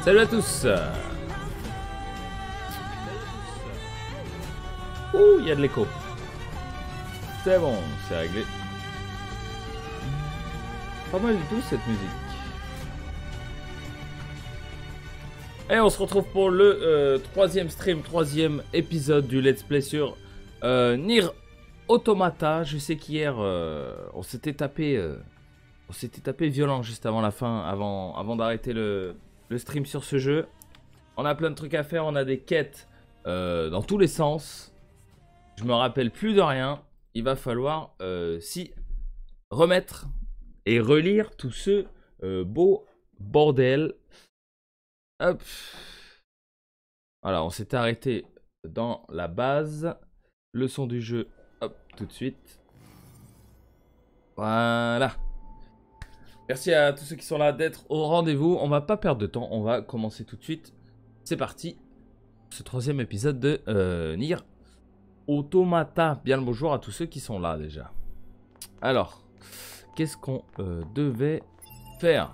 Salut à tous. Ouh, il y a de l'écho. C'est bon, c'est réglé. Pas mal du tout cette musique. Et on se retrouve pour le troisième stream, troisième épisode du Let's Play sur Nier Automata. Je sais qu'hier on s'était tapé violent juste avant la fin, avant d'arrêter le stream sur ce jeu. On a plein de trucs à faire, on a des quêtes dans tous les sens. Je me rappelle plus de rien. Il va falloir s'y remettre et relire tout ce beau bordel. Hop. Voilà, on s'était arrêté dans la base. Leçon du jeu, hop, tout de suite. Voilà. Merci à tous ceux qui sont là d'être au rendez-vous. On va pas perdre de temps, on va commencer tout de suite. C'est parti. Ce troisième épisode de Nier Automata. Bien le bonjour à tous ceux qui sont là déjà. Alors, qu'est-ce qu'on devait faire?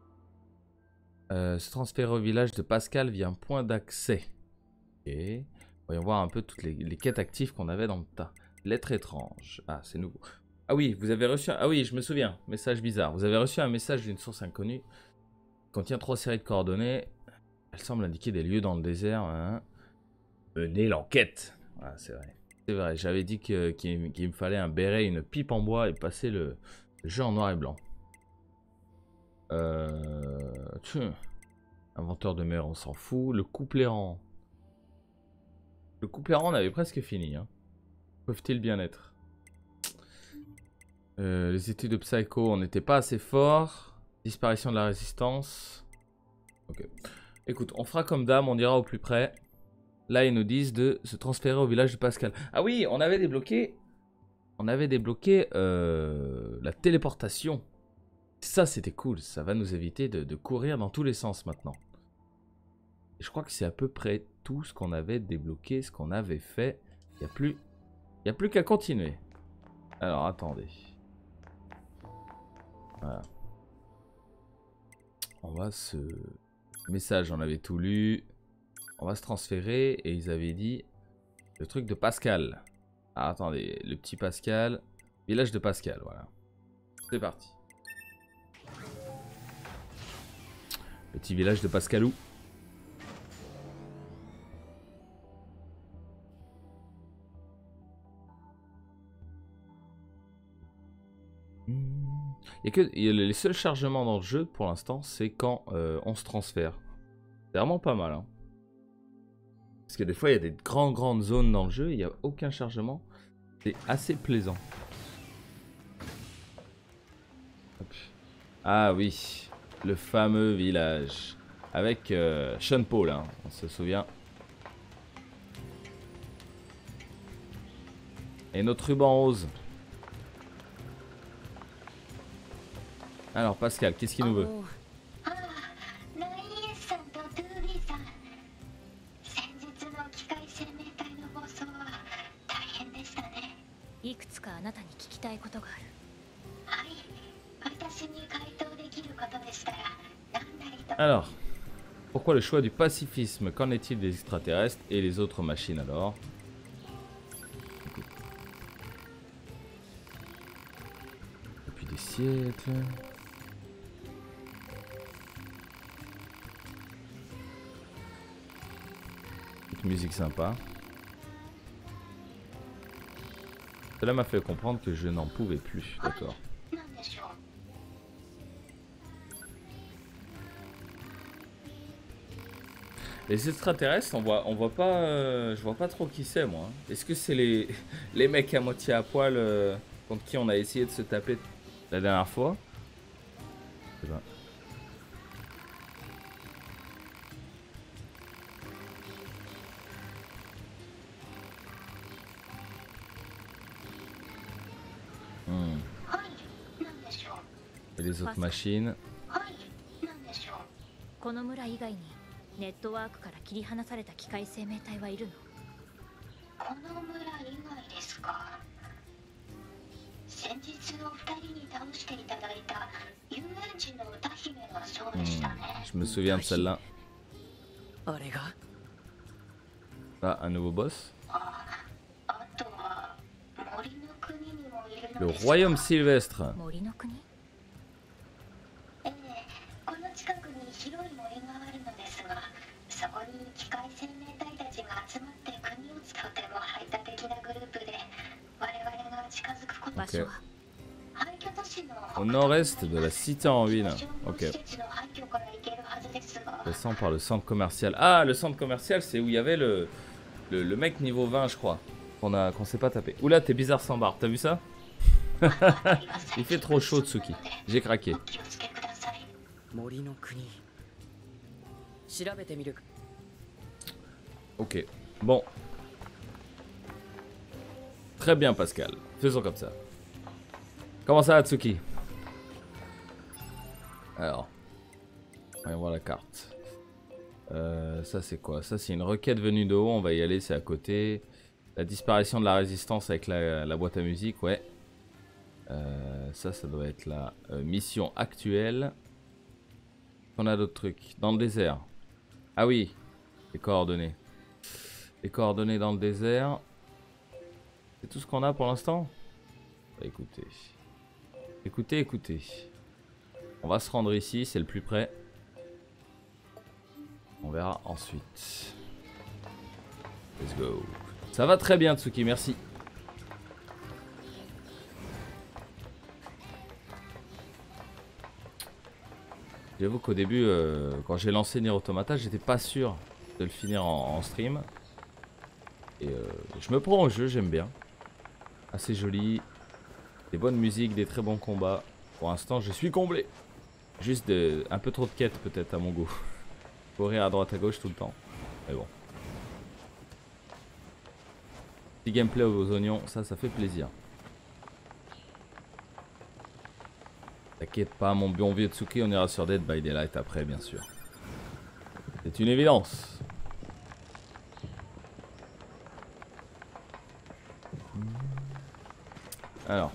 Se transférer au village de Pascal via un point d'accès. Ok. Voyons voir un peu toutes les quêtes actives qu'on avait dans le tas. Lettre étrange. Ah, c'est nouveau. Ah oui, vous avez reçu... Ah oui, je me souviens. Message bizarre. Vous avez reçu un message d'une source inconnue. Contient 3 séries de coordonnées. Elle semble indiquer des lieux dans le désert. Hein. Menez l'enquête. Ah, c'est vrai. C'est vrai, j'avais dit qu'il me fallait un béret, une pipe en bois et passer le jeu en noir et blanc. Inventeur de mer, on s'en fout. Le couplet errant. Le couplet errant, on avait presque fini. Hein. Peuvent-ils bien être? Les études de Psycho, on n'était pas assez fort. Disparition de la résistance. Ok. Écoute, on fera comme dame, on ira au plus près. Là, ils nous disent de se transférer au village de Pascal. Ah oui, on avait débloqué... la téléportation. Ça, c'était cool. Ça va nous éviter de courir dans tous les sens maintenant. Et je crois que c'est à peu près tout ce qu'on avait débloqué, ce qu'on avait fait. Il n'y a plus qu'à continuer. Alors, attendez. Voilà. On va se... Message, on avait tout lu. On va se transférer et ils avaient dit le truc de Pascal. Ah, attendez, le petit Pascal. Village de Pascal, voilà. C'est parti. Petit village de Pascalou. Les seuls chargements dans le jeu pour l'instant, c'est quand on se transfère. C'est vraiment pas mal. Hein. Parce que des fois, il y a des grandes zones dans le jeu, il n'y a aucun chargement. C'est assez plaisant. Hop. Ah oui, le fameux village. Avec Sean Paul, hein, on se souvient. Et notre ruban rose. Alors Pascal, qu'est-ce qu'il nous veut? Alors, pourquoi le choix du pacifisme? Qu'en est-il des extraterrestres et les autres machines alors? Depuis des siècles... Petite musique sympa. Cela m'a fait comprendre que je n'en pouvais plus, d'accord. Les extraterrestres, on voit pas, je vois pas trop qui c'est moi. Est-ce que c'est les mecs à moitié à poil contre qui on a essayé de se taper la dernière fois? Je sais pas. Et les autres machines. ネットワークから切り離された機械生命体はいるの？この村以外ですか。先日お二人に倒していただいた遊園地の歌姫がそうでしたね。 Je me souviens de celle-là. あれが Ah, un nouveau boss. あとは森の国にもいる Le のです royaume sylvestre. 森の国ええ、この近くに広い森があるのですが、そこに機械生命体たちが集まって国を使うとても排他的なグループで、我々が近づくこと場所は廃墟都市の Au nord-est de la cité en ruine. 商業 Ok. 施設の廃墟から行けるはずですが、 Descends par le centre commercial. Ah, le centre commercial, c'est où il y avait le mec niveau 20, je crois. Qu'on s'est pas tapé. Oula, t'es bizarre sans barre. T'as vu ça? Il fait trop chaud, Tsuki. J'ai craqué. お気をつけください。 森の国調べてみる Ok. Bon. Très bien, Pascal. Faisons comme ça. Comment ça va, Tsuki? Alors. Voyons voir la carte. Ça, c'est quoi? Ça, c'est une requête venue de haut. On va y aller, c'est à côté. La disparition de la résistance avec la boîte à musique, ouais. Ça doit être la mission actuelle. On a d'autres trucs. Dans le désert. Ah oui. Les coordonnées. Les coordonnées dans le désert. C'est tout ce qu'on a pour l'instant? Bah, écoutez. Écoutez, écoutez. On va se rendre ici, c'est le plus près. On verra ensuite. Let's go. Ça va très bien, Tsuki, merci. J'avoue qu'au début, quand j'ai lancé Nier Automata, j'étais pas sûr de le finir en stream. Et je me prends au jeu, j'aime bien. Assez joli. Des bonnes musiques, des très bons combats. Pour l'instant, je suis comblé. Juste un peu trop de quêtes peut-être à mon goût. Courir à droite à gauche tout le temps. Mais bon. Petit gameplay aux oignons, ça fait plaisir. T'inquiète pas, mon bon vieux Tsuki, on ira sur Dead by Daylight après, bien sûr. C'est une évidence. Alors.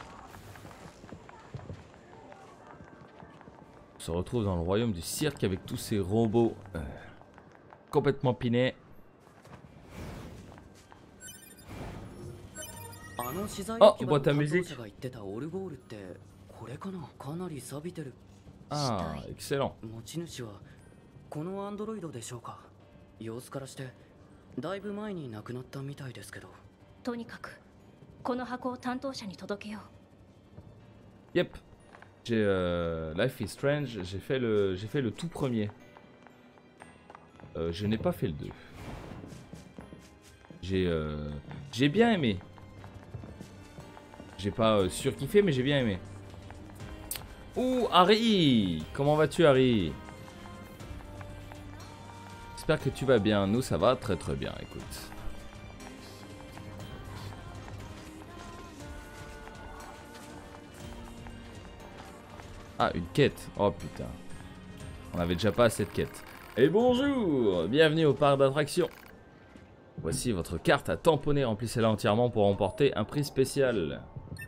On se retrouve dans le royaume du cirque avec tous ces robots complètement pinés. Oh, boîte à musique. Ah, excellent. このアンドロイドでしょうか。様子からしてだいぶ前に亡くなったみたいですけど。 とにかくこの箱を担当者に届けよう。 Yep. J'ai Life is Strange, j'ai fait le tout premier. Je n'ai pas fait le 2. J'ai bien aimé. J'ai pas surkiffé, mais j'ai bien aimé. Ouh, Harry! Comment vas-tu, Harry? J'espère que tu vas bien. Nous, ça va très très bien, écoute. Ah, une quête. Oh putain. On avait déjà pas assez de quêtes. Et bonjour! Bienvenue au parc d'attractions. Voici votre carte à tamponner. Remplissez-la entièrement pour remporter un prix spécial.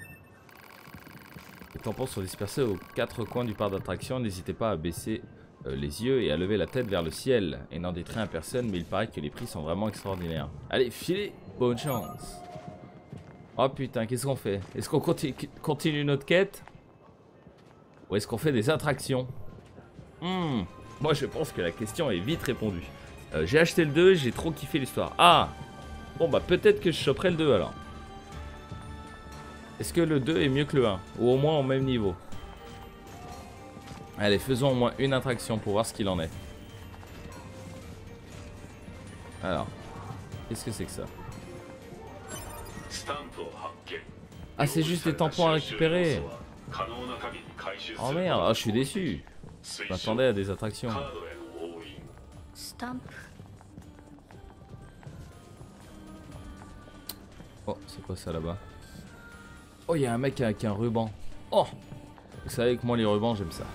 Les tampons sont dispersés aux 4 coins du parc d'attractions. N'hésitez pas à baisser les yeux et à lever la tête vers le ciel. Et n'en dites rien à personne, mais il paraît que les prix sont vraiment extraordinaires. Allez, filez! Bonne chance! Oh putain, qu'est-ce qu'on fait? Est-ce qu'on continue notre quête? Ou est-ce qu'on fait des attractions? Moi je pense que la question est vite répondue. J'ai acheté le 2, j'ai trop kiffé l'histoire. Ah! Bon bah peut-être que je choperai le 2 alors. Est-ce que le 2 est mieux que le 1? Ou au moins au même niveau? Allez, faisons au moins une attraction pour voir ce qu'il en est. Alors, qu'est-ce que c'est que ça? Ah, c'est juste des tampons à récupérer. Oh merde, oh, je suis déçu. Je m'attendais à des attractions. Stamp. Oh, c'est quoi ça là-bas? Oh, il y a un mec avec un ruban. Oh! Vous savez que moi les rubans, j'aime ça.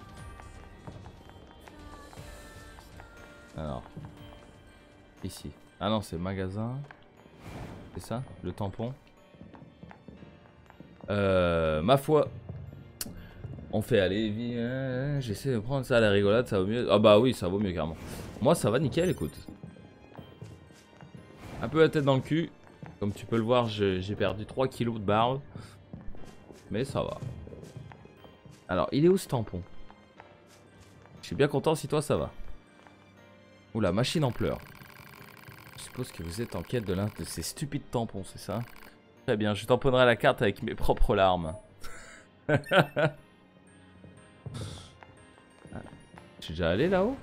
Alors. Ici. Ah non, c'est magasin. C'est ça? Le tampon. Ma foi. On fait aller, j'essaie de prendre ça à la rigolade, ça vaut mieux. Ah bah oui, ça vaut mieux carrément. Moi ça va nickel, écoute. Un peu la tête dans le cul. Comme tu peux le voir, j'ai perdu 3 kilos de barbe. Mais ça va. Alors, il est où ce tampon? Je suis bien content si toi ça va. Oula, machine en pleurs. Je suppose que vous êtes en quête de l'un de ces stupides tampons, c'est ça? Très bien, je tamponnerai la carte avec mes propres larmes. Je suis déjà allé là-haut?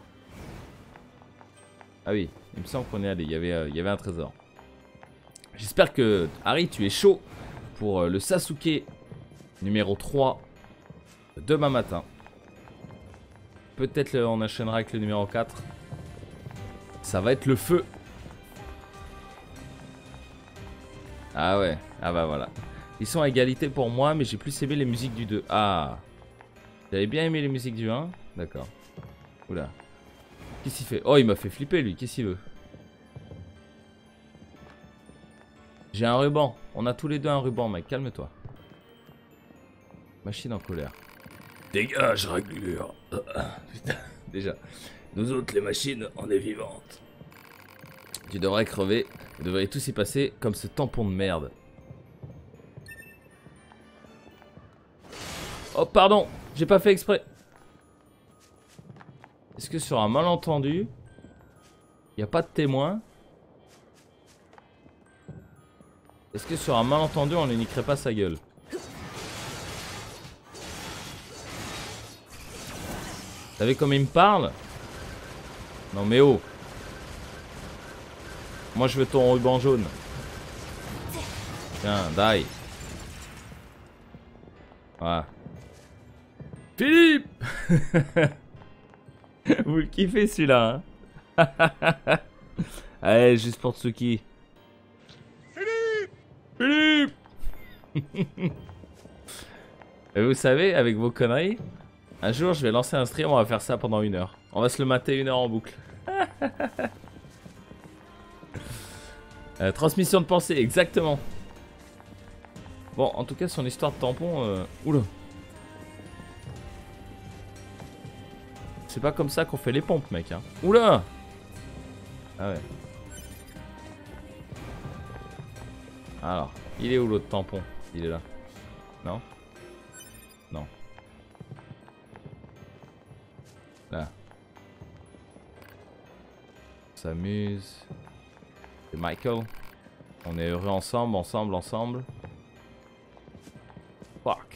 Ah oui, il me semble qu'on est allé, il y avait un trésor. J'espère que, Harry, tu es chaud pour le Sasuke numéro 3 demain matin. Peut-être on enchaînera avec le numéro 4. Ça va être le feu. Ah ouais, ah bah voilà. Ils sont à égalité pour moi, mais j'ai plus aimé les musiques du 2. Ah, j'avais bien aimé les musiques du 1. D'accord. Oula. Qu'est-ce qu'il fait? Oh, il m'a fait flipper lui, qu'est-ce qu'il veut? J'ai un ruban. On a tous les deux un ruban, mec, calme-toi. Machine en colère. Dégage, règlure. Putain, déjà. Nous autres, les machines, on est vivantes. Tu devrais crever. Vous devriez tous y passer comme ce tampon de merde. Oh, pardon, j'ai pas fait exprès. Est-ce que sur un malentendu, il n'y a pas de témoin? Est-ce que sur un malentendu, on ne niquerait pas sa gueule? Vous savez comme il me parle? Non mais oh. Moi je veux ton ruban jaune. Tiens, die. Voilà. Philippe. Vous le kiffez celui-là, hein? Allez, juste pour Tsuki. Philippe. Et vous savez, avec vos conneries, un jour je vais lancer un stream, on va faire ça pendant 1 heure. On va se le mater 1 heure en boucle. Transmission de pensée, exactement. Bon, en tout cas, son histoire de tampon... Oula. C'est pas comme ça qu'on fait les pompes, mec. Hein. Oula. Ah ouais. Alors, il est où l'autre tampon? Il est là. Non? Non. Là. On s'amuse. C'est Michael. On est heureux ensemble, ensemble. Fuck.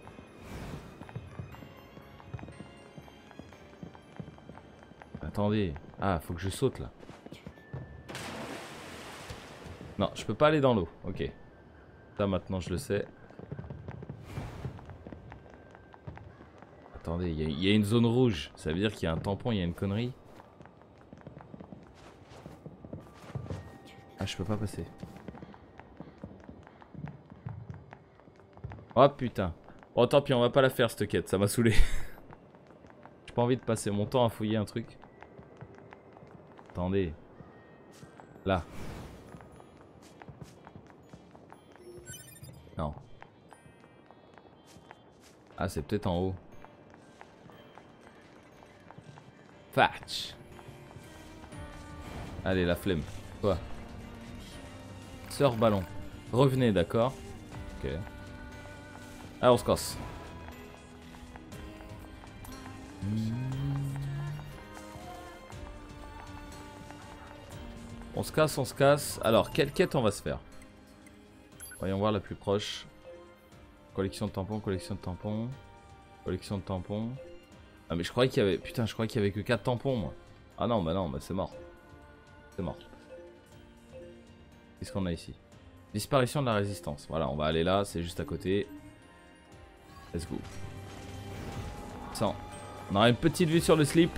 Attendez. Ah, faut que je saute là. Non, je peux pas aller dans l'eau. Ok. Ça maintenant je le sais. Attendez, il y a une zone rouge. Ça veut dire qu'il y a un tampon, il y a une connerie. Ah, je peux pas passer. Oh putain. Oh tant pis, on va pas la faire cette quête, ça m'a saoulé. J'ai pas envie de passer mon temps à fouiller un truc. Attendez. Là. Non. Ah, c'est peut-être en haut. Fatch. Allez, la flemme. Quoi? Sœur ballon. Revenez, d'accord? Ok. Allez, on se casse. On se casse. Alors, quelle quête on va se faire? Voyons voir la plus proche. Collection de tampons, collection de tampons. Collection de tampons. Ah mais je croyais qu'il y avait... Putain, je croyais qu'il y avait que 4 tampons, moi. Ah non, bah c'est mort. C'est mort. Qu'est-ce qu'on a ici? Disparition de la résistance. Voilà, on va aller là, c'est juste à côté. Let's go. Ça, on aura une petite vue sur le slip.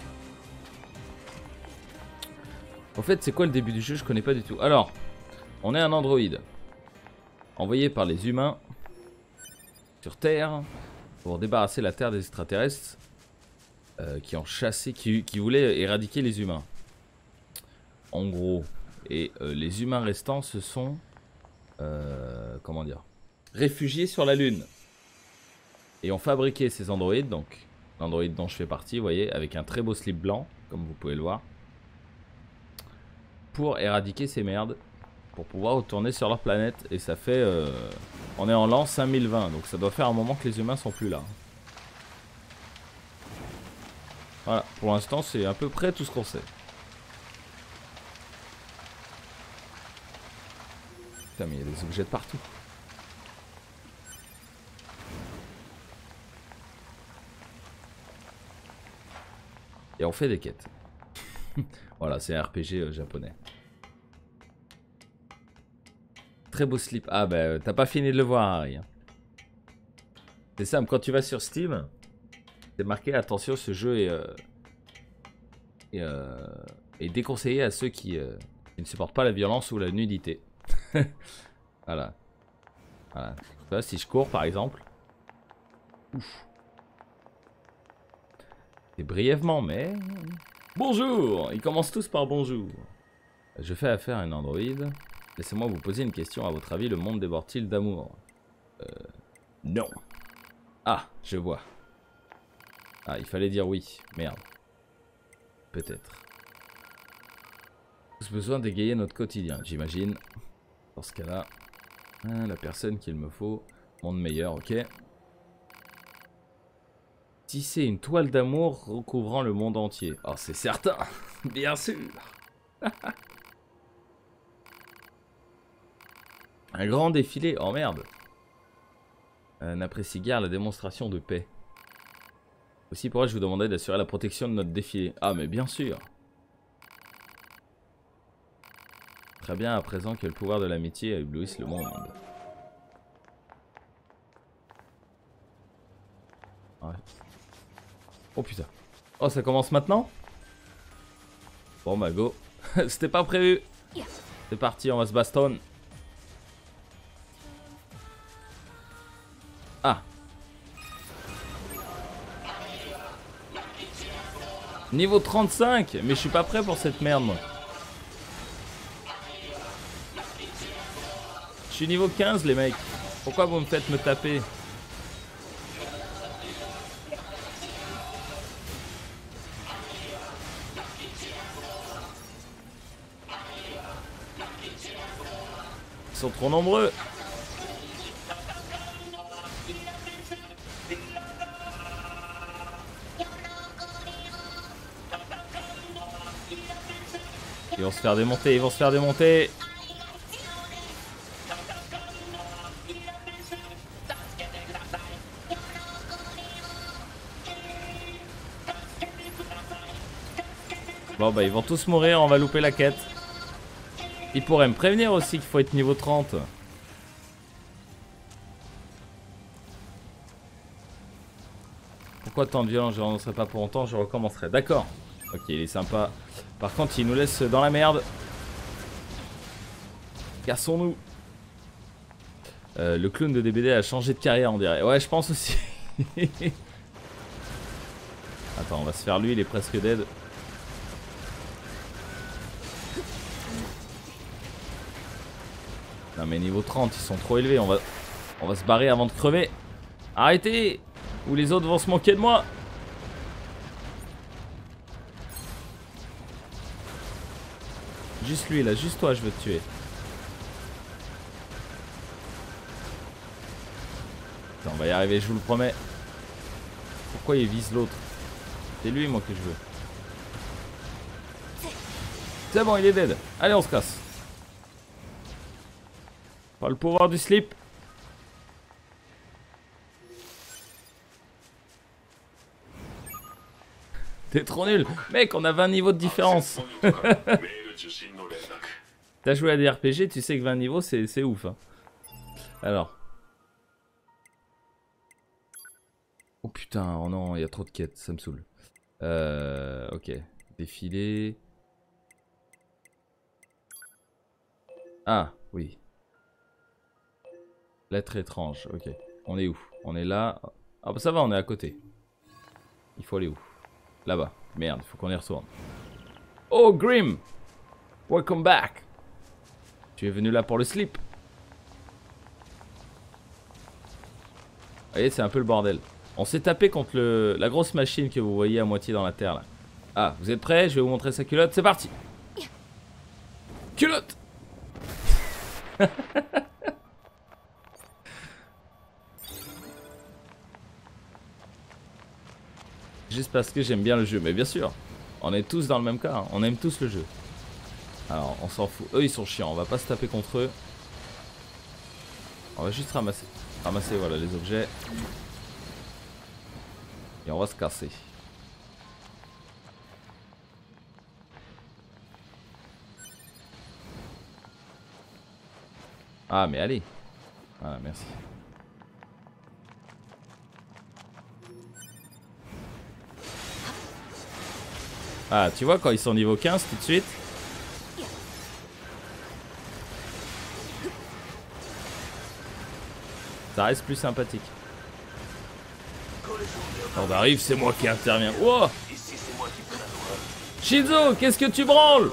En fait, c'est quoi le début du jeu? Je connais pas du tout. Alors, on est un androïde envoyé par les humains sur Terre pour débarrasser la Terre des extraterrestres qui ont chassé, qui voulaient éradiquer les humains. En gros, et les humains restants se sont, comment dire, réfugiés sur la Lune. et ont fabriqué ces androïdes, donc l'androïde dont je fais partie, vous voyez, avec un très beau slip blanc, comme vous pouvez le voir, pour éradiquer ces merdes, pour pouvoir retourner sur leur planète. Et ça fait... on est en l'an 5020, donc ça doit faire un moment que les humains sont plus là. Voilà, pour l'instant c'est à peu près tout ce qu'on sait. Putain, mais il y a des objets de partout. Et on fait des quêtes. Voilà, c'est un RPG japonais. Très beau slip. Ah bah t'as pas fini de le voir, Harry. C'est simple, quand tu vas sur Steam, c'est marqué attention, ce jeu est déconseillé à ceux qui ne supportent pas la violence ou la nudité. Voilà. Voilà. Là, si je cours par exemple. Ouf. C'est brièvement, mais... Bonjour! Ils commencent tous par bonjour. Je fais affaire à un androïde. Laissez-moi vous poser une question. À votre avis, le monde déborde-t-il d'amour? Non. Ah, je vois. Ah, il fallait dire oui. Merde. Peut-être. Tous besoin d'égayer notre quotidien, j'imagine. Dans ce cas-là, la personne qu'il me faut. Monde meilleur, ok. Tisser une toile d'amour recouvrant le monde entier. Oh, c'est certain. Bien sûr. Un grand défilé. Oh merde. N'apprécie guère la démonstration de paix. Aussi pourrais-je vous demander d'assurer la protection de notre défilé? Ah mais bien sûr. Très bien, à présent que le pouvoir de l'amitié éblouisse le monde. Ouais. Oh putain. Oh, ça commence maintenant? Bon bah go. C'était pas prévu. C'est parti, on va se bastonner. Ah. Niveau 35. Mais je suis pas prêt pour cette merde moi. Je suis niveau 15 les mecs. Pourquoi vous me faites me taper? Ils sont trop nombreux. Ils vont se faire démonter, ils vont se faire démonter. Bon bah ils vont tous mourir, on va louper la quête. Ils pourraient me prévenir aussi qu'il faut être niveau 30. Pourquoi tant de violence? Je ne renoncerai pas pour longtemps, je recommencerai. D'accord. Ok, il est sympa. Par contre, il nous laisse dans la merde. Cassons-nous. Le clown de DBD a changé de carrière, on dirait. Ouais, je pense aussi. Attends, on va se faire lui, il est presque dead. Non mais niveau 30, ils sont trop élevés, on va se barrer avant de crever. Arrêtez! Ou les autres vont se moquer de moi. Juste lui là, juste toi je veux te tuer. Attends, on va y arriver, je vous le promets. Pourquoi il vise l'autre? C'est lui moi que je veux. C'est bon, il est dead. Allez, on se casse. Pas le pouvoir du slip. T'es trop nul. Mec, on a 20 niveaux de différence. T'as joué à des RPG, tu sais que 20 niveaux, c'est ouf. Hein. Alors. Oh putain, oh non, il y a trop de quêtes, ça me saoule. Ok. Défilé. Ah, oui. Lettre étrange, ok. On est où? On est là. Ah bah ça va, on est à côté. Il faut aller où? Là-bas. Merde, il faut qu'on y retourne. Oh, Grim! Welcome back! Tu es venu là pour le slip? Vous voyez, c'est un peu le bordel. On s'est tapé contre la grosse machine que vous voyez à moitié dans la terre là. Ah, vous êtes prêts? Je vais vous montrer sa culotte, c'est parti. Culotte. Juste parce que j'aime bien le jeu, mais bien sûr, on est tous dans le même cas, hein. On aime tous le jeu. Alors, on s'en fout. Eux, ils sont chiants, on va pas se taper contre eux. On va juste ramasser. Ramasser, voilà, les objets. Et on va se casser. Ah, mais allez. Voilà, merci. Ah, tu vois, quand ils sont niveau 15 tout de suite. Ça reste plus sympathique. Quand on arrive, c'est moi qui interviens. Wow! Shinzo, qu'est-ce que tu branles?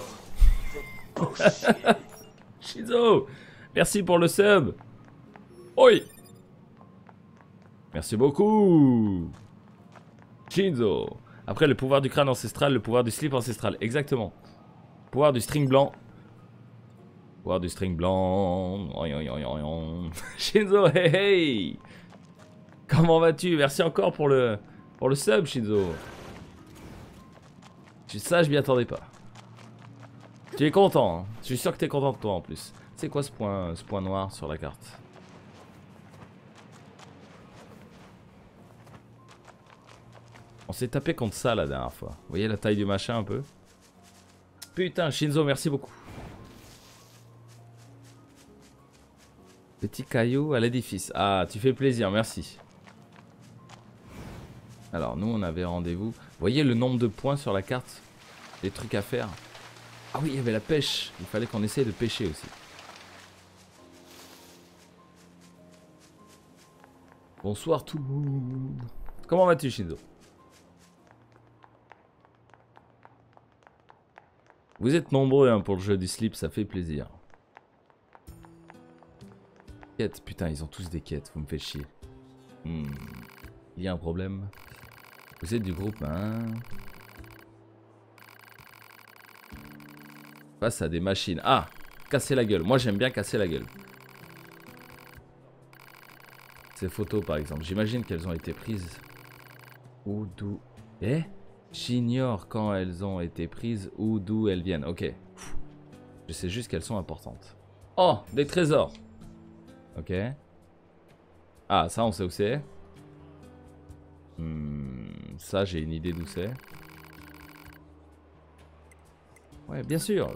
Shinzo, merci pour le sub. Oi! Merci beaucoup. Shinzo. Après, le pouvoir du crâne ancestral, le pouvoir du slip ancestral. Exactement. Pouvoir du string blanc. Pouvoir du string blanc. Shinzo, hey hey! Comment vas-tu? Merci encore pour le sub, Shinzo. Ça, je m'y attendais pas. Tu es content, hein? Je suis sûr que tu es content de toi en plus. C'est quoi ce point noir sur la carte? On s'est tapé contre ça la dernière fois. Vous voyez la taille du machin un peu? Putain, Shinzo, merci beaucoup. Petit caillou à l'édifice. Ah, tu fais plaisir, merci. Alors, nous, on avait rendez-vous. Vous voyez le nombre de points sur la carte? Les trucs à faire. Ah oui, il y avait la pêche. Il fallait qu'on essaye de pêcher aussi. Bonsoir tout le monde. Comment vas-tu, Shinzo? Vous êtes nombreux hein, pour le jeu du slip, ça fait plaisir. Quête, putain, ils ont tous des quêtes, vous me faites chier. Il y a un problème. Vous êtes du groupe, hein? Face à des machines. Ah! Casser la gueule. Moi, j'aime bien casser la gueule. Ces photos, par exemple. J'imagine qu'elles ont été prises. Ou d'où... Eh? J'ignore quand elles ont été prises ou d'où elles viennent. Ok. Je sais juste qu'elles sont importantes. Oh! Des trésors! Ok. Ah, ça, on sait où c'est. Ça, j'ai une idée d'où c'est. Ouais, bien sûr.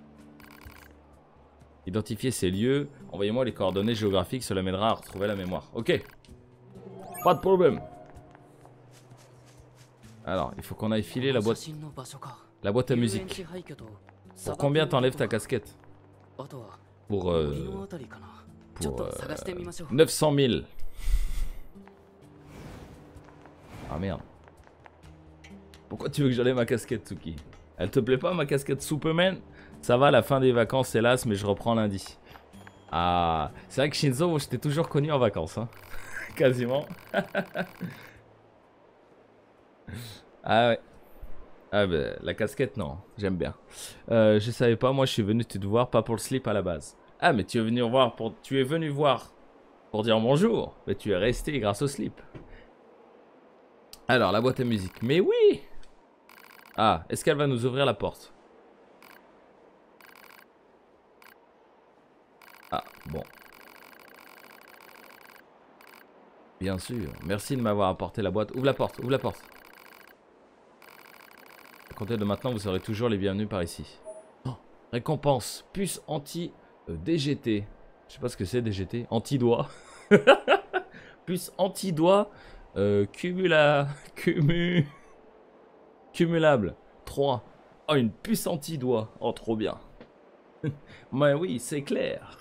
Identifier ces lieux. Envoyez-moi les coordonnées géographiques, cela m'aidera à retrouver la mémoire. Ok. Pas de problème. Alors, il faut qu'on aille filer la boîte à musique. Pour combien t'enlèves ta casquette? Pour 900 000. Ah merde. Pourquoi tu veux que j'enlève ma casquette, Tsuki? Elle te plaît pas ma casquette Superman? Ça va, la fin des vacances hélas, mais je reprends lundi. Ah, c'est vrai que Shinzo, je t'ai toujours connu en vacances, hein. Quasiment. Ah ouais. Ah bah, la casquette, non, j'aime bien. Je savais pas, moi je suis venu te voir, pas pour le slip à la base. Ah, mais tu es venu voir pour dire bonjour. Mais tu es resté grâce au slip. Alors, la boîte à musique. Mais oui! Ah, est-ce qu'elle va nous ouvrir la porte? Ah, bon. Bien sûr. Merci de m'avoir apporté la boîte. Ouvre la porte, ouvre la porte. À compter de maintenant, vous serez toujours les bienvenus par ici. Oh, récompense. Puce anti-DGT. Je sais pas ce que c'est DGT. Anti-doigt. Puce anti-doigt. Cumulable. 3. Oh, une puce anti-doigt. Oh, trop bien. Mais oui, c'est clair.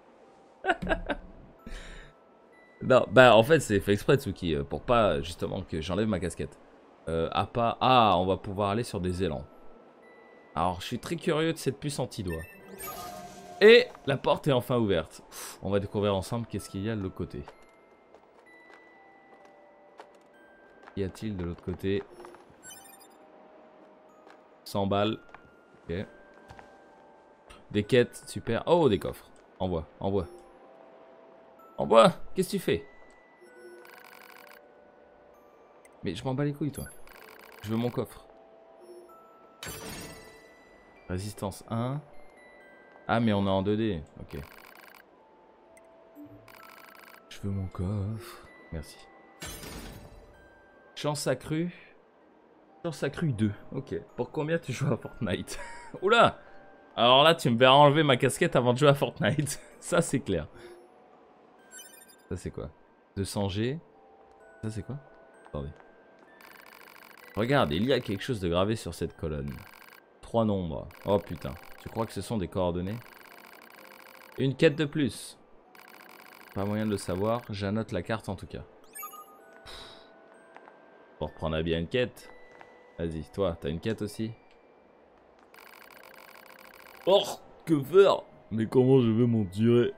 Non, bah en fait, c'est fait exprès, Tsuki, pour pas justement que j'enlève ma casquette. Ah, on va pouvoir aller sur des élans. Alors, je suis très curieux de cette puce anti-doigt. Et la porte est enfin ouverte. On va découvrir ensemble qu'est-ce qu'il y a de l'autre côté. Qu'y a-t-il de l'autre côté? 100 balles. Ok. Des quêtes, super. Oh, des coffres. Envoie, envoie. Envoie! Qu'est-ce que tu fais? Mais je m'en bats les couilles, toi. Je veux mon coffre. Résistance 1. Ah, mais on est en 2D. Ok. Je veux mon coffre. Merci. Chance accrue. Chance accrue 2. Ok. Pour combien tu joues à Fortnite? Oula! Alors là, tu me verras enlever ma casquette avant de jouer à Fortnite. Ça, c'est clair. Ça, c'est quoi? 200G. Ça, c'est quoi? Attendez. Regarde, il y a quelque chose de gravé sur cette colonne. 3 nombres. Oh putain. Tu crois que ce sont des coordonnées? Une quête de plus. Pas moyen de le savoir. J'annote la carte en tout cas. Pour reprendre à bien une quête. Vas-y, toi, t'as une quête aussi? Oh, que faire? Mais comment je vais m'en tirer?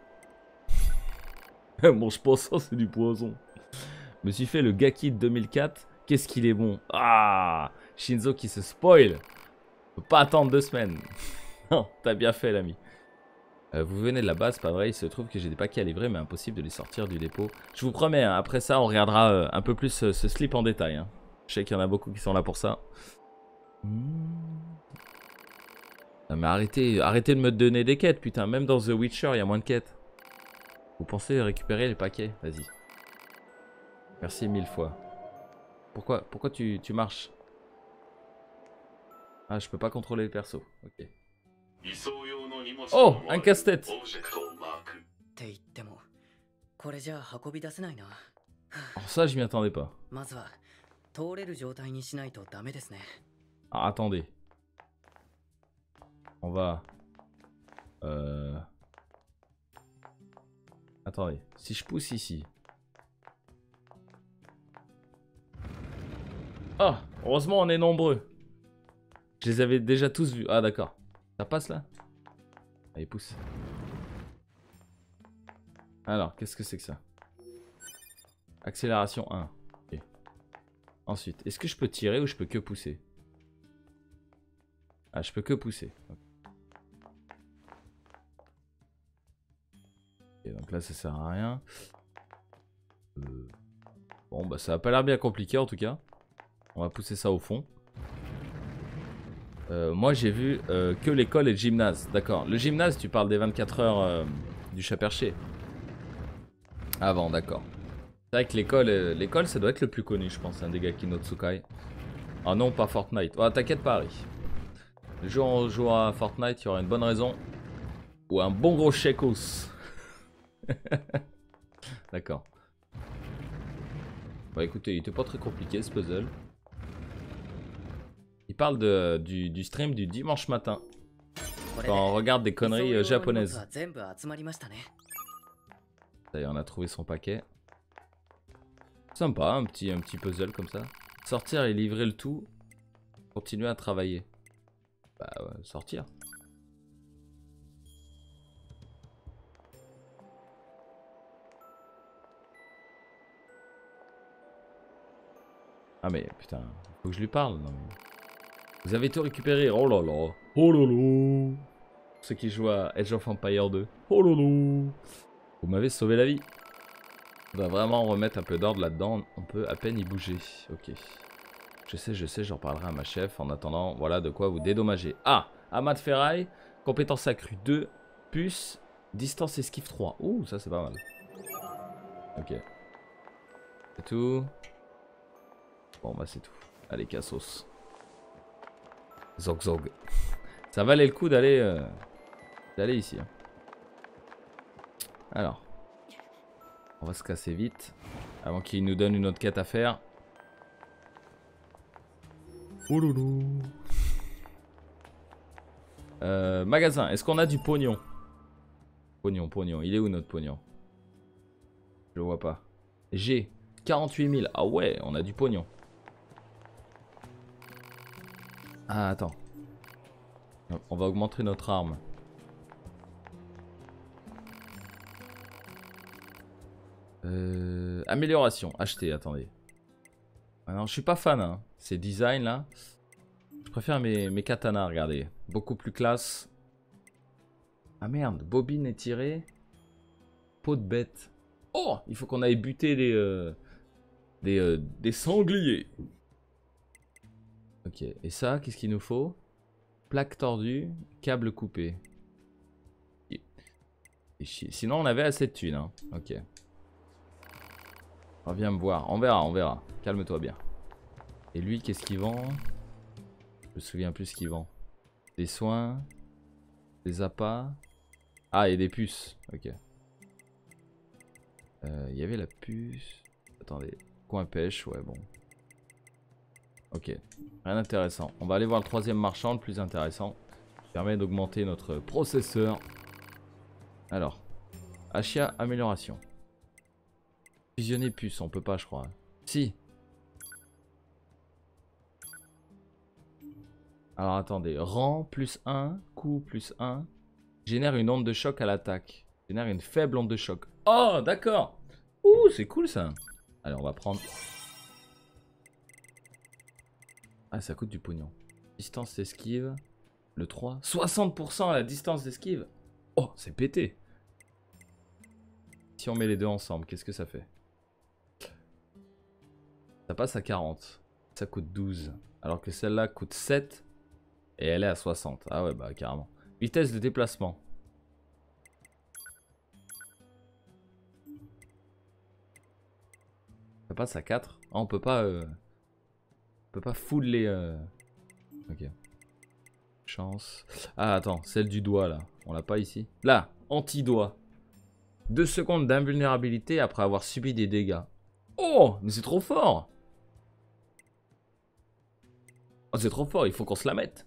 Mange pas ça, c'est du poison. Je me suis fait le Gaki de 2004. Qu'est-ce qu'il est bon. Ah, Shinzo qui se spoil. Faut pas attendre 2 semaines. Non, t'as bien fait l'ami. Vous venez de la base, pas vrai? Il se trouve que j'ai des paquets à livrer, mais impossible de les sortir du dépôt. Je vous promets, hein, après ça, on regardera un peu plus ce slip en détail. Hein. Je sais qu'il y en a beaucoup qui sont là pour ça. Ah, mais arrêtez de me donner des quêtes, putain. Même dans The Witcher, il y a moins de quêtes. Vous pensez récupérer les paquets? Vas-y. Merci 1000 fois. Pourquoi tu marches? Ah, je peux pas contrôler le perso. Ok. Oh, un casse-tête. Alors ça, je m'y attendais pas. Ah, attendez. On va... Attendez. Si je pousse ici... Oh, heureusement on est nombreux. Je les avais déjà tous vus. Ah d'accord. Ça passe là? Allez, pousse. Alors, qu'est-ce que c'est que ça? Accélération 1. Okay. Ensuite, est-ce que je peux tirer ou je peux que pousser? Ah, je peux que pousser. Okay, donc là, ça sert à rien. Bon, bah ça a pas l'air bien compliqué en tout cas. On va pousser ça au fond. Moi j'ai vu que l'école et le gymnase. D'accord. Le gymnase, tu parles des 24 heures du chat perché. Avant, d'accord. C'est vrai que l'école ça doit être le plus connu, je pense, un des Gaki no Tsukai. Ah non, pas Fortnite. Oh, t'inquiète pas, Harry. Le jour où on jouera à Fortnite, il y aura une bonne raison. Ou un bon gros shekos. D'accord. Bah écoutez, il était pas très compliqué ce puzzle. Il parle du stream du dimanche matin. Quand on regarde des conneries japonaises. D'ailleurs, on a trouvé son paquet. Sympa, un petit puzzle comme ça. Sortir et livrer le tout. Continuer à travailler. Bah ouais, sortir. Ah mais putain, faut que je lui parle. Non, mais... Vous avez tout récupéré. Oh là là. Oh là là. Ceux qui jouent à Age of Empires 2. Oh là là. Vous m'avez sauvé la vie. On doit vraiment remettre un peu d'ordre là-dedans. On peut à peine y bouger. Ok. Je sais, j'en parlerai à ma chef. En attendant, voilà de quoi vous dédommager. Ah, amas de ferraille. Compétence accrue 2. Puce. Distance esquive 3. Ouh, ça c'est pas mal. Ok. C'est tout. Bon bah c'est tout. Allez, cassos. Zog zog. Ça valait le coup d'aller ici. Hein. Alors. On va se casser vite. Avant qu'il nous donne une autre quête à faire. Oh loulou. Magasin. Est-ce qu'on a du pognon? Pognon. Il est où notre pognon? Je le vois pas. G. 48 000. Ah ouais, on a du pognon. Ah, attends. On va augmenter notre arme. Amélioration. Acheter, attendez. Ah non, je suis pas fan, hein. Ces designs là. Je préfère mes katanas, regardez. Beaucoup plus classe. Ah merde, bobine étirée. Peau de bête. Oh, il faut qu'on aille buter des sangliers. Ok, et ça, qu'est-ce qu'il nous faut? Plaque tordue, câble coupé. Sinon, on avait assez de thunes. Hein. Ok. Reviens me voir. On verra, on verra. Calme-toi bien. Et lui, qu'est-ce qu'il vend? Je me souviens plus ce qu'il vend. Des soins. Des appâts. Ah, et des puces. Ok. Il y avait la puce. Attendez. Coin pêche, ouais, bon. Ok. Rien d'intéressant. On va aller voir le troisième marchand, le plus intéressant. Qui permet d'augmenter notre processeur. Alors. Achat, amélioration. Fusionner puce, on peut pas, je crois. Si. Alors attendez. Rang plus 1. Coup plus 1. Génère une onde de choc à l'attaque. Génère une faible onde de choc. Oh, d'accord. Ouh, c'est cool ça. Allez, on va prendre. Ah, ça coûte du pognon. Distance d'esquive. Le 3. 60% à la distance d'esquive. Oh, c'est pété. Si on met les deux ensemble, qu'est-ce que ça fait? Ça passe à 40. Ça coûte 12. Alors que celle-là coûte 7. Et elle est à 60. Ah ouais, bah carrément. Vitesse de déplacement. Ça passe à 4. Ah, on peut pas... On peut pas full les... Ok. Chance. Ah, attends. Celle du doigt, là. On l'a pas ici. Là. Anti-doigt. 2 secondes d'invulnérabilité après avoir subi des dégâts. Oh, mais c'est trop fort. Oh, c'est trop fort. Il faut qu'on se la mette.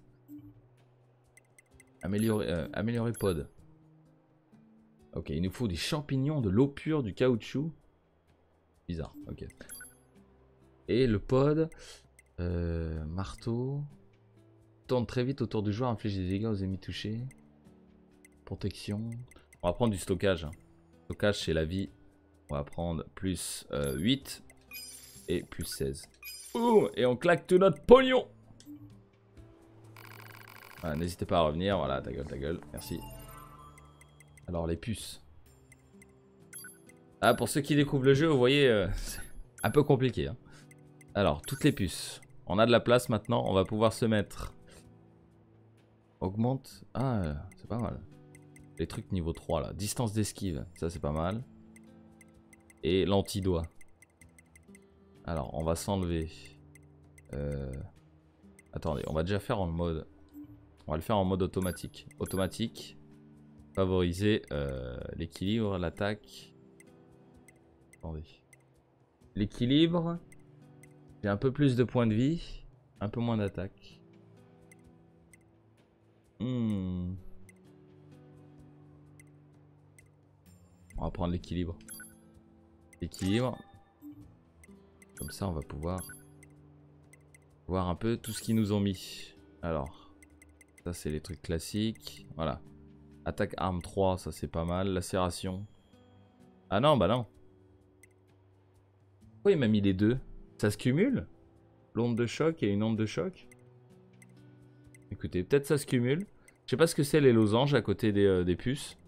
Améliorer pod. Ok, il nous faut des champignons, de l'eau pure, du caoutchouc. Bizarre, ok. Et le pod. Marteau. Tourne très vite autour du joueur, inflige des dégâts aux ennemis touchés. Protection. On va prendre du stockage. Stockage, c'est la vie. On va prendre plus 8 et plus 16. Ouh, et on claque tout notre pognon. Voilà, n'hésitez pas à revenir. Voilà, ta gueule, merci. Alors, les puces. Ah, pour ceux qui découvrent le jeu, vous voyez, c'est un peu compliqué. Hein. Alors, toutes les puces. On a de la place maintenant. On va pouvoir se mettre. Augmente. Ah, c'est pas mal. Les trucs niveau 3 là. Distance d'esquive. Ça, c'est pas mal. Et l'anti-doigt. Alors, on va s'enlever. Attendez, on va déjà faire en mode. On va le faire en mode automatique. Automatique. Favoriser l'équilibre, l'attaque. Attendez. L'équilibre. J'ai un peu plus de points de vie. Un peu moins d'attaque. On va prendre l'équilibre. L'équilibre. Comme ça, on va pouvoir voir un peu tout ce qu'ils nous ont mis. Alors, ça, c'est les trucs classiques. Voilà. Attaque arme 3, ça, c'est pas mal. Lacération. Ah non, bah non. Pourquoi il m'a mis les deux? Ça se cumule? L'onde de choc et une onde de choc? Écoutez, peut-être ça se cumule. Je sais pas ce que c'est les losanges à côté des puces.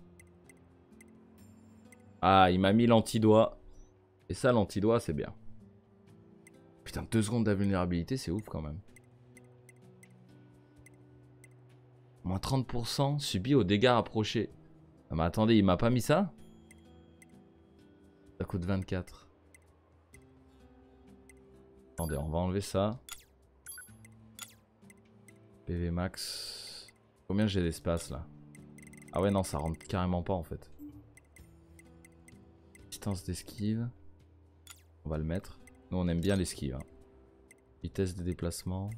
Ah, il m'a mis l'antidoigt. Et ça, l'antidoigt, c'est bien. Putain, 2 secondes d'invulnérabilité, c'est ouf quand même. Moins 30% subi aux dégâts rapprochés. Ah, mais attendez, il m'a pas mis ça? Ça coûte 24. Attendez, on va enlever ça. PV max. Combien j'ai d'espace là? Ah ouais, non, ça rentre carrément pas en fait. Distance d'esquive. On va le mettre. Nous, on aime bien l'esquive. Hein. Vitesse de déplacement.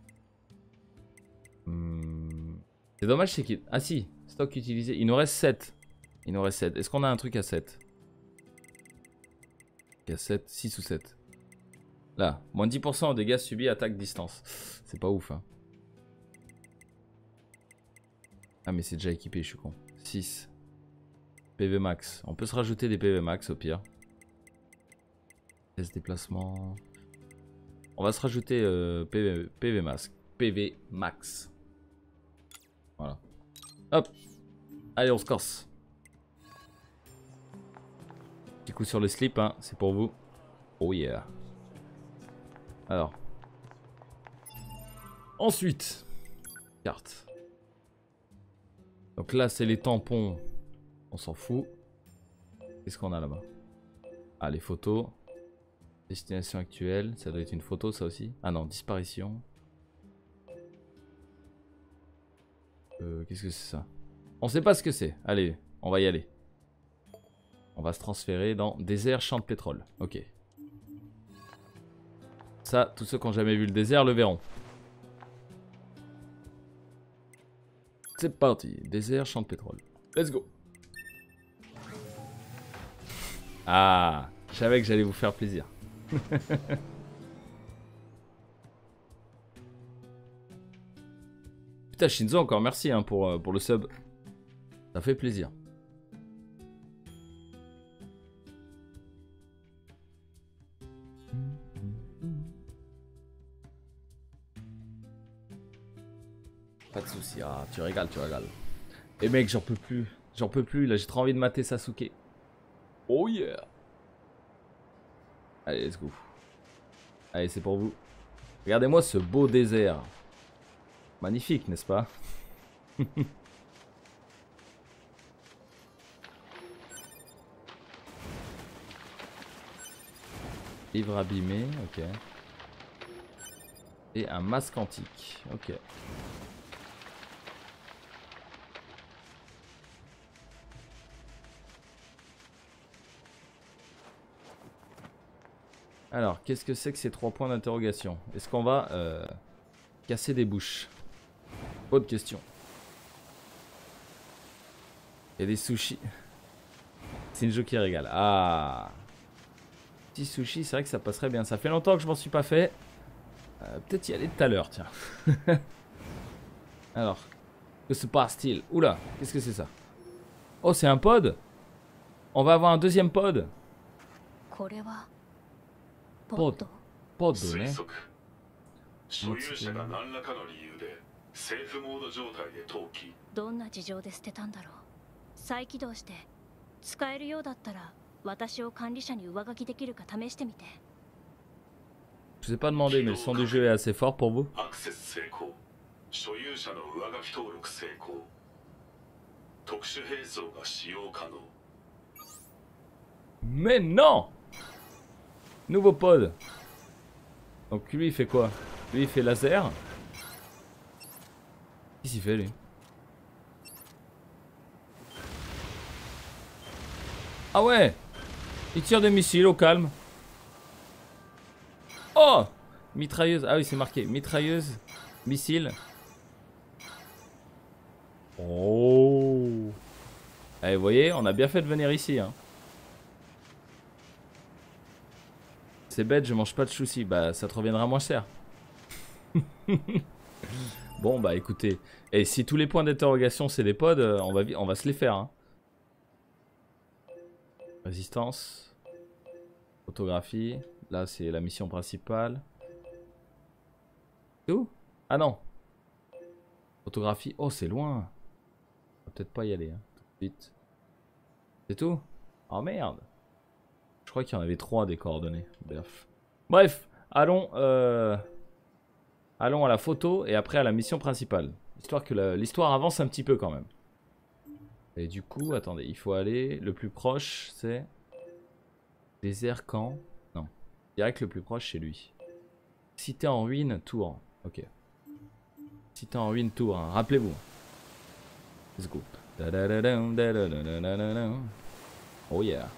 C'est dommage, c'est qu'il... Ah si, stock utilisé. Il nous reste 7. Il nous reste 7. Est-ce qu'on a un truc à 7? Il y a 7, 6 ou 7. Là, moins 10% aux dégâts subis, attaque distance. C'est pas ouf, hein. Ah, mais c'est déjà équipé, je suis con. 6. PV max. On peut se rajouter des PV max au pire. Test déplacement. On va se rajouter PV max. PV max. Voilà. Hop. Allez, on se corse. Petit coup sur le slip, hein, c'est pour vous. Oh yeah. Alors. Ensuite. Carte. Donc là, c'est les tampons. On s'en fout. Qu'est-ce qu'on a là-bas? Ah, les photos. Destination actuelle. Ça doit être une photo, ça aussi. Ah non, disparition. Qu'est-ce que c'est ça? On sait pas ce que c'est. Allez, on va y aller. On va se transférer dans désert, champ de pétrole. Ok. Ça, tous ceux qui n'ont jamais vu le désert le verront. C'est parti. Désert, champ de pétrole. Let's go. Ah, je savais que j'allais vous faire plaisir. Putain, Shinzo, encore merci hein, pour le sub. Ça fait plaisir. Pas de soucis, ah, tu régales, tu régales. Et mec, j'en peux plus. J'en peux plus, là j'ai trop envie de mater Sasuke. Oh yeah. Allez, let's go. Allez, c'est pour vous. Regardez-moi ce beau désert. Magnifique, n'est-ce pas? Livre abîmé, ok. Et un masque antique, ok. Alors, qu'est-ce que c'est que ces 3 points d'interrogation? Est-ce qu'on va casser des bouches? Autre question. Il y a des sushis. Shinjo qui régale. Ah. Petit sushi, c'est vrai que ça passerait bien. Ça fait longtemps que je m'en suis pas fait. Peut-être y aller tout à l'heure, tiens. Alors, que se passe-t-il? Oula, qu'est-ce que c'est ça? Oh, c'est un pod? On va avoir un deuxième pod? Pod. Pod, né? 所有者が何らかの理由でセーフモード状態で投棄。 どんな事情で捨てたんだろう。再起動して使えるようだったら私を管理者に上書きできるか試してみて。 Je vous ai pas demandé, mais le son du jeu est assez fort pour vous. アクセス成功。所有者の上書き登録成功。特殊兵装が使用可能。 Mais non! Nouveau pod. Donc lui il fait quoi? Lui il fait laser. Qu'est-ce qu'il fait lui? Ah ouais! Il tire des missiles au calme. Oh! Mitrailleuse. Ah oui c'est marqué. Mitrailleuse. Missile. Oh! Allez vous voyez on a bien fait de venir ici hein. C'est bête, je mange pas de chouci. Bah, ça te reviendra moins cher. Bon, bah écoutez. Et si tous les points d'interrogation c'est des pods, on va se les faire. Hein. Résistance. Photographie. Là, c'est la mission principale. C'est où? Ah non. Photographie. Oh, c'est loin. On va peut-être pas y aller. Hein. Tout de suite. C'est tout? Oh merde. Je crois qu'il y en avait 3 des coordonnées. Bref, allons à la photo et après à la mission principale. Histoire que l'histoire avance un petit peu quand même. Et du coup, attendez, il faut aller... Le plus proche, c'est... Désert Camp. Non. Je dirais que le plus proche, c'est lui. Cité en ruine, Tours. Ok. Cité en ruine, Tours. Hein. Rappelez-vous. Let's go. Oh yeah.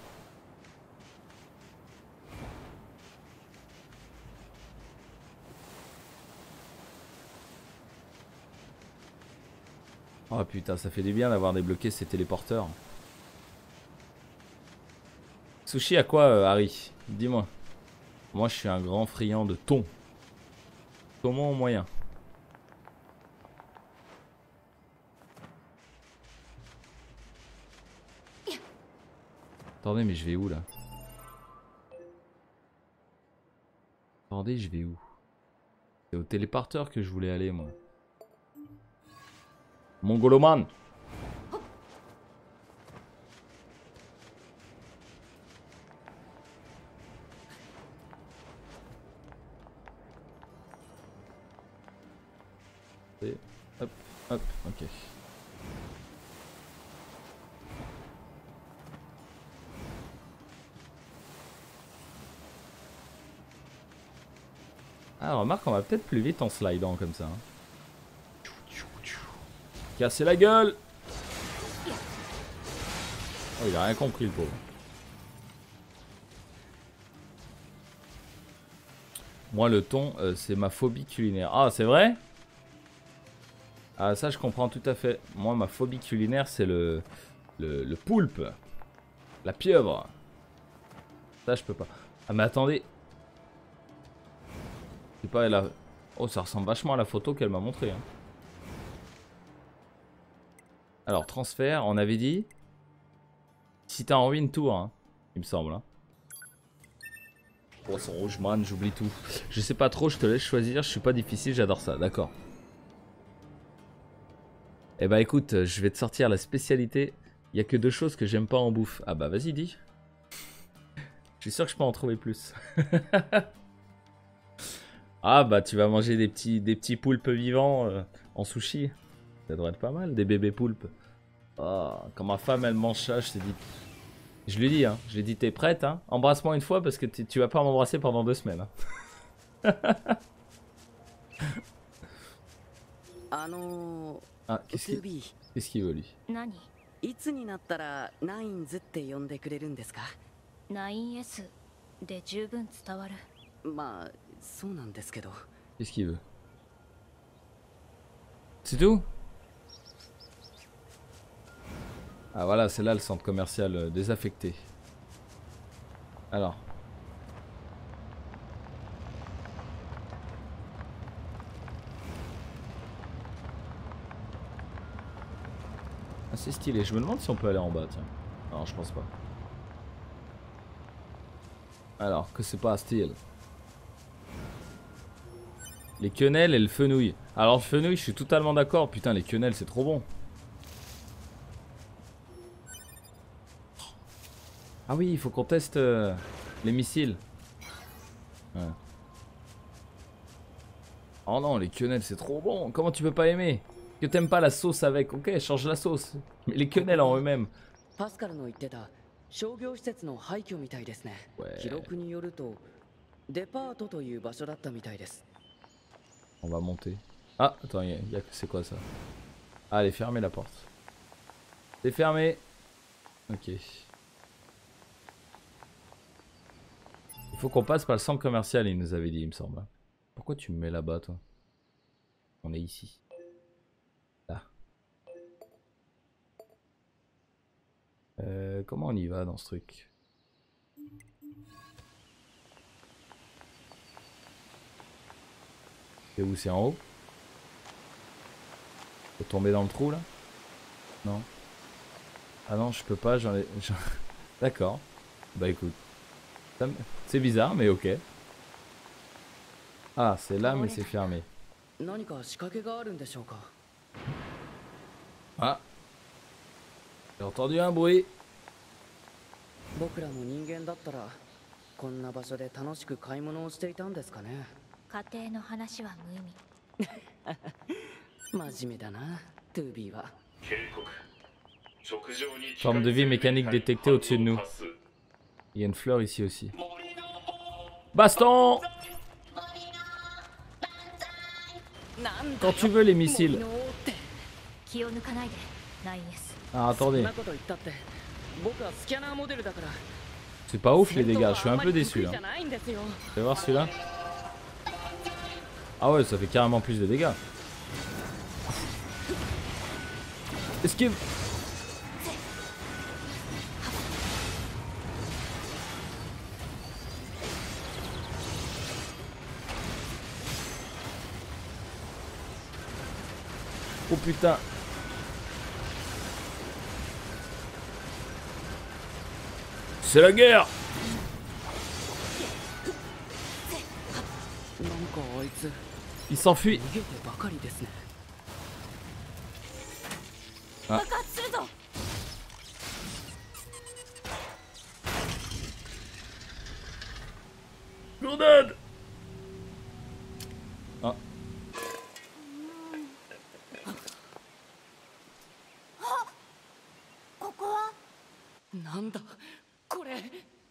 Oh putain, ça fait du bien d'avoir débloqué ces téléporteurs. Sushi à quoi, Harry? Dis-moi. Moi, je suis un grand friand de thon. Saumon au moyen. Attendez, mais je vais où là? Attendez, je vais où? C'est au téléporteur que je voulais aller, moi. Mongoloman. Et hop, hop, ok. Ah, remarque, on va peut-être plus vite en slidant comme ça. Hein. Casser la gueule! Oh, il a rien compris, le pauvre. Moi, le thon, c'est ma phobie culinaire. Ah, c'est vrai? Ah, ça, je comprends tout à fait. Moi, ma phobie culinaire, c'est le poulpe. La pieuvre. Ça, je peux pas. Ah, mais attendez. Je sais pas, elle a... Oh, ça ressemble vachement à la photo qu'elle m'a montrée. Hein. Alors, transfert, on avait dit... Si t'as envie une tour, hein, il me semble. Hein. Poisson rouge, man, j'oublie tout. Je sais pas trop, je te laisse choisir. Je suis pas difficile, j'adore ça, d'accord. Eh bah écoute, je vais te sortir la spécialité. Il y a que 2 choses que j'aime pas en bouffe. Ah bah vas-y, dis. Je suis sûr que je peux en trouver plus. Ah bah tu vas manger des petits poulpes vivants en sushi. Ça devrait être pas mal, des bébés poulpes. Oh, quand ma femme elle mange ça, je t'ai dit... Je lui dis, hein, je lui ai dit t'es prête, hein. Embrasse-moi une fois parce que tu vas pas m'embrasser pendant 2 semaines. Hein. Ah, qu'est-ce qu'il veut lui? いつになったらナインズって呼んでくれるんですか？ 9S で十分伝わる。 まあそうなんですけど。 Qu'est-ce qu'il veut? C'est tout? Ah voilà, c'est là le centre commercial désaffecté. Alors. Ah, c'est stylé. Je me demande si on peut aller en bas, tiens. Non, je pense pas. Alors, que c'est pas style. Les quenelles et le fenouil. Alors, le fenouil, je suis totalement d'accord. Putain, les quenelles, c'est trop bon. Ah oui, il faut qu'on teste les missiles. Ouais. Oh non, les quenelles, c'est trop bon. Comment tu peux pas aimer? Que t'aimes pas la sauce avec? Ok, change la sauce. Mais les quenelles en eux-mêmes. Pascalの言ってた商業施設の廃墟みたいですね。記録によるとデパートという場所だったみたいです。 On va monter. Ah, attends, c'est quoi ça? Ah, elle est fermée la porte. C'est fermé. Ok. Il faut qu'on passe par le centre commercial, il nous avait dit, il me semble. Pourquoi tu me mets là-bas, toi? On est ici. Là. Comment on y va dans ce truc? C'est où? C'est en haut? Faut tomber dans le trou là? Non. Ah non, je peux pas, j'en ai... D'accord. Bah écoute. C'est bizarre, mais ok. Ah, c'est là, mais c'est fermé. Ah. J'ai entendu un bruit. 僕らも人間だったらこんな場所で楽しく買い物をしていたんですかね。 家庭の話は無意味。 真面目だな、トゥービーは。 Forme de vie mécanique détectée au-dessus de nous. Il y a une fleur ici aussi. Baston! Quand tu veux les missiles. Ah, attendez. C'est pas ouf les dégâts, je suis un peu déçu là. Tu vas voir celui-là? Ah ouais, ça fait carrément plus de dégâts. Esquive! Oh putain! C'est la guerre! なんかあいつ Il s'enfuit. 逃げてばかりですね。 Ah. 爆発するぞ。 Grenade. Ah. ここはなんだこれ。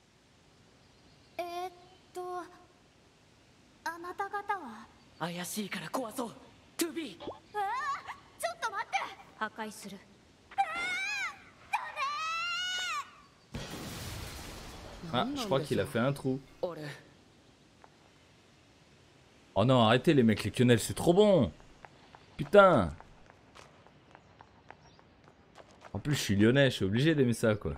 あなた方は。 怪しいから壊そう。トゥビー。 ちょっと待って。破壊する。 Ah, je crois qu'il a fait un trou. 俺 Oh non, arrêtez les mecs, les quenelles, c'est trop bon. Putain. En plus, je suis lyonnais, je suis obligé d'aimer ça, quoi.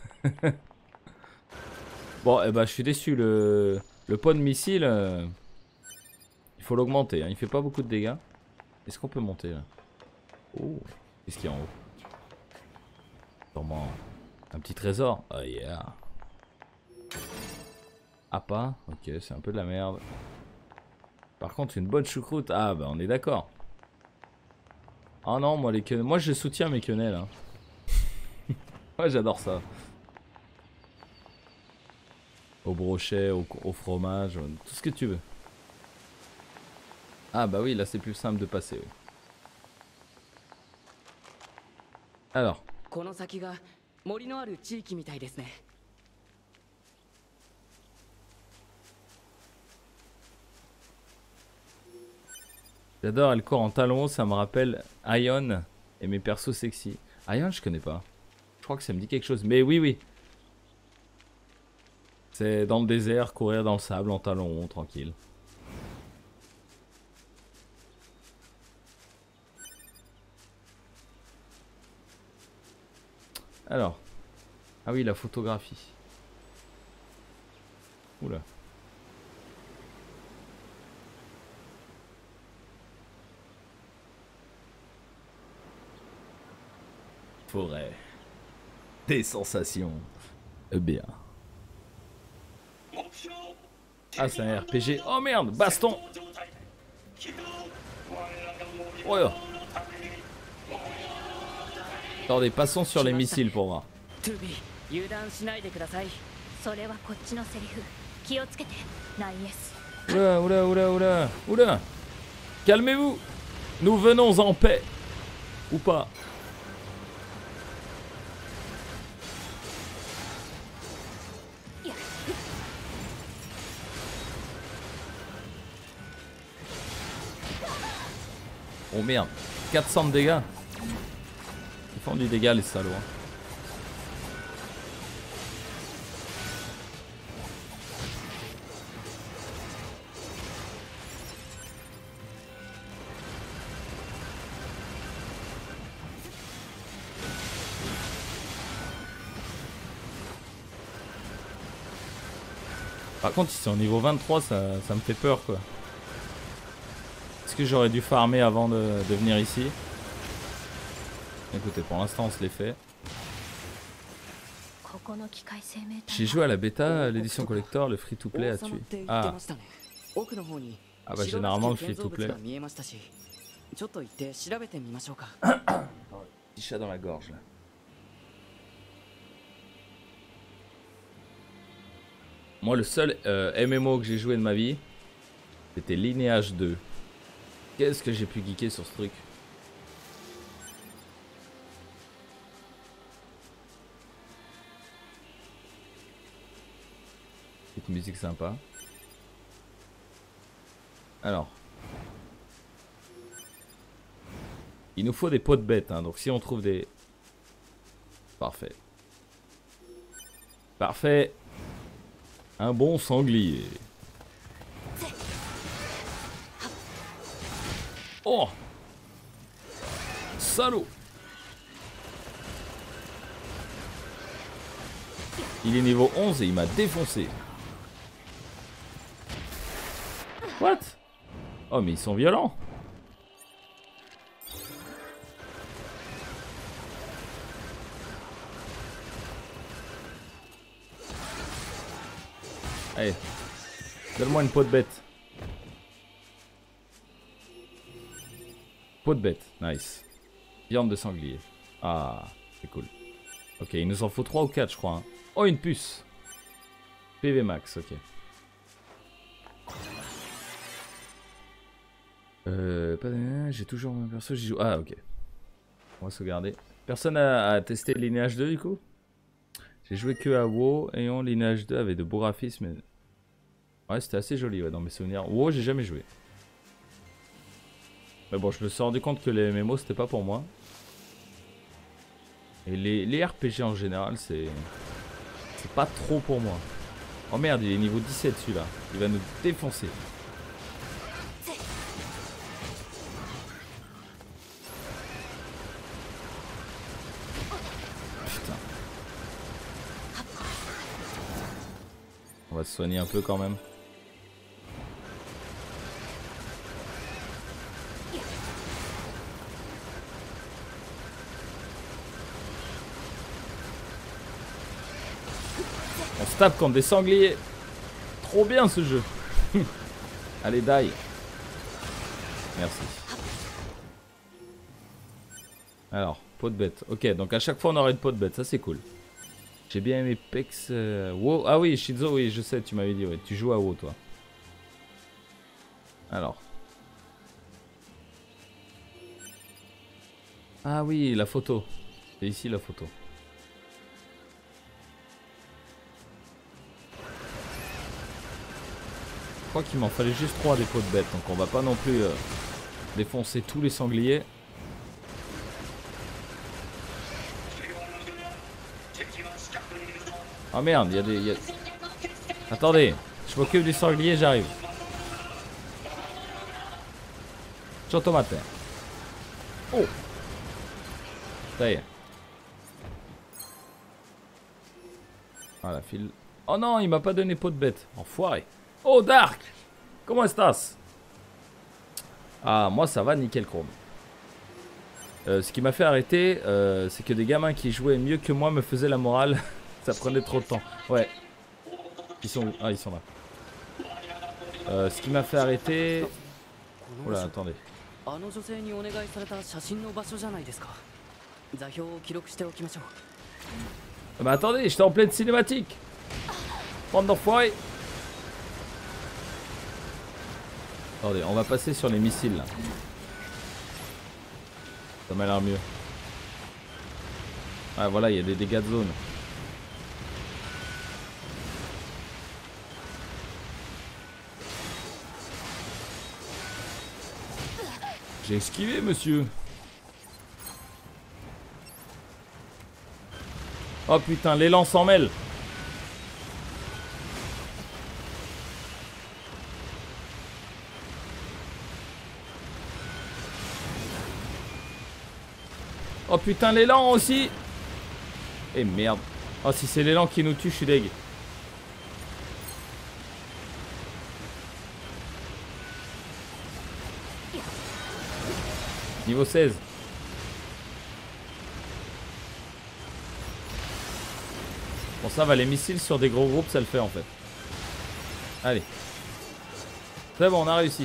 Bon, eh ben, je suis déçu. Le pot de missile, il faut l'augmenter. Hein. Il fait pas beaucoup de dégâts. Est-ce qu'on peut monter là? Oh, qu'est-ce qu'il y a en haut? Sûrement un petit trésor. Oh yeah. Ah pas? Ok, c'est un peu de la merde. Par contre, une bonne choucroute. Ah bah on est d'accord. Ah non, moi les quenelles. Moi je soutiens mes quenelles. Hein. Ouais, j'adore ça. Au brochet, au fromage, tout ce que tu veux. Ah bah oui, là c'est plus simple de passer. Oui. Alors. この先が森のある地域みたいですね。 J'adore, elle court en talons, ça me rappelle Ion et mes persos sexy. Ion, je connais pas. Je crois que ça me dit quelque chose. Mais oui, oui. C'est dans le désert, courir dans le sable en talons, tranquille. Alors. Ah oui, la photographie. Oula. Forêt. Des sensations. Bien. Ah, c'est un RPG. Oh merde, baston. Oh là. Attendez, passons sur les missiles pour voir. トゥビー、油断しないでください。 それはこっちのセリフ。気をつけて。ナイエス。 Oula, oula, oula, oula. Oula. Calmez-vous. Nous venons en paix. Ou pas. Oh merde, 400 de dégâts. Ils font du dégât les salauds. Hein. Par contre, ils sont au niveau 23, ça me fait peur quoi. Est-ce que j'aurais dû farmer avant de venir ici? Écoutez, pour l'instant on se les fait. J'ai joué à la bêta, l'édition collector, le free-to-play a tué. Ah. Ah bah généralement le free-to-play. Petit chat dans la gorge là. Moi le seul MMO que j'ai joué de ma vie, c'était Lineage 2. Qu'est-ce que j'ai pu geeker sur ce truc? Petite musique sympa. Alors. Il nous faut des pots de bêtes, hein, donc si on trouve des... Parfait. Parfait. Un bon sanglier. Oh! Salaud! Il est niveau 11 et il m'a défoncé. What? Oh mais ils sont violents. Allez, donne-moi une peau de bête. Peau de bête, nice. Viande de sanglier. Ah, c'est cool. Ok, il nous en faut 3 ou 4 je crois. Hein. Oh, une puce. PV max, ok. J'ai toujours mon perso, j'y joue. Ah, ok. On va sauvegarder. Personne a testé Lineage 2 du coup? J'ai joué que à WoW et on Lineage 2 avait de beaux graphismes. Mais... ouais, c'était assez joli ouais, dans mes souvenirs. WoW, j'ai jamais joué. Mais bon, je me suis rendu compte que les MMO c'était pas pour moi. Et les RPG en général, c'est pas trop pour moi. Oh merde, il est niveau 17 celui-là. Il va nous défoncer. Putain. On va se soigner un peu quand même. On se tape contre des sangliers. Trop bien ce jeu. Allez, die. Merci. Alors, peau de bête. Ok, donc à chaque fois on aurait une peau de bête. Ça c'est cool. J'ai bien aimé Pex. WoW. Ah oui, Shizo, oui, je sais, tu m'avais dit. Ouais. Tu joues à WoW toi. Alors. Ah oui, la photo. C'est ici la photo. Je crois qu'il m'en fallait juste 3 des peaux de bête, donc on va pas non plus défoncer tous les sangliers. Ah merde, il y a des... Attendez, je m'occupe du sanglier, j'arrive. J'automate. Oh. Ça y est. Voilà, file. Oh non, il m'a pas donné peau de bête. Enfoiré. Oh, Dark! Comment estás? Ah, moi ça va, nickel chrome. Ce qui m'a fait arrêter, c'est que des gamins qui jouaient mieux que moi me faisaient la morale. Ça prenait trop de temps. Ouais. Ils sont où? Ah, ils sont là. Ce qui m'a fait arrêter... Oula, attendez. Ah bah attendez, j'étais en pleine cinématique. Bande d'enfoirés. Attendez, on va passer sur les missiles là. Ça m'a l'air mieux. Ah voilà, il y a des dégâts de zone. J'ai esquivé, monsieur. Oh putain, l'élan s'en mêle. Oh putain, l'élan aussi. Et merde. Oh, si c'est l'élan qui nous tue, je suis deg. Niveau 16. Bon, ça va, les missiles sur des gros groupes, ça le fait en fait. Allez. C'est bon, on a réussi.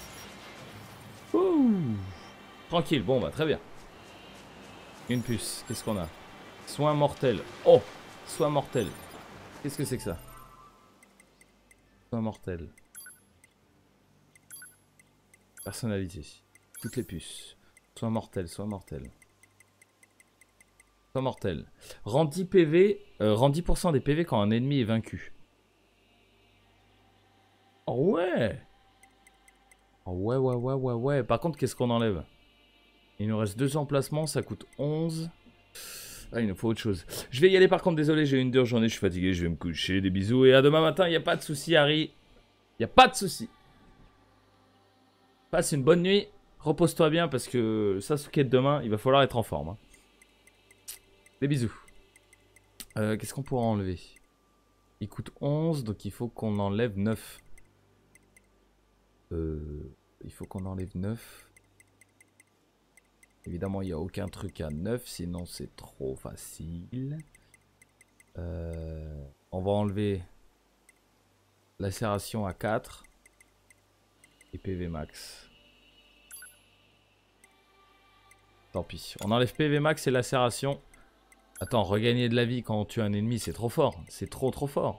Ouh. Tranquille, bon bah très bien. Une puce, qu'est-ce qu'on a? Soin mortel. Oh, soin mortel. Qu'est-ce que c'est que ça? Soin mortel. Personnalité. Toutes les puces. Soin mortel, soin mortel. Soin mortel. Rend 10 PV, rend 10% des PV quand un ennemi est vaincu. Oh ouais. Oh ouais. Par contre, qu'est-ce qu'on enlève? Il nous reste 2 emplacements, ça coûte 11. Ah, il nous faut autre chose. Je vais y aller par contre, désolé, j'ai eu une dure journée, je suis fatigué, je vais me coucher. Des bisous et à demain matin, il n'y a pas de souci, Harry. Il n'y a pas de souci. Passe une bonne nuit, repose-toi bien parce que Sasuke demain, il va falloir être en forme. Hein. Des bisous. Qu'est-ce qu'on pourra enlever? Il coûte 11, donc il faut qu'on enlève 9. Il faut qu'on enlève 9. Évidemment, il n'y a aucun truc à 9, sinon c'est trop facile. On va enlever lacération à 4. Et PV max. Tant pis. On enlève PV max et lacération. Attends, regagner de la vie quand on tue un ennemi, c'est trop fort. C'est trop fort.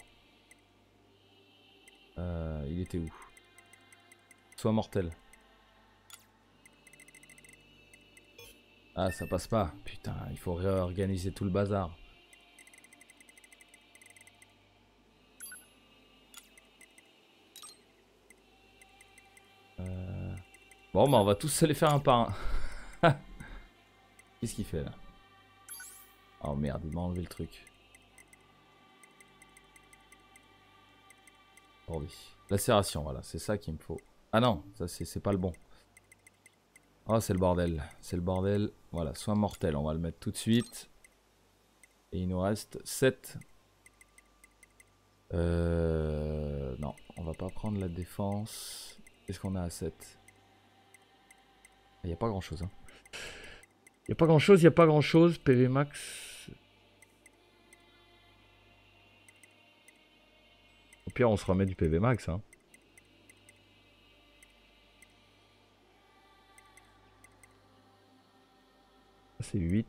Il était où? Soit mortel. Ah, ça passe pas. Putain, il faut réorganiser tout le bazar. Bon, bah on va tous se les faire un par un. Qu'est-ce qu'il fait là? Oh merde, il m'a enlevé le truc. Attendez. Lacération, voilà, c'est ça qu'il me faut. Ah non, ça c'est pas le bon. Oh, c'est le bordel. C'est le bordel. Voilà, soin mortel, on va le mettre tout de suite. Et il nous reste 7. Non, on va pas prendre la défense. Qu'est-ce qu'on a à 7? Il n'y a pas grand chose. Hein. Il n'y a pas grand chose, il n'y a pas grand chose. PV max. Au pire, on se remet du PV max. Hein. C'est 8.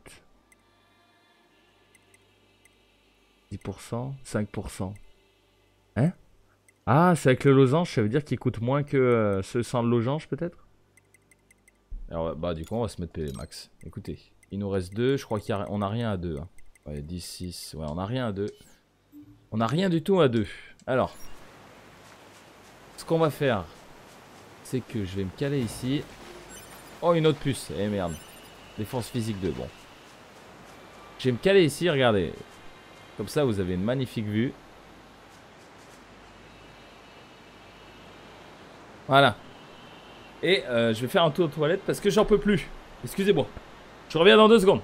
10%. 5%. Hein? Ah, c'est avec le losange, ça veut dire qu'il coûte moins que ceux sans le losange peut-être? Alors bah du coup on va se mettre PV max. Écoutez, il nous reste 2, je crois qu'on a rien à 2. Hein. Ouais, 10, 6, ouais on a rien à 2. On a rien du tout à 2. Alors, ce qu'on va faire, c'est que je vais me caler ici. Oh une autre puce, eh merde. Défense physique 2, bon. Je vais me caler ici, regardez. Comme ça vous avez une magnifique vue. Voilà. Et je vais faire un tour aux toilettes parce que j'en peux plus. Excusez-moi. Je reviens dans 2 secondes.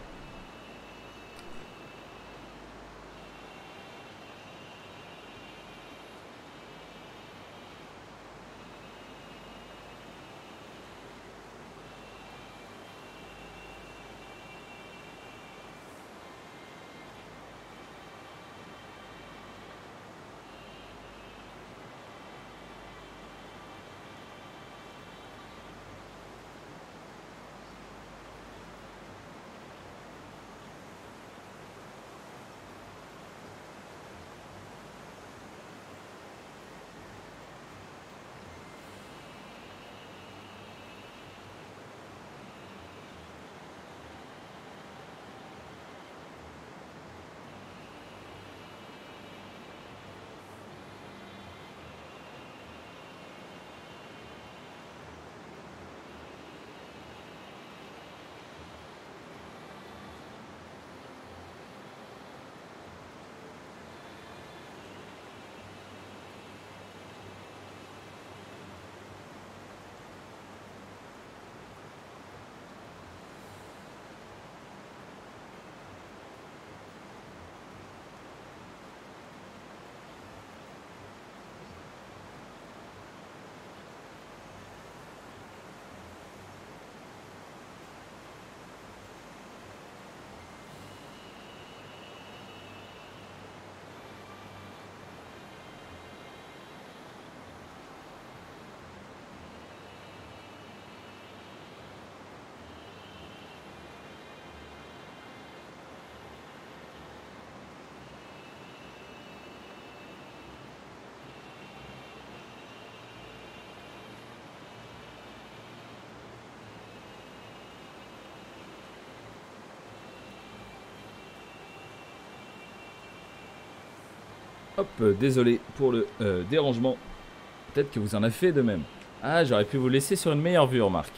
Hop, désolé pour le dérangement. Peut-être que vous en avez fait de même. Ah, j'aurais pu vous laisser sur une meilleure vue, remarque.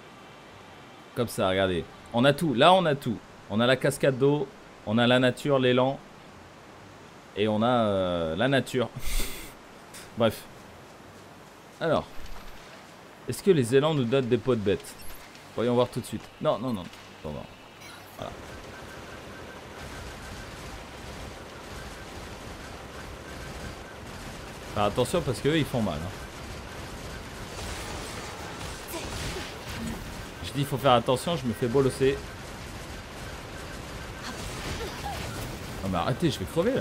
Comme ça, regardez. On a tout. Là, on a tout. On a la cascade d'eau. On a la nature, l'élan. Et on a la nature. Bref. Alors. Est-ce que les élans nous donnent des peaux de bêtes? Voyons voir tout de suite. Non, non, non. Non, non. Voilà. Faire attention parce qu'eux ils font mal. Hein. Je dis il faut faire attention, je me fais bolosser. Oh mais arrêtez, je vais crever là.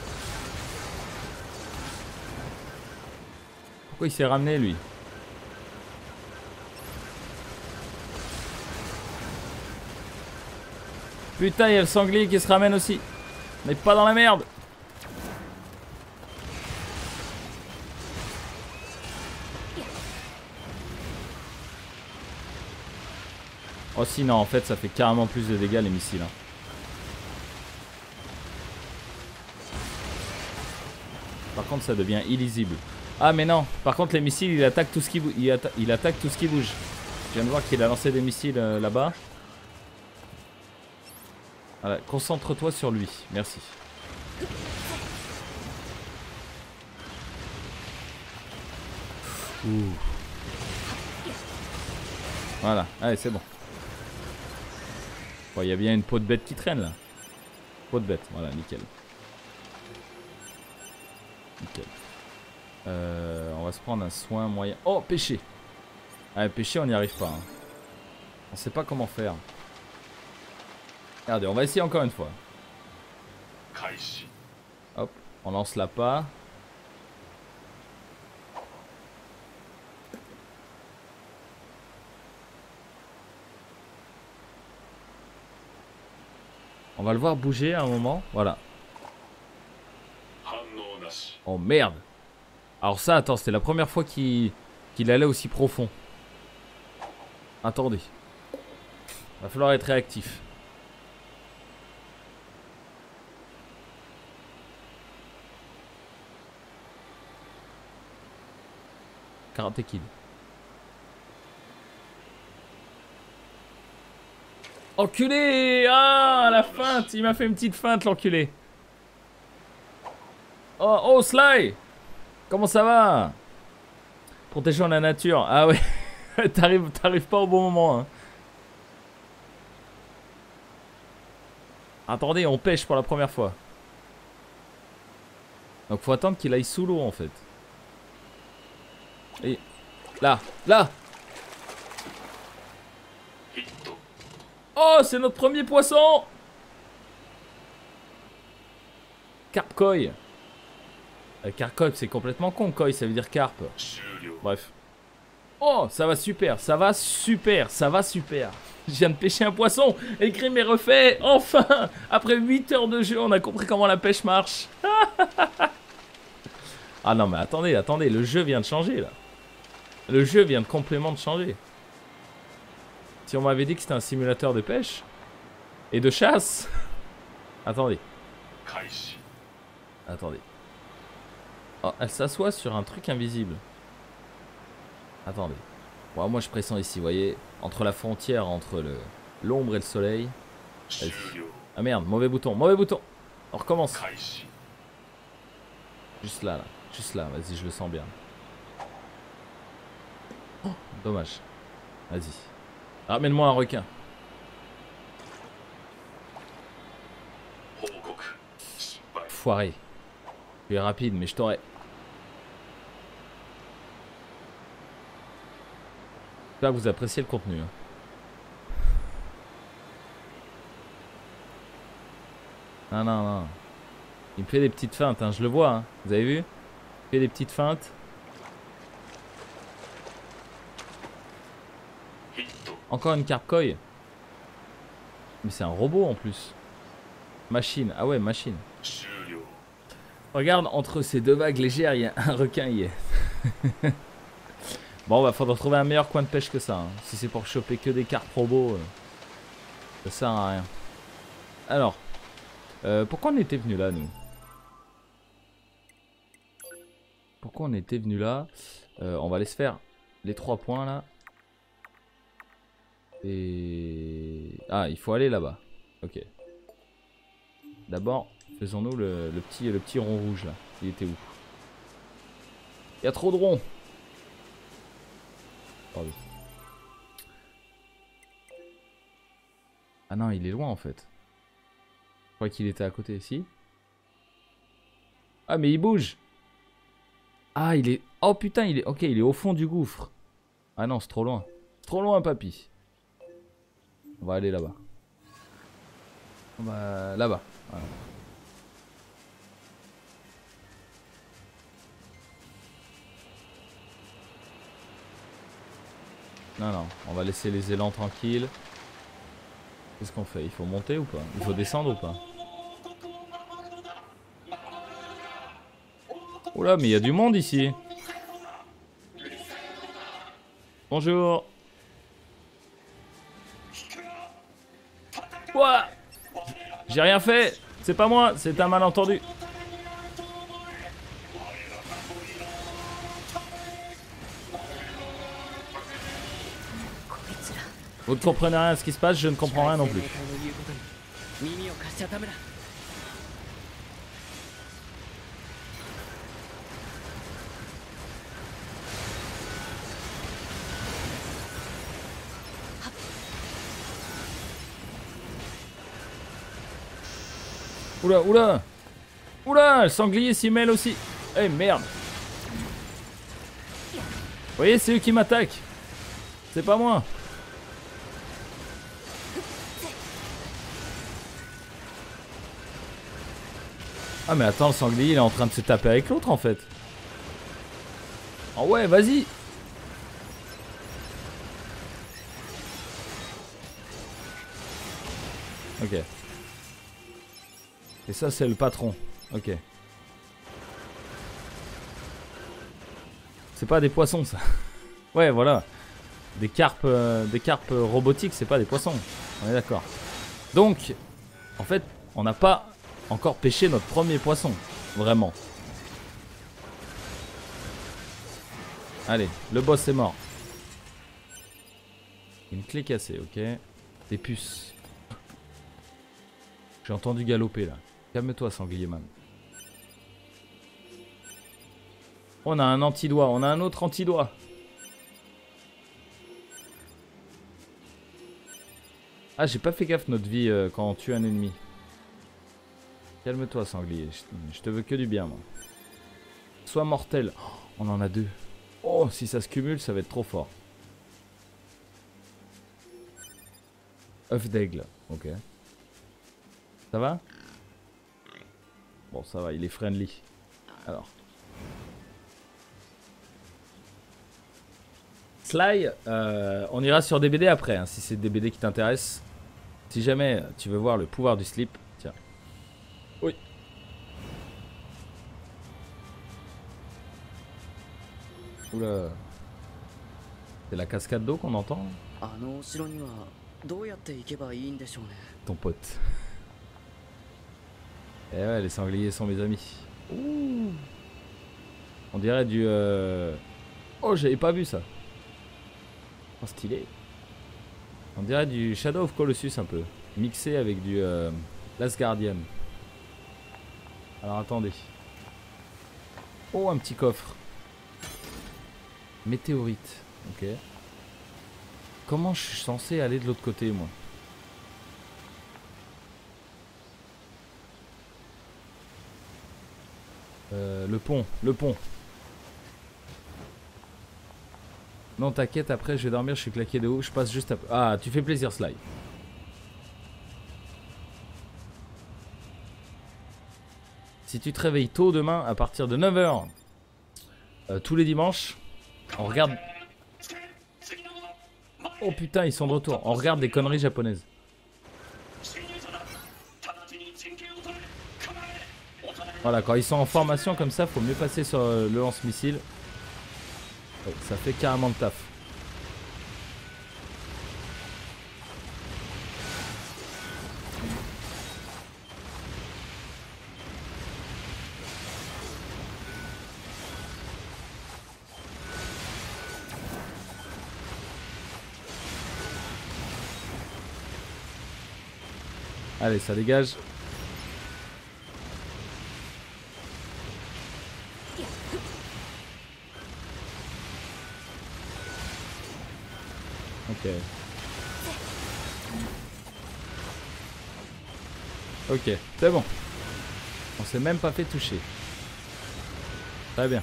Pourquoi il s'est ramené lui? Putain, il y a le sanglier qui se ramène aussi. On n'est pas dans la merde. Oh si, non, en fait, ça fait carrément plus de dégâts les missiles. Hein. Par contre, ça devient illisible. Ah, mais non. Par contre, les missiles, il attaque tout ce qui, il attaque tout ce qui bouge. Je viens de voir qu'il a lancé des missiles là-bas. Voilà, concentre-toi sur lui. Merci. Ouh. Voilà, allez, c'est bon. Bon, il y a bien une peau de bête qui traîne là. Peau de bête, voilà, nickel. Nickel. On va se prendre un soin moyen. Oh, pêcher. Ah, pêcher, on n'y arrive pas. Hein. On sait pas comment faire. Regardez, on va essayer encore une fois. Hop, on lance l'appât. On va le voir bouger à un moment. Voilà. Oh merde. Alors ça, attends, c'était la première fois qu'il allait aussi profond. Attendez. Va falloir être réactif. Karate Kid. Enculé! Ah, la feinte! Il m'a fait une petite feinte, l'enculé. Oh, oh, Sly! Comment ça va? Protégeons la nature. Ah ouais, t'arrives pas au bon moment. Hein. Attendez, on pêche pour la première fois. Donc faut attendre qu'il aille sous l'eau en fait. Et là, là! Oh, c'est notre premier poisson! Carpe koi. Carpe koi, c'est complètement con. Koi, ça veut dire carpe. Bref. Oh, ça va super, ça va super, ça va super. Je viens de pêcher un poisson et le crime est refait. Enfin, après 8 heures de jeu, on a compris comment la pêche marche. Ah non, mais attendez, attendez, le jeu vient de changer là. Le jeu vient de complètement de changer. Si on m'avait dit que c'était un simulateur de pêche et de chasse. Attendez. Attendez. Oh, elle s'assoit sur un truc invisible. Attendez. Bon, moi je pressens ici, vous voyez. Entre la frontière, entre l'ombre et le soleil. Ah merde, mauvais bouton, mauvais bouton. On recommence. Juste là, là. Juste là, vas-y, je le sens bien. Oh, dommage. Vas-y. Ramène-moi un requin. Foiré. Tu es rapide, mais je t'aurais. J'espère que vous appréciez le contenu. Hein. Non, non, non. Il me fait des petites feintes, hein. Je le vois. Hein. Vous avez vu? Il fait des petites feintes. Encore une carpe koi. Mais c'est un robot en plus. Machine. Ah ouais, machine. Regarde, entre ces deux vagues légères, il y a un requin, il est. Bon, bah faudra trouver un meilleur coin de pêche que ça. Hein. Si c'est pour choper que des carpes robots, ça sert à rien. Alors, pourquoi on était venu là, nous? Pourquoi on était venu là? On va aller se faire les 3 points là. Et... Ah, il faut aller là-bas. Ok. D'abord, faisons-nous le petit rond rouge là. Il était où? Il y a trop de ronds. Pardon. Ah non, il est loin en fait. Je crois qu'il était à côté ici. Ah mais il bouge. Ah il est... Oh putain, il est... Ok, il est au fond du gouffre. Ah non, c'est trop loin. C'est trop loin, papy. On va aller là-bas. On va là-bas. Voilà. Non, non, on va laisser les élans tranquilles. Qu'est-ce qu'on fait? Il faut monter ou pas? Il faut descendre ou pas? Oula, mais il y a du monde ici. Bonjour. Ouah, j'ai rien fait. C'est pas moi, c'est un malentendu. Vous ne comprenez rien à ce qui se passe, je ne comprends rien non plus. Oula, oula. Oula, le sanglier s'y mêle aussi. Eh merde. Vous voyez, c'est eux qui m'attaquent. C'est pas moi. Ah mais attends, le sanglier il est en train de se taper avec l'autre en fait. Oh ouais, vas-y. Ok. Et ça c'est le patron. Ok. C'est pas des poissons ça. Ouais voilà. Des carpes robotiques, c'est pas des poissons. On est d'accord. Donc, en fait, on n'a pas encore pêché notre premier poisson. Vraiment. Allez, le boss est mort. Une clé cassée, ok. Des puces. J'ai entendu galoper là. Calme-toi, sanglier man. On a un antidoigt, on a un autre antidoigt. Ah, j'ai pas fait gaffe notre vie quand on tue un ennemi. Calme-toi, sanglier. Je te veux que du bien, moi. Sois mortel. Oh, on en a deux. Oh, si ça se cumule, ça va être trop fort. œuf d'aigle. Ok. Ça va? Bon, ça va, il est friendly. Alors. Sly, on ira sur des BD après, hein, si c'est des BD qui t'intéressent. Si jamais tu veux voir le pouvoir du slip, tiens. Oui. Oula. C'est la cascade d'eau qu'on entend? Ton pote. Eh ouais, les sangliers sont mes amis. Ouh. On dirait du... Oh, j'avais pas vu ça. Oh, stylé. On dirait du Shadow of Colossus un peu. Mixé avec du Last Guardian. Alors attendez. Oh, un petit coffre. Météorite. Ok. Comment je suis censé aller de l'autre côté, moi? Le pont. Le pont. Non, t'inquiète, après je vais dormir, je suis claqué de haut, je passe juste après. Ah, tu fais plaisir, Sly. Si tu te réveilles tôt demain, à partir de 9 h, tous les dimanches, on regarde... Oh putain, ils sont de retour. On regarde des conneries japonaises. Voilà, quand ils sont en formation comme ça, faut mieux passer sur le lance-missile. Ouais, ça fait carrément le taf. Allez, ça dégage. Ok. Ok, c'est bon. On s'est même pas fait toucher. Très bien.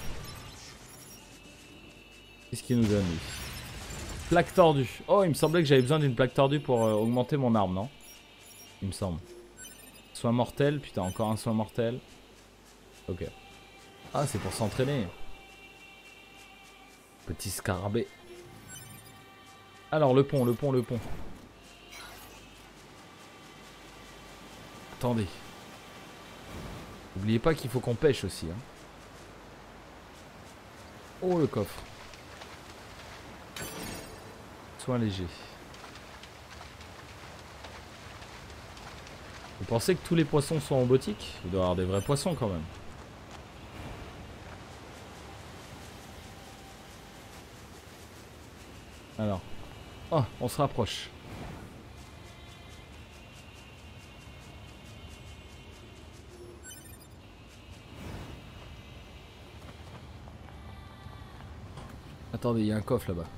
Qu'est-ce qu'il nous donne lui? Plaque tordue. Oh, il me semblait que j'avais besoin d'une plaque tordue pour augmenter mon arme, non? Il me semble. Soin mortel. Putain, encore un soin mortel. Ok. Ah, c'est pour s'entraîner. Petit scarabée. Alors, le pont, le pont, le pont. Attendez. N'oubliez pas qu'il faut qu'on pêche aussi. Hein. Oh, le coffre. Soin léger. Vous pensez que tous les poissons sont en boutique? Il doit y avoir des vrais poissons quand même. Alors. Oh, on se rapproche. Attendez, il y a un coffre là-bas.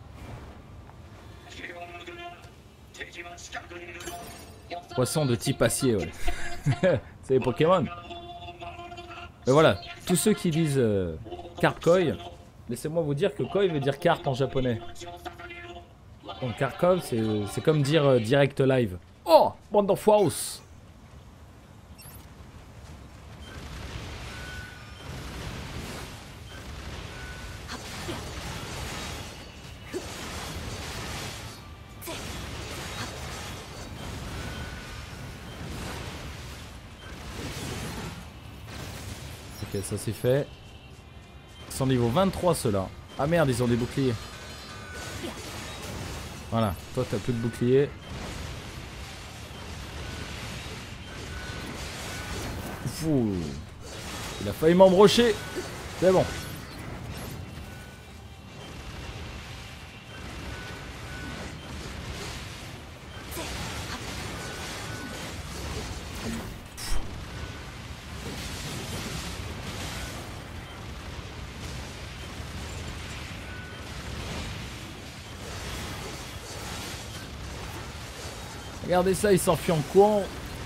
Poisson de type acier, ouais. C'est les Pokémon. Mais voilà, tous ceux qui disent carp koi, laissez-moi vous dire que koi veut dire carpe en japonais. Donc carp c'est comme dire direct live. Oh, bande d'enfoirous. Ok, ça c'est fait. Ils sont niveau 23 ceux-là. Ah merde, ils ont des boucliers. Voilà, toi t'as plus de bouclier. Fou. Il a failli m'embrocher. C'est bon. Regardez ça, il s'enfuit en courant.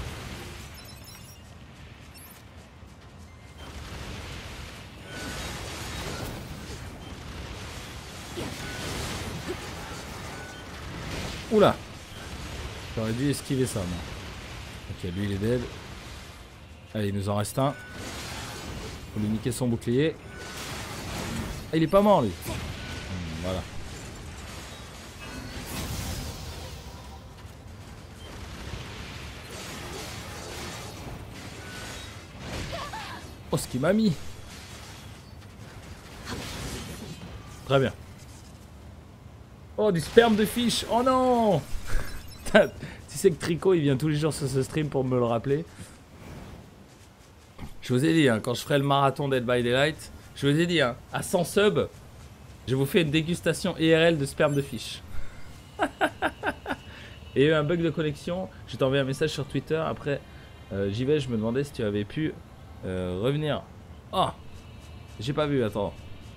Oula. J'aurais dû esquiver ça, moi. Ok, lui il est dead. Allez, il nous en reste un. Faut lui niquer son bouclier. Ah, il est pas mort, lui. Voilà. Oh, ce qu'il m'a mis. Très bien. Oh, du sperme de fiche. Oh non. Tu sais que Trico, il vient tous les jours sur ce stream pour me le rappeler. Je vous ai dit, hein, quand je ferai le marathon Dead by Daylight, je vous ai dit, hein, à 100 subs, je vous fais une dégustation IRL de sperme de fiche. Et il y a eu un bug de connexion. Je t'ai envoyé un message sur Twitter. Après, j'y vais, je me demandais si tu avais pu... revenir. Oh, j'ai pas vu, attends.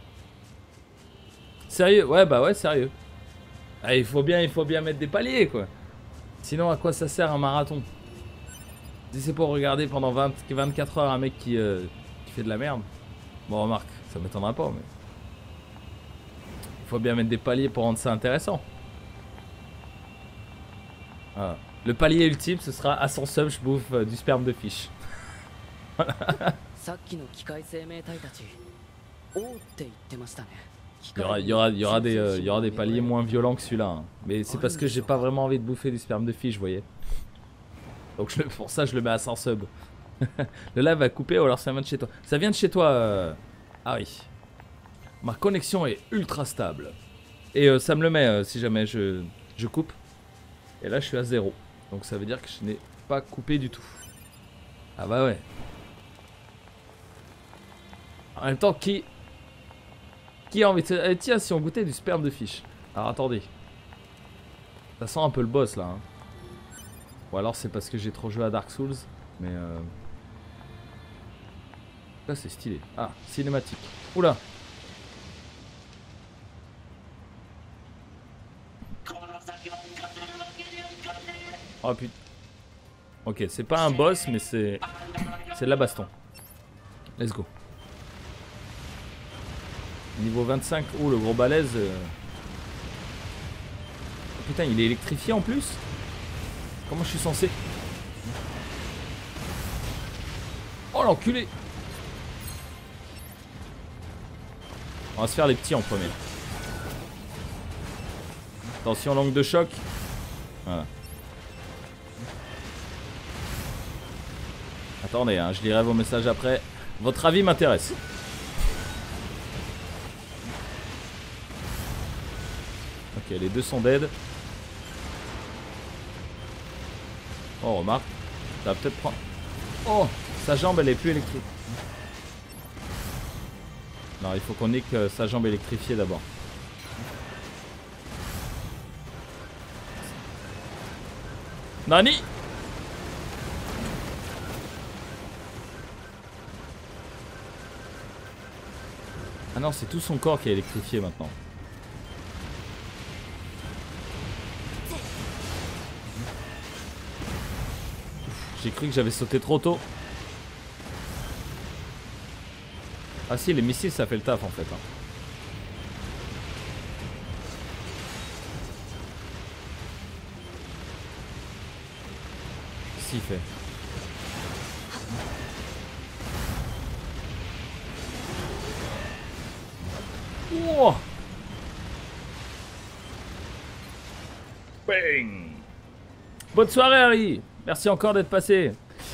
Sérieux? Ouais, bah ouais, sérieux. Ah, il faut bien mettre des paliers, quoi. Sinon, à quoi ça sert un marathon? Si c'est pour regarder pendant 24 heures un mec qui fait de la merde. Bon, remarque, ça m'étonnera pas, mais... Il faut bien mettre des paliers pour rendre ça intéressant. Voilà. Le palier ultime, ce sera à 100 subs, je bouffe du sperme de fiche. Il y aura des paliers moins violents que celui-là. Hein. Mais c'est parce que j'ai pas vraiment envie de bouffer du sperme de fiche, vous voyez. Donc pour ça, je le mets à 100 subs. Le live va couper ou alors ça vient de chez toi. Ça vient de chez toi. Ah oui. Ma connexion est ultra stable. Et ça me le met si jamais je coupe. Et là, je suis à 0. Donc ça veut dire que je n'ai pas coupé du tout. Ah bah ouais. En même temps, qui a envie de... Eh, tiens, si on goûtait du sperme de fiche. Alors attendez. Ça sent un peu le boss là. Hein. Ou alors c'est parce que j'ai trop joué à Dark Souls. Mais là c'est stylé. Ah, cinématique. Oula. Oh putain. Ok, c'est pas un boss mais c'est de la baston. Let's go. Niveau 25, oh le gros balèze. Putain, il est électrifié en plus. Comment je suis censé... Oh l'enculé. On va se faire les petits en premier. Attention, langue de choc. Voilà. Attendez, hein, je lirai vos messages après. Votre avis m'intéresse. Ok, les deux sont dead. Oh, remarque. Ça va peut-être prendre... Oh, sa jambe, elle est plus électrique. Non, il faut qu'on ait que sa jambe électrifiée d'abord. Nani? Ah non, c'est tout son corps qui est électrifié maintenant. J'ai cru que j'avais sauté trop tôt. Ah si, les missiles ça fait le taf en fait. Hein. Si, il fait. Wow. Bang. Bonne soirée Harry. Merci encore d'être passé.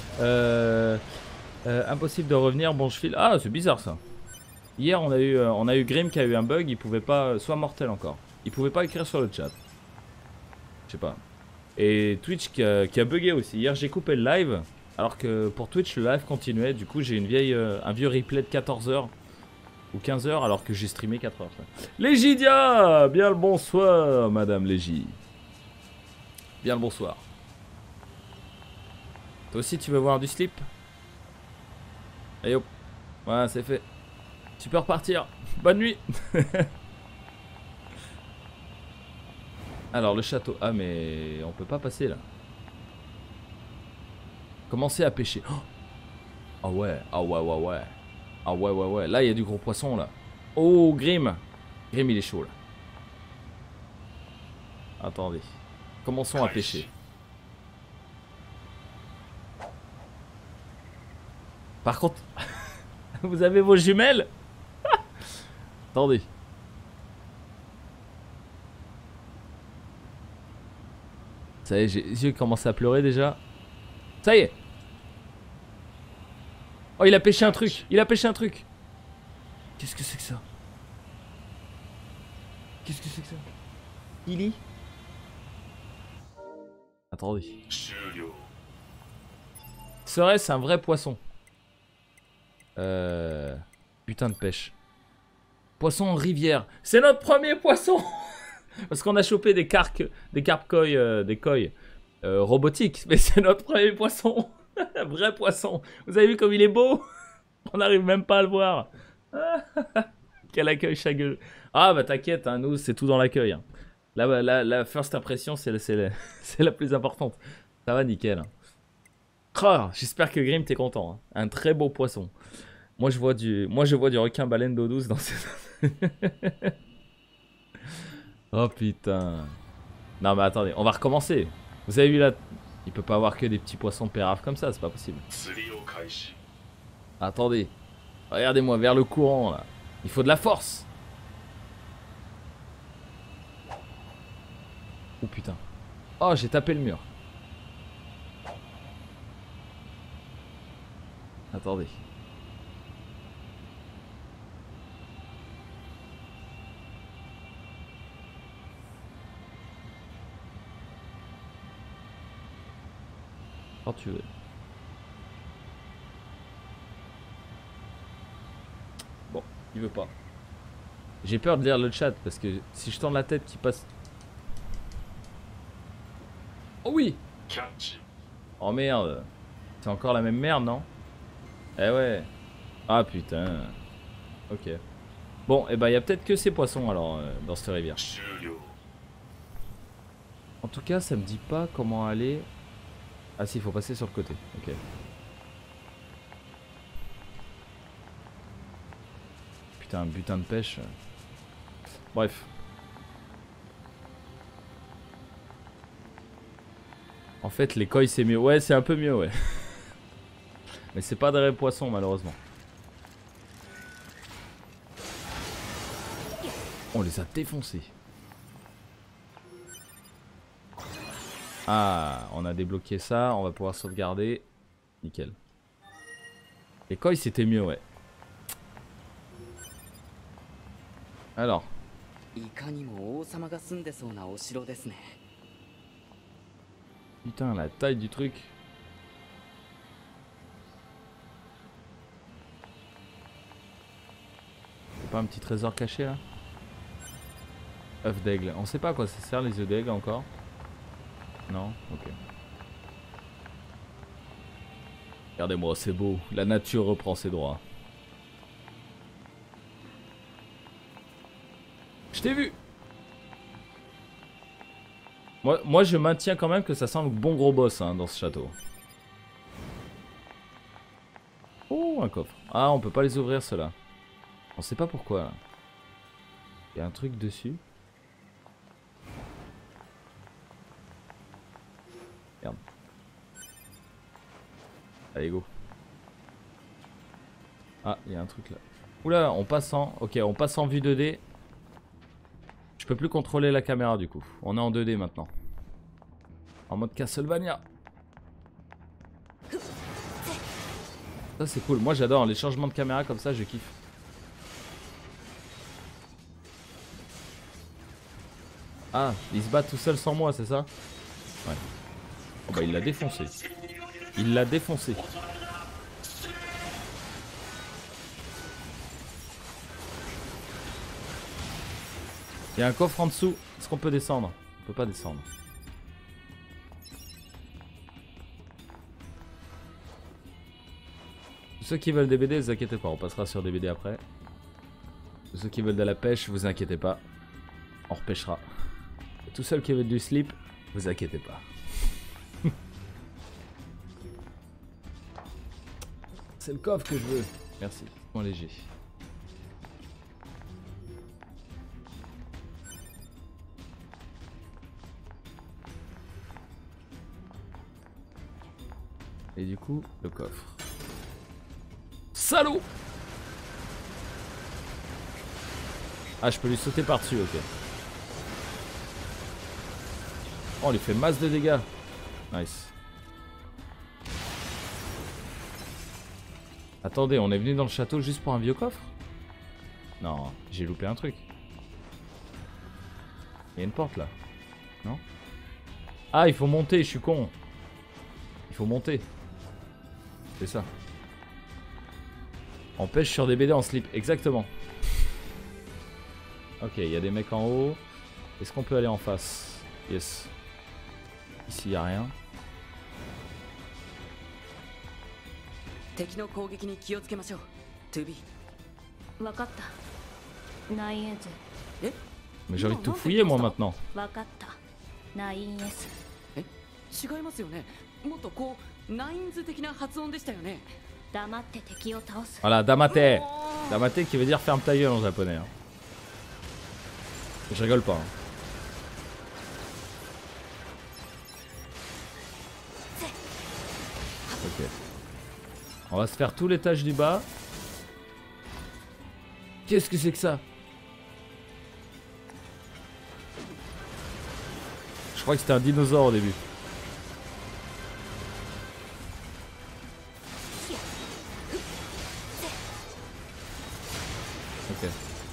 Impossible de revenir, bon je file. Ah c'est bizarre ça. Hier on a eu Grim qui a eu un bug, il pouvait pas, soit mortel encore. Il pouvait pas écrire sur le chat. Je sais pas. Et Twitch qui a bugué aussi. Hier j'ai coupé le live, alors que pour Twitch le live continuait. Du coup j'ai une un vieux replay de 14h ou 15h alors que j'ai streamé 4h. Légidia, bien le bonsoir madame Légie. Bien le bonsoir. Toi aussi tu veux voir du slip? Allez hop. Voilà, c'est fait. Tu peux repartir. Bonne nuit. Alors le château. Ah mais on peut pas passer là. Commencez à pêcher. Oh. Ah ouais. Ah ouais ouais ouais. Ah ouais ouais ouais. Là il y a du gros poisson là. Oh Grim. Grim il est chaud là. Attendez. Commençons à pêcher. Par contre, vous avez vos jumelles? Attendez. Ça y est, j'ai les yeux qui commencent à pleurer déjà. Ça y est. Oh, il a pêché un truc. Il a pêché un truc. Qu'est-ce que c'est que ça? Qu'est-ce que c'est que ça? Illy? Attendez. Serait-ce un vrai poisson? Putain de pêche. Poisson en rivière. C'est notre premier poisson. Parce qu'on a chopé des carpes koi, des koi robotiques. Mais c'est notre premier poisson. Vrai poisson. Vous avez vu comme il est beau? On n'arrive même pas à le voir. Quel accueil chagueux. Ah bah t'inquiète, hein, nous c'est tout dans l'accueil. Hein. La first impression c'est la plus importante. Ça va nickel. Hein. Oh, j'espère que Grim t'es content. Hein. Un très beau poisson. Moi je vois du requin baleine d'eau douce dans ces... Oh putain. Non mais attendez, on va recommencer. Vous avez vu là, il peut pas avoir que des petits poissons péraves comme ça, c'est pas possible. Attendez. Regardez-moi vers le courant là. Il faut de la force. Oh putain. Oh j'ai tapé le mur. Attendez. Quand tu veux. Bon, il veut pas. J'ai peur de lire le chat parce que si je tourne la tête qui passe... Oh oui. Oh merde. C'est encore la même merde, non? Eh ouais. Ah putain. Ok. Bon, et bah il y a peut-être que ces poissons alors dans cette rivière. En tout cas, ça me dit pas comment aller... Ah si, il faut passer sur le côté. Ok. Putain, butin de pêche. Bref. En fait, les koi c'est mieux. Ouais, c'est un peu mieux, ouais. Mais c'est pas des vrais poissons, malheureusement. On les a défoncés. Ah, on a débloqué ça. On va pouvoir sauvegarder. Nickel. Les koi c'était mieux, ouais. Alors. いかにも王様が住んでそうなお城ですね。 Putain, la taille du truc. C'est pas un petit trésor caché là? Œuf d'aigle. On sait pas à quoi ça sert les œufs d'aigle encore. Non? Ok. Regardez-moi, c'est beau. La nature reprend ses droits. Je t'ai vu! Moi, je maintiens quand même que ça sent le bon gros boss hein, dans ce château. Oh, un coffre. Ah, on peut pas les ouvrir ceux-là. On sait pas pourquoi. Là. Il y a un truc dessus. Merde. Allez, go. Ah, il y a un truc là. Oula, on passe en... Ok, on passe en vue 2D. Je peux plus contrôler la caméra du coup. On est en 2D maintenant. En mode Castlevania. Ça c'est cool. Moi j'adore les changements de caméra comme ça, je kiffe. Ah, il se bat tout seul sans moi, c'est ça? Ouais. Oh bah il l'a défoncé. Il l'a défoncé. Il y a un coffre en dessous. Est-ce qu'on peut descendre? On peut pas descendre. Tous ceux qui veulent des BD, vous inquiétez pas, on passera sur des BD après. Tous ceux qui veulent de la pêche, vous inquiétez pas. On repêchera. Et tous ceux qui veulent du slip, vous inquiétez pas. C'est le coffre que je veux. Merci, moins léger. Et du coup, le coffre. Salaud! Ah, je peux lui sauter par-dessus, ok. Oh, on lui fait masse de dégâts. Nice. Attendez, on est venu dans le château juste pour un vieux coffre? Non, j'ai loupé un truc. Il y a une porte là. Non? Ah, il faut monter, je suis con. Il faut monter. C'est ça. On pêche sur des BD en slip, exactement. Ok, il y a des mecs en haut. Est-ce qu'on peut aller en face? Yes. Ici, il n'y a rien. Mais j'ai envie de tout fouiller moi maintenant. Voilà, damate. Damate qui veut dire ferme ta gueule en japonais. Hein. Je rigole pas. Hein. Ok. On va se faire tout l'étage du bas. Qu'est-ce que c'est que ça? Je crois que c'était un dinosaure au début. Ok.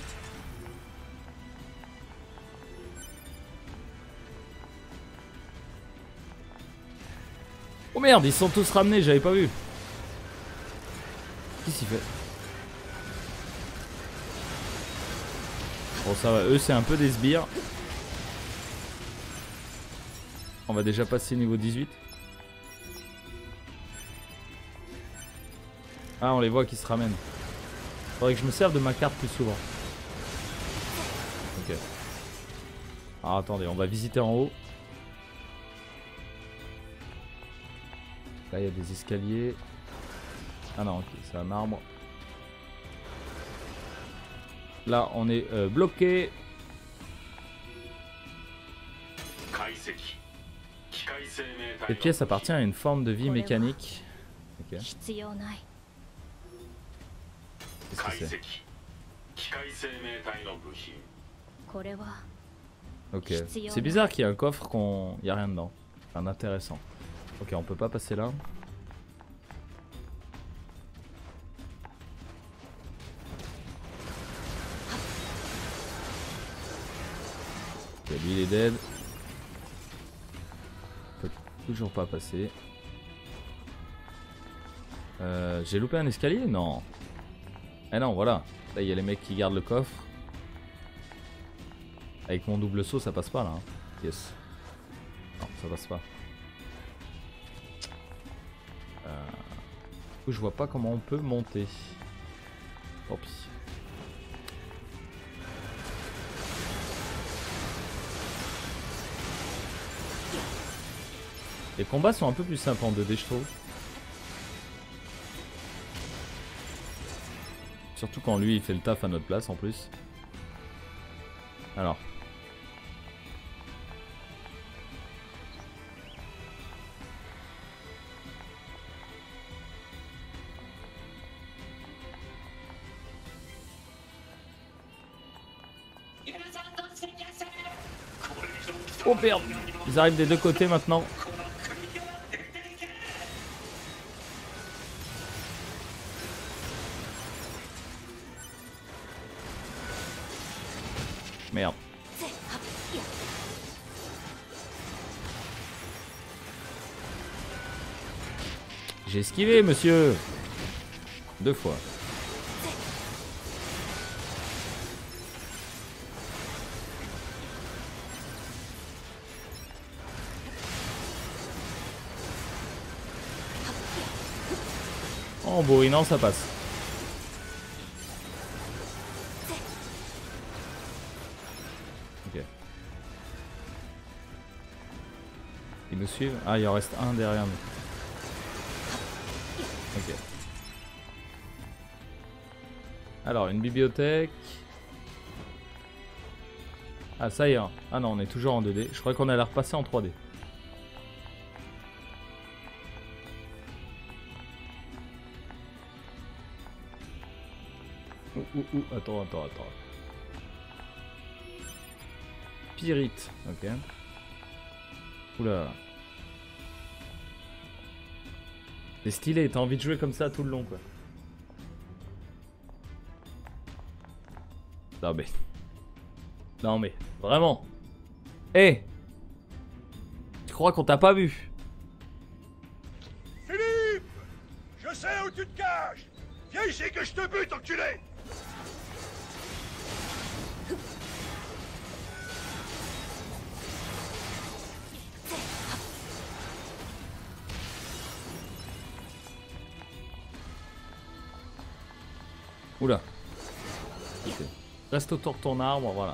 Oh merde, ils sont tous ramenés, j'avais pas vu. Qu'est-ce qu'il fait? Bon ça va, eux c'est un peu des sbires. On va déjà passer niveau 18. Ah on les voit qui se ramènent. Faudrait que je me serve de ma carte plus souvent. Ok. Alors attendez, on va visiter en haut. Là il y a des escaliers. Ah non ok, c'est un arbre. Là on est bloqué. Cette pièce appartient à une forme de vie mécanique. Ok. Qu'est-ce que c'est? Ok. C'est bizarre qu'il y ait un coffre qu'on... Il n'y a rien dedans. Enfin, intéressant. Ok, on peut pas passer là. il est dead. Peut toujours pas passer. J'ai loupé un escalier? Non. Eh non, voilà. Là, il y a les mecs qui gardent le coffre. Avec mon double saut, ça passe pas là. Hein. Yes. Non, ça passe pas. Du coup, je vois pas comment on peut monter. Tant pis. Les combats sont un peu plus simples en 2D, je trouve. Surtout quand lui il fait le taf à notre place en plus. Alors. Oh merde! Ils arrivent des deux côtés maintenant. Merde. J'ai esquivé, monsieur. 2 fois. En bourrinant, ça passe. Ok. Ils nous suivent. Ah, il en reste un derrière nous. Ok. Alors, une bibliothèque. Ah, ça y est. Ah non, on est toujours en 2D. Je crois qu'on allait repasser en 3D. Attends. Pyrite, ok. Oula. C'est stylé, t'as envie de jouer comme ça tout le long, quoi. Non mais, vraiment. Hé, tu crois qu'on t'a pas vu? Philippe! Je sais où tu te caches! Viens ici que je te bute, enculé! Oula. Okay. Reste autour de ton arbre, voilà.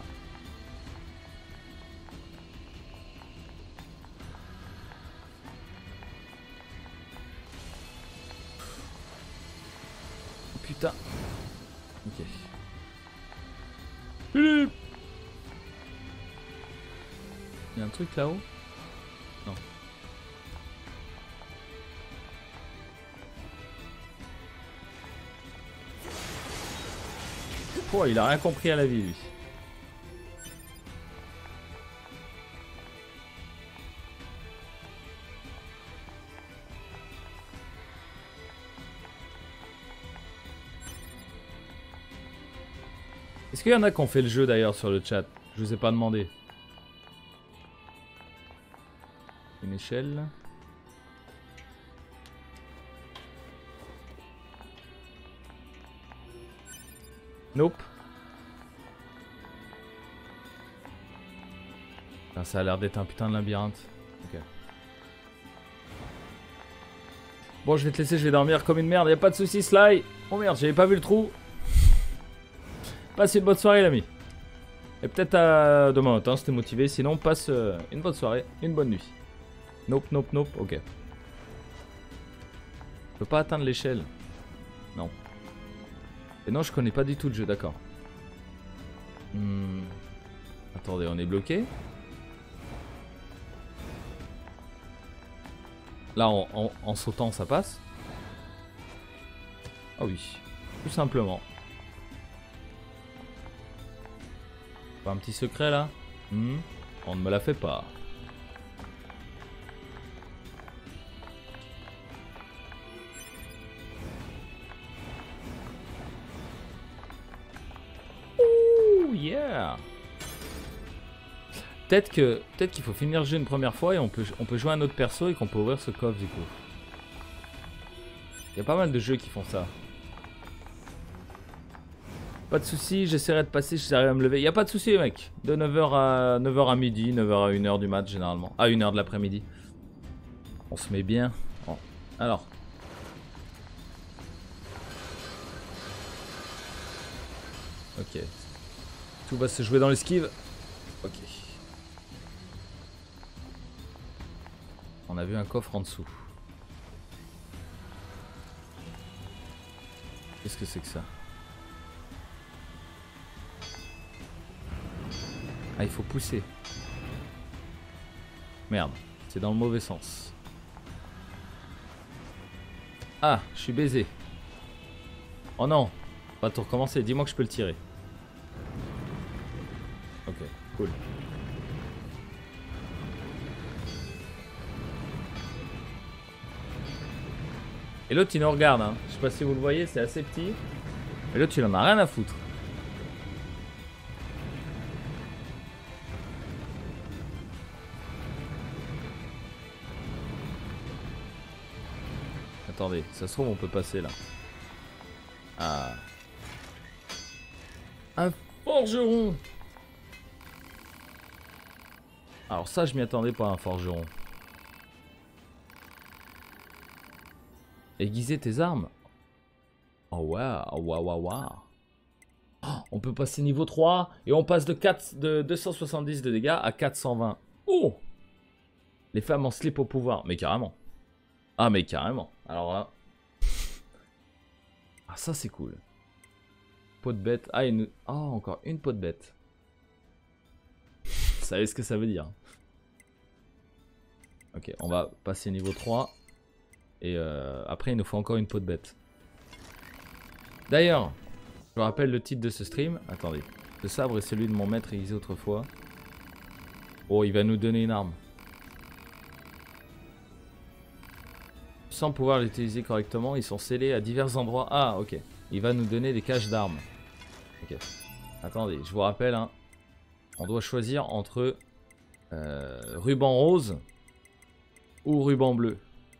Oh, putain. Ok. Philippe! Il y a un truc là-haut? Non. Oh, il a rien compris à la vie, lui. Est-ce qu'il y en a qui ont fait le jeu d'ailleurs sur le chat? Je vous ai pas demandé. Une échelle. Nope. Ah, ça a l'air d'être un putain de labyrinthe. Ok. Bon, je vais te laisser, je vais dormir comme une merde, y a pas de soucis, Sly. Oh merde, j'avais pas vu le trou. Passe une bonne soirée, l'ami. Et peut-être à demain matin si t'es motivé. Sinon, passe une bonne soirée, une bonne nuit. Nope. Ok. Je peux pas atteindre l'échelle. Non. Et non, je connais pas du tout le jeu, d'accord. Attendez, on est bloqué. Là, en sautant, ça passe. Ah oui, tout simplement. Pas un petit secret là? On ne me la fait pas. Ouh, yeah! Peut-être qu'il faut finir le jeu une première fois et on peut jouer un autre perso et qu'on peut ouvrir ce coffre du coup. Il y a pas mal de jeux qui font ça. Pas de soucis, j'essaierai de passer, j'essaierai à me lever. Y a pas de soucis mec. De 9h à midi, 9h à 1h du mat généralement. À 1h de l'après-midi. On se met bien. Bon. Alors. Ok. Tout va se jouer dans l'esquive. Ok. On a vu un coffre en dessous. Qu'est-ce que c'est que ça? Ah, il faut pousser. Merde, c'est dans le mauvais sens. Ah, je suis baisé. Oh non, on va tout recommencer. Dis-moi que je peux le tirer. Ok, cool. Et l'autre il nous regarde, hein. Je sais pas si vous le voyez, c'est assez petit. Et l'autre il en a rien à foutre. Attendez, ça se trouve on peut passer là. Ah. Un forgeron. Alors ça je m'y attendais pas, un forgeron. Aiguiser tes armes. Oh waouh, waouh, waouh, waouh. On peut passer niveau 3 et on passe de 270 de dégâts à 420. Oh. Les femmes en slip au pouvoir, mais carrément. Ah mais carrément. Alors là. Ah ça c'est cool. Peau de bête. Ah, oh, encore une peau de bête. Vous savez ce que ça veut dire. Ok, on va passer niveau 3. Et après il nous faut encore une peau de bête. D'ailleurs, je vous rappelle le titre de ce stream. Attendez. Ce sabre est celui de mon maître aiguisé autrefois. Oh, il va nous donner une arme. Sans pouvoir l'utiliser correctement, ils sont scellés à divers endroits. Ah, ok. Il va nous donner des caches d'armes. Ok. Attendez, je vous rappelle, hein, on doit choisir entre ruban rose ou ruban bleu.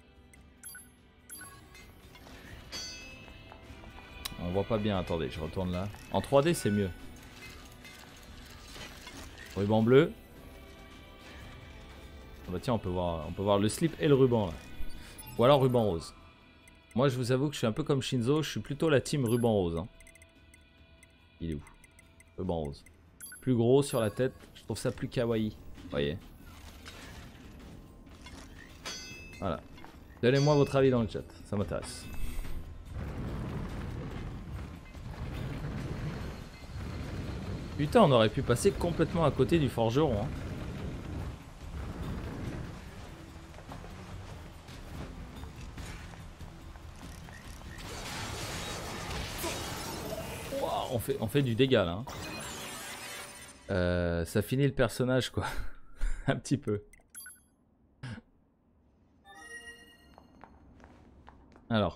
On voit pas bien, attendez, je retourne là. En 3D, c'est mieux. Ruban bleu. Ah bah tiens, on peut voir le slip et le ruban là. Ou alors ruban rose. Moi je vous avoue que je suis un peu comme Shinzo, je suis plutôt la team ruban rose. Hein. Il est où? Ruban rose. Plus gros sur la tête, je trouve ça plus kawaii. Vous voyez. Voilà. Donnez-moi votre avis dans le chat, ça m'intéresse. Putain, on aurait pu passer complètement à côté du forgeron. Hein. On fait du dégât là. Hein. Ça finit le personnage quoi. Un petit peu. Alors.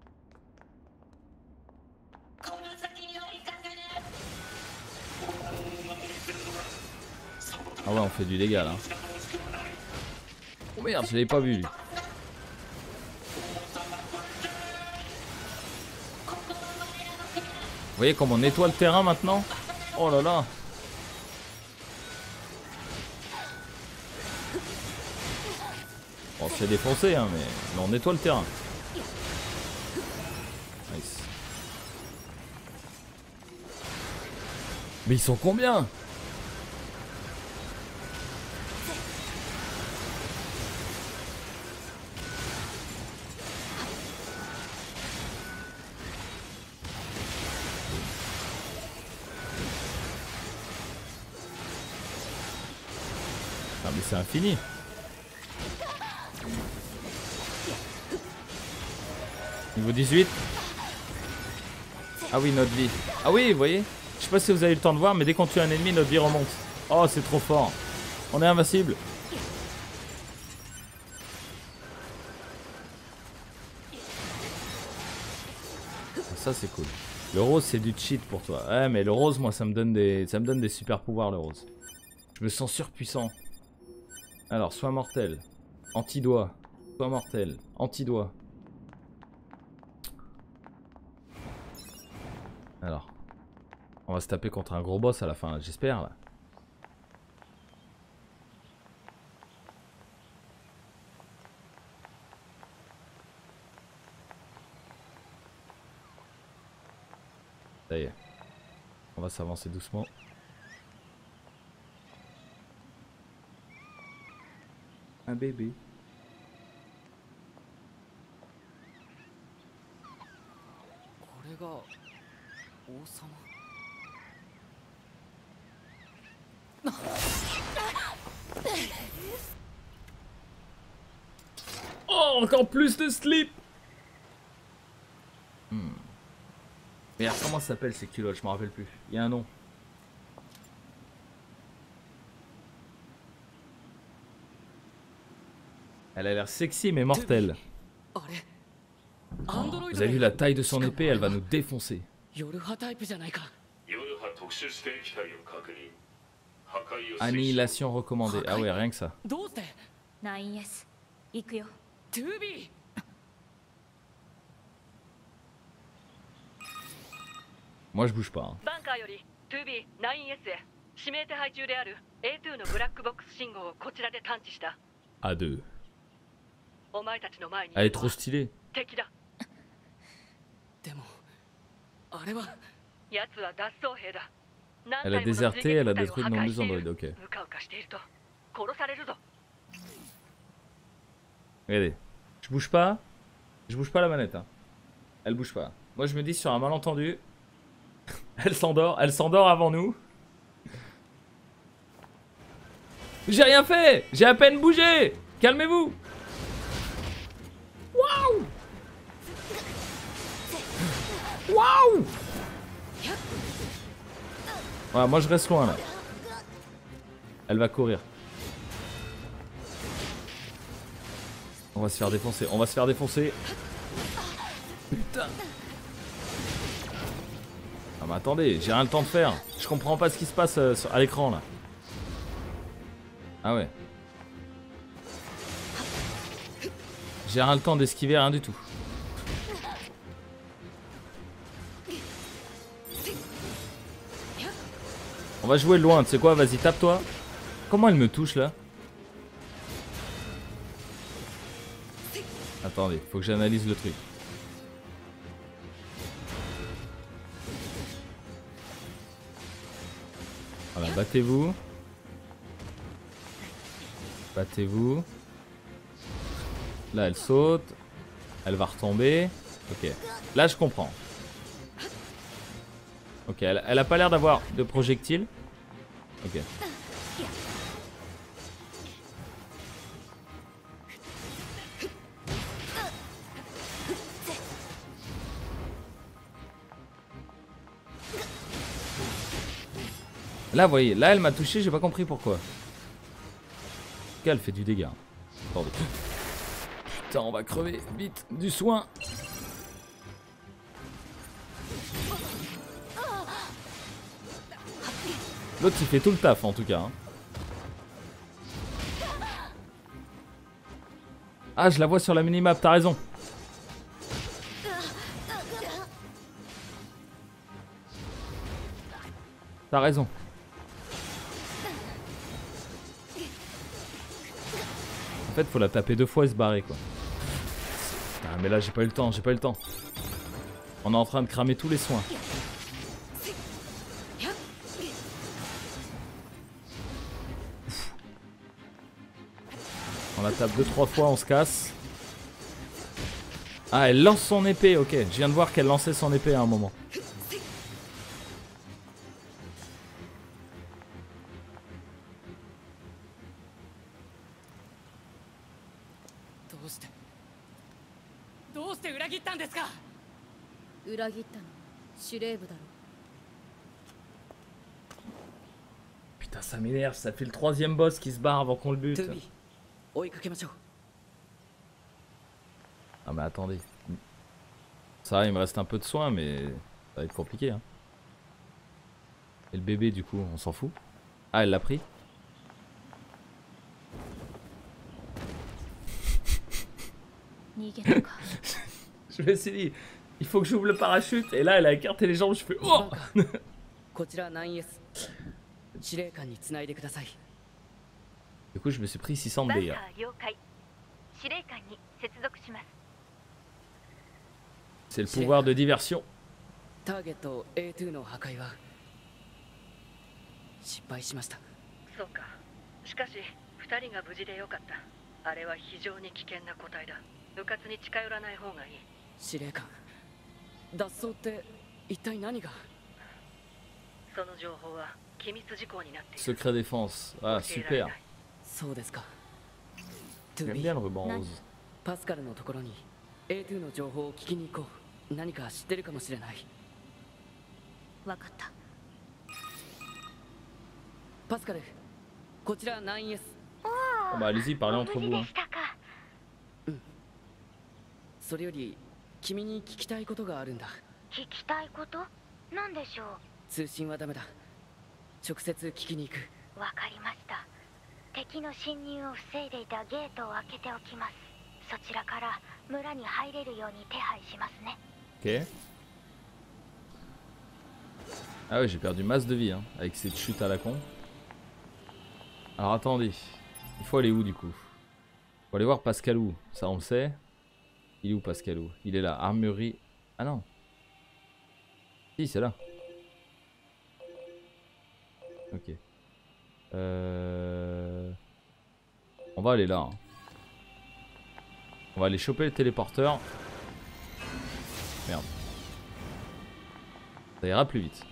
Ah ouais, on fait du dégât là. Oh merde, je l'avais pas vu lui. Vous voyez comme on nettoie le terrain maintenant? Oh là là. Bon, on se fait défoncer hein, mais on nettoie le terrain. Nice. Mais ils sont combien? Mais c'est infini. Niveau 18. Ah oui, notre vie. Ah oui, vous voyez. Je sais pas si vous avez eu le temps de voir, mais dès qu'on tue un ennemi, notre vie remonte. Oh, c'est trop fort. On est invincible. Ça c'est cool. Le rose c'est du cheat pour toi. Ouais mais le rose moi ça me donne des super pouvoirs le rose. Je me sens surpuissant. Alors, soin mortel. Anti-doigt. Soin mortel. Anti-doigt. Alors. On va se taper contre un gros boss à la fin, j'espère là. Ça y est. On va s'avancer doucement. Un bébé. Oh, encore plus de slip. Mais alors, comment ça s'appelle ces culottes? Je m'en rappelle plus. Il y a un nom. Elle a l'air sexy mais mortelle. Oh, vous avez vu la taille de son épée? Elle va nous défoncer. Annihilation recommandée. Ah ouais, rien que ça. 9S 行くよ。 Moi je bouge pas. Hein. バンカーより 2B9S へ指名手配中である A2 のブラックボックス信号をこちらで探知した。 A2. お前たちの前に Elle est trop stylée. 敵だ。 でもあれは奴は脱走兵だ。 Elle a déserté, elle a détruit de nombreux androïdes, ok. うかうかしていると殺されるぞ。 Regardez. Je bouge pas. Je bouge pas la manette. Hein. Elle bouge pas. Moi je me dis sur un malentendu. Elle s'endort avant nous. J'ai rien fait. J'ai à peine bougé. Calmez-vous. Waouh. Waouh. Voilà, moi je reste loin là. Elle va courir. On va se faire défoncer, on va se faire défoncer. Putain. Ah mais attendez, j'ai rien le temps de faire. Je comprends pas ce qui se passe à l'écran là. Ah ouais. J'ai rien le temps d'esquiver, rien du tout. On va jouer loin, tu sais quoi, vas-y tape-toi. Comment elle me touche là? Attendez, faut que j'analyse le truc. Voilà, battez-vous. Battez-vous. Là, elle saute. Elle va retomber. Ok. Là, je comprends. Ok, elle a pas l'air d'avoir de projectiles. Ok. Là, vous voyez, là, elle m'a touché, j'ai pas compris pourquoi. En tout cas, elle fait du dégât. Attendez. Putain, on va crever. Vite, du soin. L'autre, il fait tout le taf, en tout cas. Hein. Ah, je la vois sur la minimap, t'as raison. T'as raison. En fait, faut la taper 2 fois et se barrer, quoi. Putain, mais là, j'ai pas eu le temps, j'ai pas eu le temps. On est en train de cramer tous les soins. On la tape 2-3 fois, on se casse. Ah, elle lance son épée, ok. Je viens de voir qu'elle lançait son épée à un moment. Putain, ça m'énerve, ça fait le 3e boss qui se barre avant qu'on le bute. Ah mais attendez. Ça va, il me reste un peu de soin, mais ça va être compliqué. Hein. Et le bébé, du coup, on s'en fout. Ah, elle l'a pris. げとか Je me suis dit, il faut que j'ouvre le parachute. Et là, elle a écarté les jambes. Je fais oh. こちら 9S 司令官につないでください。 Du coup, je me suis pris 600 de バン dégâts. カー了解。司令官に接続します。 C'est le pouvoir de diversion. ターゲット A2 の破壊は失敗しました。 そうか。しかし2人が無事でよかった。あれは非常に危険な個体だ。部活に近寄らない方がいい。 司令官、脱走って一体何が？ その情報は機密事項になっている。 Secret défense. Ah, super. そうですか。 J'aime bien le ruban rose. パスカルのところに A2 の情報を聞きに行こう。何か知ってるかもしれない。 分かった。 パスカル、こちら 9S。 Oh, bah, allez-y, parlez entre vous. Hein. それより君に聞きたいことがあるんだ。 聞きたいこと？なんでしょう？ 通信はダメだ。直接聞きに行く。 わかりました。敵の侵入を防いでいたゲートを開けておきます。そちらから村に入れるように手配しますね。 Ok. Ah ouais, j'ai perdu masse de vie hein, avec cette chute à la con. Alors attendez, il faut aller où du coup? Il faut aller voir Pascalou, ça on le sait. Il est où Pascalou? Il est là, armurerie. Ah non. Si, c'est là. Ok. On va aller là. Hein. On va aller choper le téléporteur. Merde. Ça ira plus vite.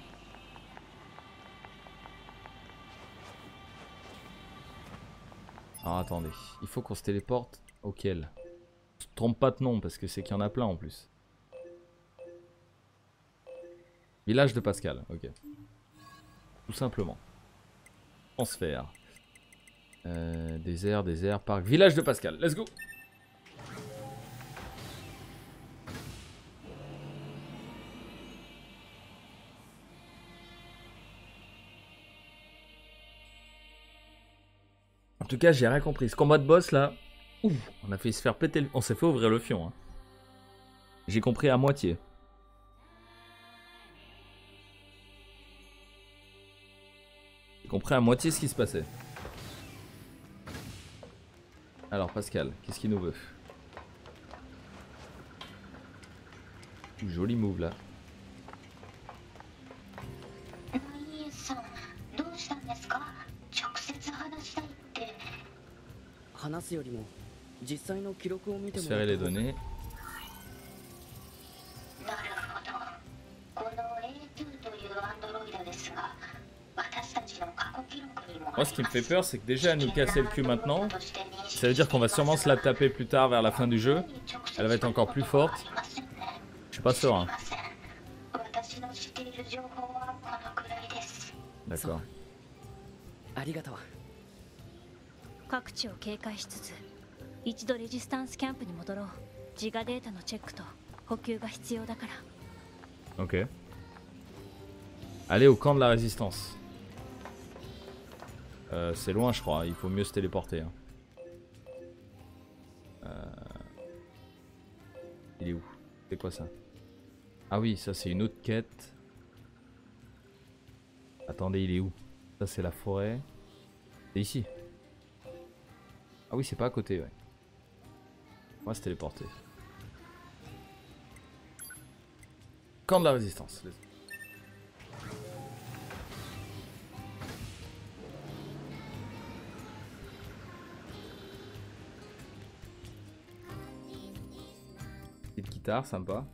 Alors attendez, il faut qu'on se téléporte auquel? Je ne trompe pas de nom parce que c'est qu'il y en a plein en plus. Village de Pascal, ok. Tout simplement. Transfert. Désert, parc. Village de Pascal, let's go! En tout cas, j'ai rien compris. Ce combat de boss là, ouf, on a fait se faire péter le... On s'est fait ouvrir le fion. Hein. J'ai compris à moitié. J'ai compris à moitié ce qui se passait. Alors Pascal, qu'est-ce qu'il nous veut? Joli move là. 話すよりも実際の記録を見ても Transférer les données. なるほど。この A2 というアンドロイドですが、私たちの過去記録にも Moi ce qui me fait peur c'est que déjà elle nous casse le cul maintenant. Ça veut dire qu'on va sûrement se la taper plus tard vers la fin du jeu. Elle va être encore plus forte. Je suis pas serein. D'accord. ありがとう。 各地を警戒しつつ、一度レジスタンスキャンプに戻ろう。自我データのチェックと補給が必要だから。 Ok. Allez au camp de la résistance. C'est loin je crois, il faut mieux se téléporter. Hein. Il est où? C'est quoi ça? Ah oui, ça c'est une autre quête. Attendez, il est où? Ça c'est la forêt. C'est ici. Ah oui, c'est pas à côté, ouais. On va se téléporter. Camp de la résistance. Petite guitare, sympa.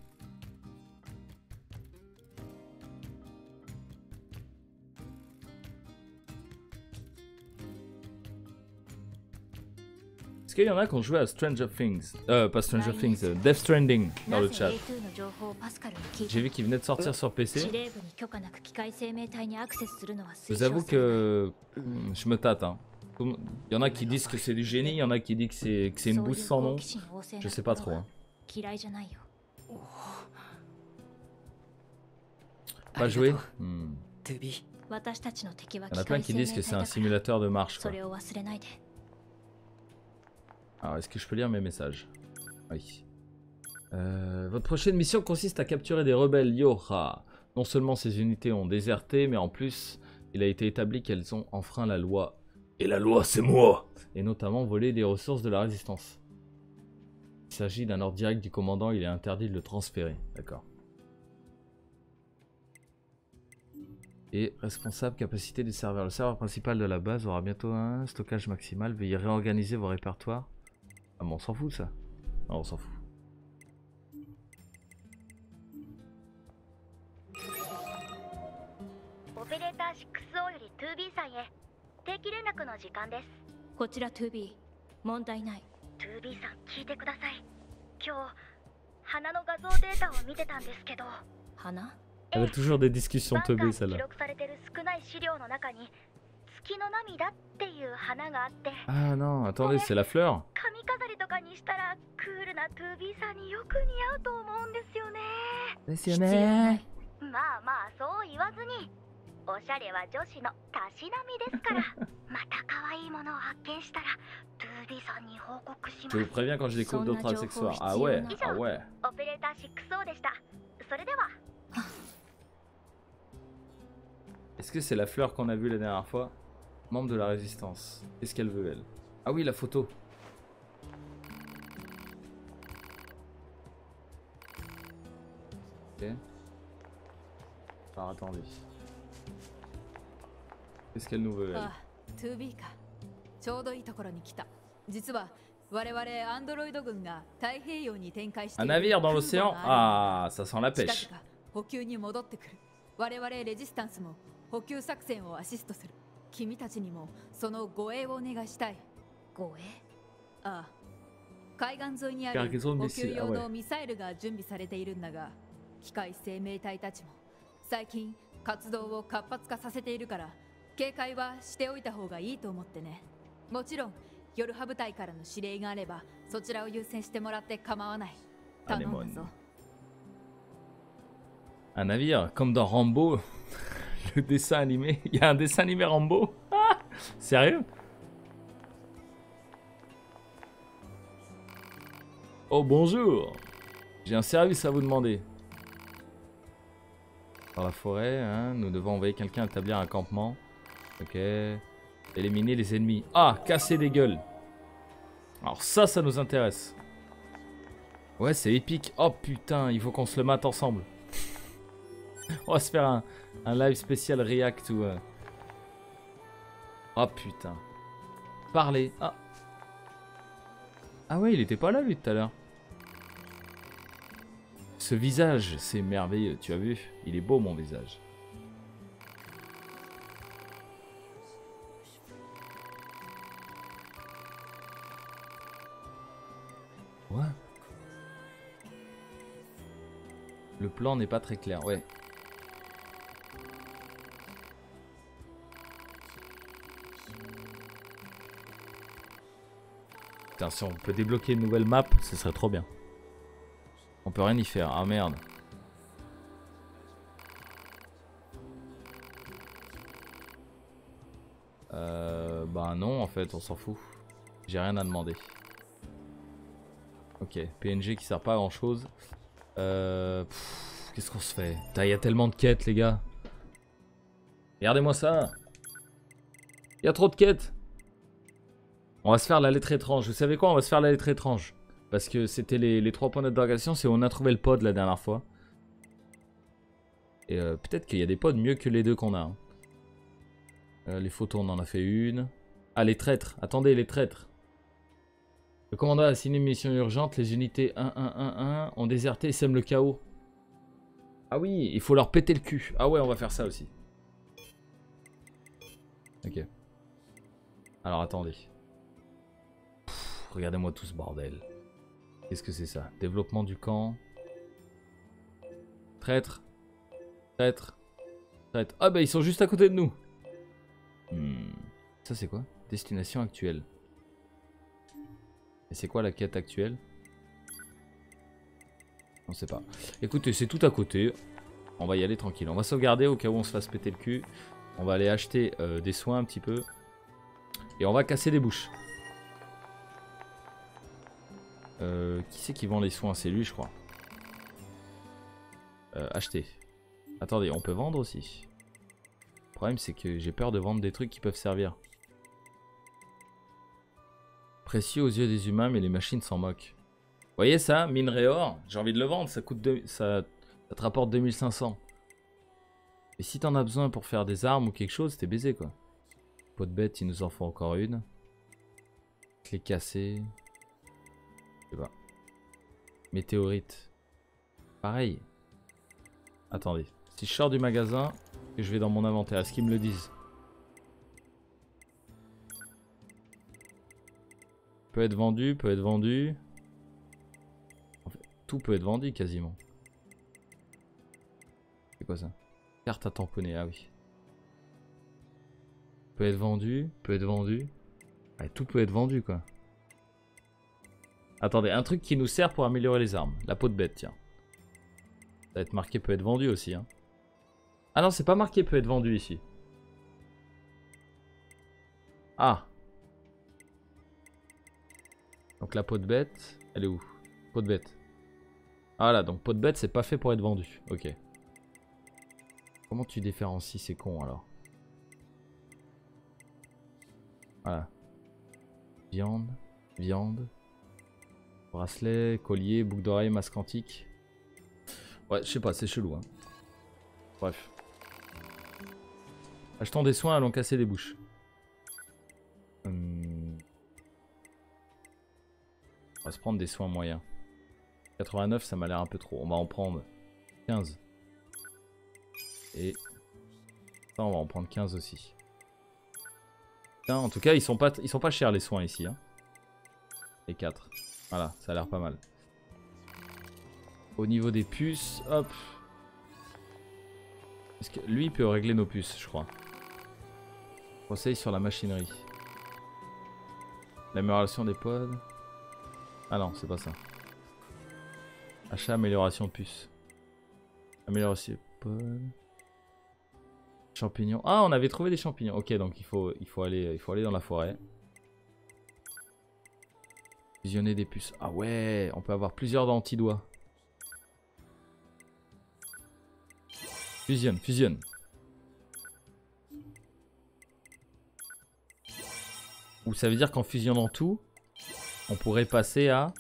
Est-ce qu'il y en a qui ont joué à Stranger Things? Pas Stranger Things, Death Stranding dans le chat. J'ai vu qu'il venait de sortir sur PC. Je vous avoue que je me tâte. Hein. Il y en a qui disent que c'est du génie, il y en a qui disent que c'est une bouse sans nom. Je sais pas trop. Hein. Pas joué? Il y en a plein qui disent que c'est un simulateur de marche. Quoi. Alors, est-ce que je peux lire mes messages? Oui. Votre prochaine mission consiste à capturer des rebelles Yoha. Non seulement ces unités ont déserté, mais en plus, il a été établi qu'elles ont enfreint la loi. Et la loi, c'est moi! Et notamment volé des ressources de la résistance. Il s'agit d'un ordre direct du commandant, il est interdit de le transférer. D'accord. Et responsable capacité des serveurs. Le serveur principal de la base aura bientôt un stockage maximal. Veuillez réorganiser vos répertoires. Ah mais on s'en fout ça. Non, on s'en fout. オペレーター 6O より 2B さんへ定期連絡の時間です。こちら 2B 問題ない。 2B さん聞いてください。今日花の画像データを見てたんですけど、花 Elle a toujours des discussions teubées, 記 celle-là. 録されてる少ない資料の中に月の涙っていう花があって、 Ah non, attendez, c'est la fleur. 髪飾りとかにしたらクールな 2B さんによく似合うと思うんですよね。 必要ない。 まあまあそう言わずに、おしゃれは女子のたしなみですから。また可愛いものを発見したら 2B さんに報告します。 Je vous préviens quand je découvre d'autres accessoires. Ah ouais, ah ouais. オペレーター 6O でした。それでは。 Est-ce que c'est la fleur qu'on a vue la dernière fois? Membre de la résistance. Qu'est-ce qu'elle veut, elle? Ah oui, la photo. Ok. Alors attendez. Qu'est-ce qu'elle nous veut, elle? 2B か。ちょうどいいところに来た。実は我々アンドロイド軍が太平洋に展開してい Un る navire dans l'océan? Ah, ça sent la 近 pêche. 々補給に戻ってくる。我々レジスタンスも補給作戦をアシストする。君たちにもその護衛をお願いしたい。 護衛？ ああ。海岸沿いにある補給用のミサイルが準備されているんだが、機械生命体たちも最近活動を活発化させているから警戒はしておいた方がいいと思ってね。もちろん夜派部隊からの指令があればそちらを優先してもらって構わない。頼んだぞ。 Un navire, comme dans Rambo, le dessin animé. Il y a un dessin animé Rambo? Ah, sérieux? Oh bonjour, j'ai un service à vous demander. Dans la forêt, hein, nous devons envoyer quelqu'un établir un campement. Ok. Éliminer les ennemis. Ah, casser des gueules. Alors ça nous intéresse. Ouais, c'est épique. Oh putain, il faut qu'on se le mate ensemble. On va se faire un live spécial react ou... Oh putain. Parler. Ah. Ah ouais, il était pas là lui tout à l'heure. Ce visage, c'est merveilleux, tu as vu? Il est beau mon visage. Ouais. Le plan n'est pas très clair, ouais. Putain, si on peut débloquer une nouvelle map, ce serait trop bien. On peut rien y faire, ah merde. Bah non en fait, on s'en fout. J'ai rien à demander. Ok, PNG qui sert pas à grand chose. Qu'est-ce qu'on se fait? Il y a tellement de quêtes les gars. Regardez-moi ça. Il y a trop de quêtes. On va se faire la lettre étrange. Vous savez quoi? On va se faire la lettre étrange. Parce que c'était les 3 points d'interrogation. C'est où on a trouvé le pod la dernière fois. Et peut-être qu'il y a des pods mieux que les deux qu'on a. Hein. Les photos, on en a fait une. Ah, les traîtres. Attendez, les traîtres. Le commandant a assigné une mission urgente. Les unités 1111 ont déserté et sèment le chaos. Ah oui, il faut leur péter le cul. Ah ouais, on va faire ça aussi. Ok. Alors, attendez. Regardez-moi tout ce bordel. Qu'est-ce que c'est ça? Développement du camp. Traître. Traître. Traître. Ah bah ils sont juste à côté de nous. Ça c'est quoi? Destination actuelle. Et c'est quoi la quête actuelle? On sait pas. Écoutez, c'est tout à côté. On va y aller tranquille. On va sauvegarder au cas où on se fasse péter le cul. On va aller acheter des soins un petit peu. Et on va casser des bouches. Qui c'est qui vend les soins? C'est lui, je crois. Acheter. Attendez, on peut vendre aussi. Le problème, c'est que j'ai peur de vendre des trucs qui peuvent servir. Précieux aux yeux des humains, mais les machines s'en moquent. Vous voyez ça? Minerai or, j'ai envie de le vendre, ça coûte ça te rapporte 2500. Et si t'en as besoin pour faire des armes ou quelque chose, t'es baisé quoi. Peau de bête, il nous en faut encore une. Clé cassée. Je sais pas. Météorite. Pareil. Attendez. Si je sors du magasin et je vais dans mon inventaire, est-ce qu'ils me le disent? Peut être vendu, peut être vendu. En fait, tout peut être vendu quasiment. C'est quoi ça? Carte à tamponner, ah oui. Peut être vendu, peut être vendu. Ouais, tout peut être vendu quoi. Attendez, un truc qui nous sert pour améliorer les armes. La peau de bête, tiens. Ça va être marqué peut être vendu aussi. Hein. Ah non, c'est pas marqué peut être vendu ici. Ah. Donc la peau de bête, elle est où? Peau de bête. Ah là, donc peau de bête, c'est pas fait pour être vendu. Ok. Comment tu différencies ces cons alors? Voilà. Viande, viande. Bracelet, collier, boucle d'oreille, masque antique. Ouais, je sais pas, c'est chelou. Hein. Bref. Achetons des soins, allons casser des bouches. On va se prendre des soins moyens. 89, ça m'a l'air un peu trop. On va en prendre 15. Et ça, on va en prendre 15 aussi. Putain, en tout cas, ils sont pas chers les soins ici. Hein. Les 4. Voilà, ça a l'air pas mal. Au niveau des puces, hop. Parce que lui, il peut régler nos puces, je crois. Conseil sur la machinerie. L'amélioration des pods. Ah non, c'est pas ça. Achat, amélioration de puces. Amélioration de pods. Champignons. Ah, on avait trouvé des champignons. Ok, donc il faut aller dans la forêt. Fusionner des puces. Ah ouais, on peut avoir plusieurs d'antidois. Fusionne, fusionne. Ou ça veut dire qu'en fusionnant tout, on pourrait passer à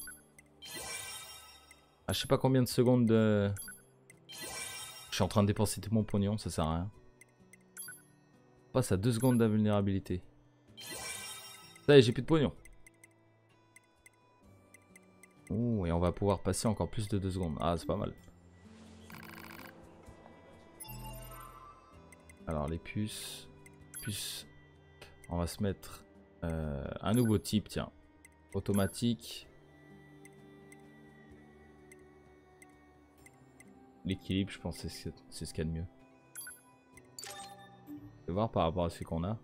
je sais pas combien de secondes de... Je suis en train de dépenser tout mon pognon, ça sert à rien. On passe à 2 secondes d'invulnérabilité. Ça y est, j'ai plus de pognon. Ouh, et on va pouvoir passer encore plus de 2 secondes. Ah, c'est pas mal. Alors, les puces. Puces. On va se mettre un nouveau type, tiens. Automatique. L'équilibre, je pense que c'est ce qu'il y a de mieux. Je vais voir par rapport à celui qu'on a.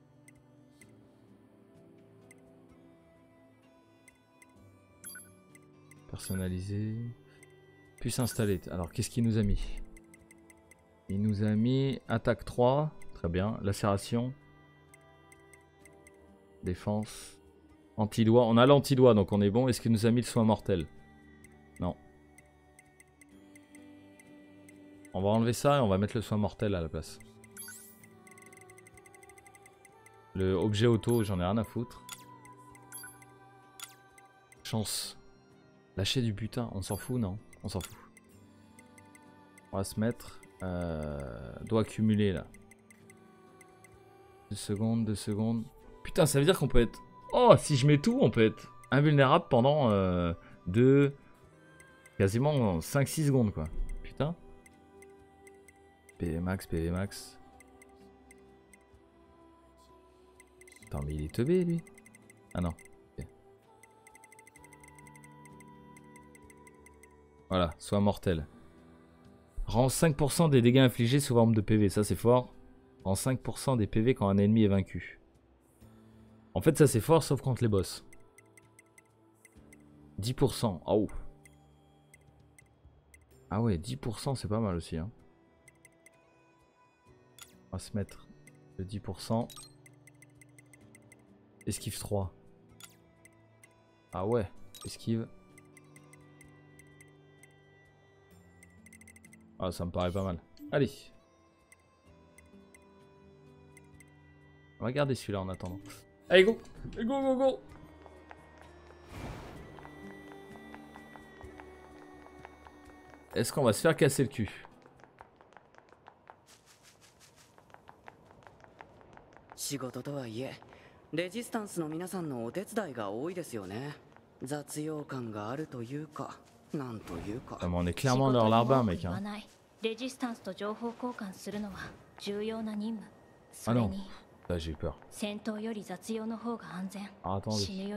Personnalisé. Puce installée. Alors, qu'est-ce qu'il nous a mis? Il nous a mis attaque 3. Très bien. Lacération. Défense. Antidoigt. On a l'antidoigt, donc on est bon. Est-ce qu'il nous a mis le soin mortel? Non. On va enlever ça et on va mettre le soin mortel à la place. Le objet auto, j'en ai rien à foutre. Chance. Lâcher du butin, on s'en fout, non? On s'en fout. On va se mettre... doit accumuler là. 2 secondes, 2 secondes. Putain, ça veut dire qu'on peut être... Oh, si je mets tout, on peut être invulnérable pendant quasiment 5-6 secondes quoi. Putain. PV max, PV max. Attends, mais il est teubé lui. Ah non. Okay. Voilà, soit mortel. Rend 5% des dégâts infligés sous forme de PV, ça c'est fort. Rend 5% des PV quand un ennemi est vaincu. En fait ça c'est fort sauf contre les boss. 10%, oh. Ah ouais, 10% c'est pas mal aussi. Hein. On va se mettre le 10%. Esquive 3. Ah ouais, esquive. Ah, ça me paraît pas mal. Allez. On va garder celui-là en attendant. Allez, go! Go, go, go! Est-ce qu'on va se faire casser le cul? Ah, mais on est clairement dans leur larbin, mec. Hein. Ah non, là j'ai eu peur. Ah, attendez.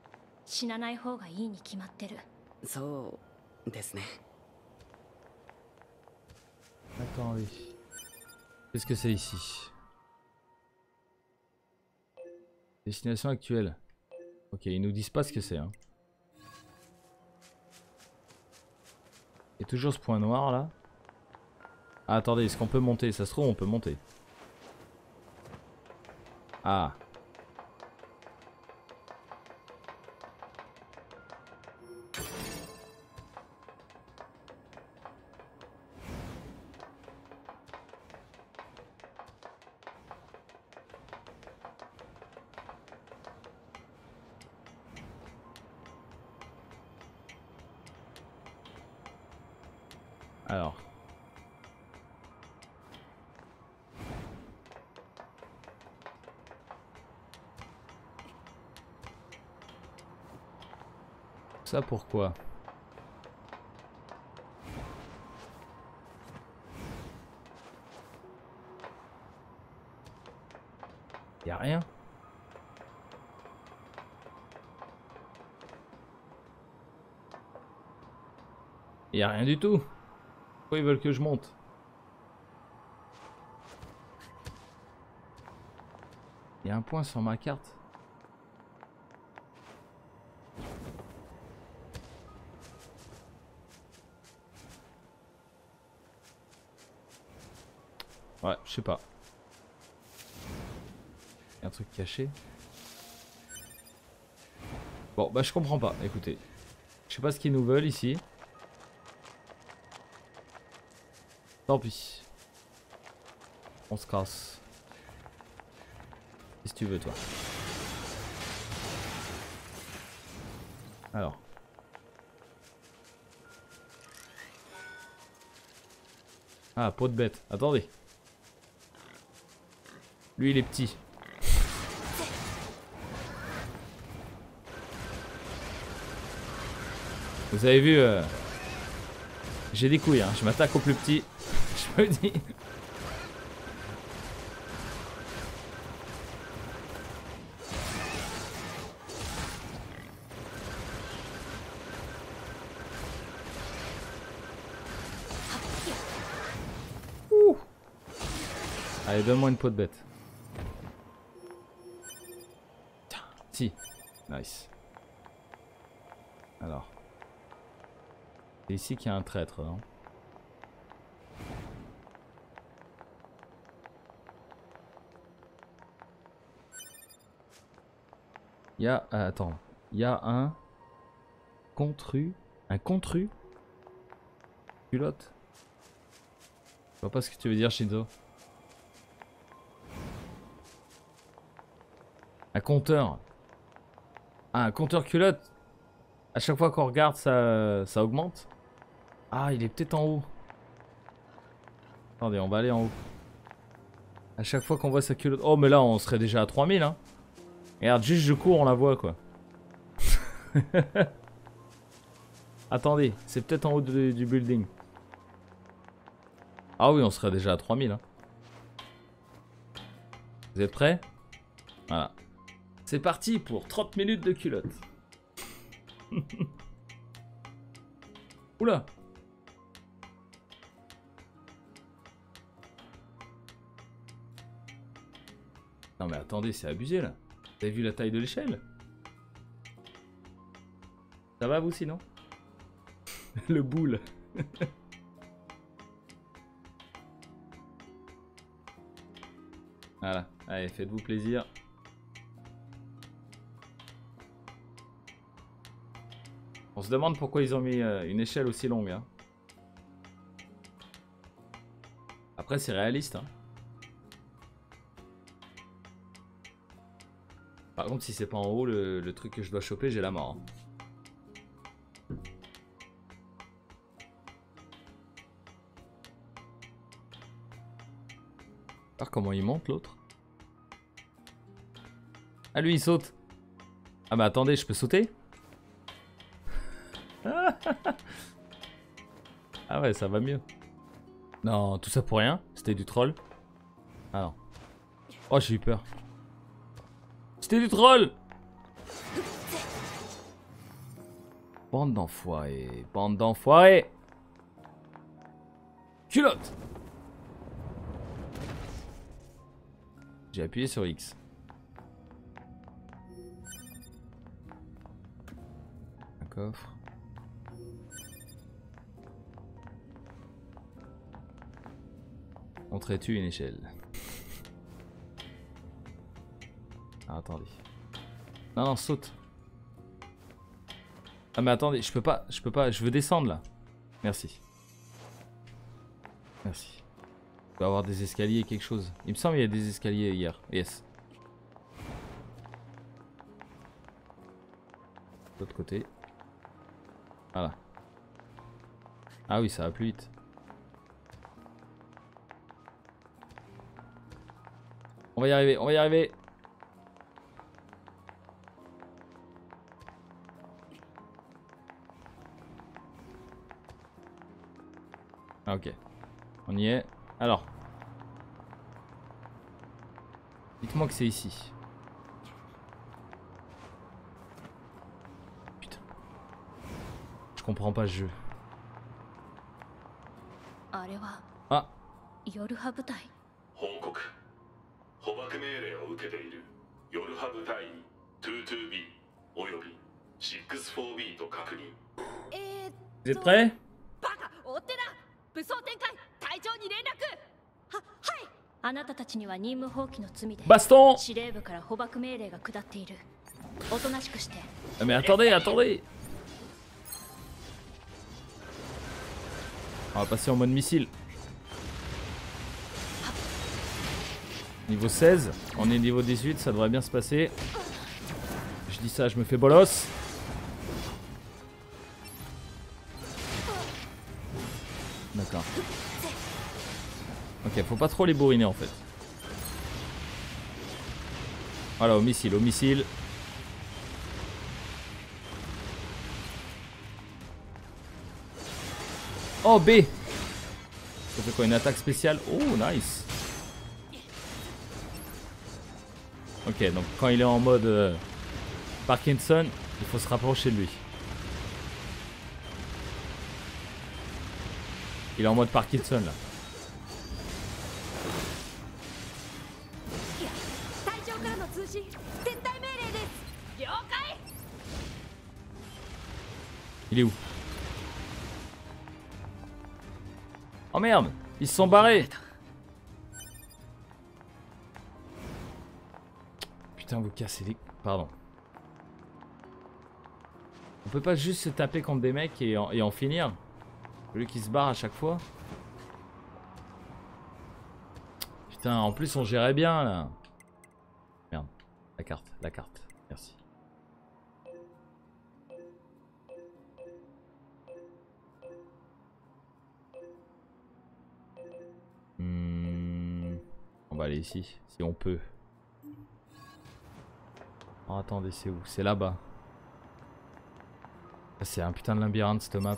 Attendez. Qu'est-ce que c'est ici? Destination actuelle. Ok, ils nous disent pas ce que c'est. Hein. Il y a toujours ce point noir là. Ah, attendez, est-ce qu'on peut monter? Ça se trouve, on peut monter. Ah. Alors. Ça pourquoi? Y a rien. Y a rien du tout. Pourquoi ils veulent que je monte? Il y a un point sur ma carte. Ouais, je sais pas. Il y a un truc caché. Bon, bah je comprends pas, écoutez. Je sais pas ce qu'ils nous veulent ici. Tant pis. On se casse. Qu'est-ce que tu veux, toi? Alors. Ah, peau de bête. Attendez. Lui, il est petit. Vous avez vu, j'ai des couilles, hein. Je m'attaque au plus petit. Je me dis. Ouh. Allez, donne-moi une peau de bête. Tiens, si. Nice. Alors. C'est ici qu'il y a un traître, non? Il y a... attends. Il y a un... Contru. Un contru? Culotte? Je vois pas ce que tu veux dire, Shinzo. Un compteur. Ah, un compteur culotte. À chaque fois qu'on regarde, ça augmente. Ah, il est peut-être en haut. Attendez, on va aller en haut. À chaque fois qu'on voit sa culotte... Oh, mais là, on serait déjà à 3000, hein. Regarde, juste je cours, on la voit, quoi. Attendez, c'est peut-être en haut du building. Ah oui, on serait déjà à 3000, hein. Vous êtes prêts? Voilà. C'est parti pour 30 minutes de culotte. Oula. Non mais attendez, c'est abusé là. Vous avez vu la taille de l'échelle? Ça va vous sinon? Le boule. Voilà, allez, faites-vous plaisir. On se demande pourquoi ils ont mis une échelle aussi longue. Hein. Après, c'est réaliste. Hein. Par contre, si c'est pas en haut le truc que je dois choper, j'ai la mort. Hein. Alors, comment il monte l'autre? Ah, lui il saute. Ah, mais attendez, je peux sauter? Ah ouais, ça va mieux. Non, tout ça pour rien. C'était du troll. Ah non. Oh, j'ai eu peur. C'était du troll. Bande d'enfoirés. Bande d'enfoirés. Culotte. J'ai appuyé sur X. Un coffre. Montrais-tu une échelle? Ah, attendez. Non, non, saute. Ah, mais attendez, je peux pas, je veux descendre là. Merci. Merci. Il doit y avoir des escaliers, quelque chose. Il me semble qu'il y a des escaliers hier. Yes. De l'autre côté. Voilà. Ah oui, ça va plus vite. On va y arriver, on va y arriver. Ah, ok. On y est. Alors. Dites-moi que c'est ici. Putain. Je comprends pas ce jeu. Ah. 報告捕獲命令を受けているヨルハ部隊員 22B および 64B と確認 Vous êtes prêts? バカ追ってな武装展開隊長に連絡はいあなたたちには任務放棄の罪で Baston! 司令部から捕獲命令が下っているおとなしくして Ah, mais attendez, attendez! On va passer en mode missile. Niveau 16, on est niveau 18, ça devrait bien se passer. Je dis ça, je me fais bolos. D'accord. Ok, faut pas trop les bourriner en fait. Voilà, au missile, au missile. Oh, B! Ça fait quoi, une attaque spéciale? Oh, nice! Ok, donc quand il est en mode Parkinson, il faut se rapprocher de lui. Il est en mode Parkinson là. Il est où? Oh merde, ils se sont barrés. Putain, vous cassez les... Pardon. On peut pas juste se taper contre des mecs et en finir? Au lieu qu'ils se barrent à chaque fois. Putain, en plus on gérait bien là. Merde. La carte, merci. On va aller ici, si on peut. Oh, attendez, c'est où? C'est là-bas. C'est un putain de labyrinthe cette map.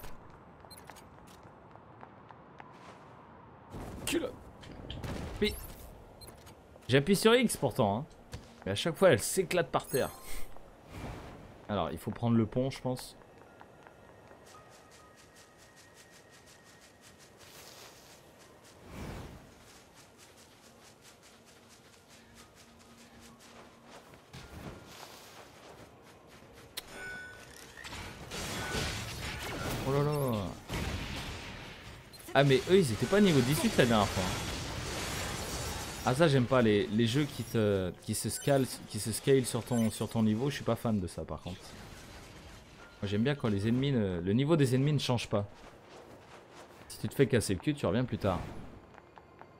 Mais... J'appuie sur X pourtant. Hein. Mais à chaque fois elle s'éclate par terre. Alors il faut prendre le pont je pense. Oh là là. Ah mais eux ils étaient pas niveau 18 la dernière fois. Ah ça j'aime pas les jeux qui se scale sur ton niveau, je suis pas fan de ça par contre. Moi j'aime bien quand les ennemis le niveau des ennemis ne change pas. Si tu te fais casser le cul, tu reviens plus tard.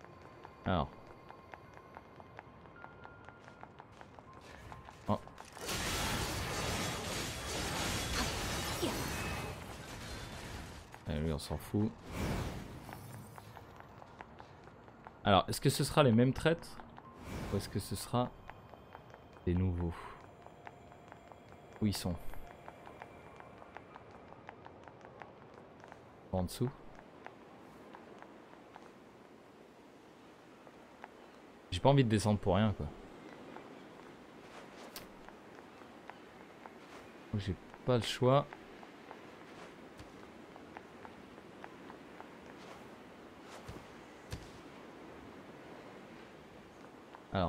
Alors. Oh. Allez, lui on s'en fout. Alors, est-ce que ce sera les mêmes traîtres ou est-ce que ce sera des nouveaux? Où ils sont? En dessous. J'ai pas envie de descendre pour rien quoi. J'ai pas le choix. Alors.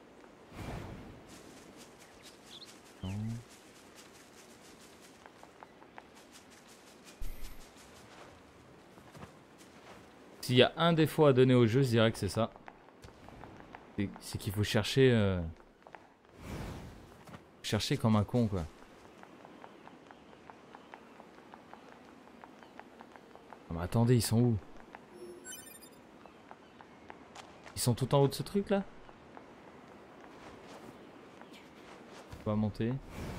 Non. S'il y a un défaut à donner au jeu, je dirais que c'est ça. C'est qu'il faut chercher... chercher comme un con quoi. Ah, mais attendez, ils sont où? Ils sont tout en haut de ce truc là? On va monter.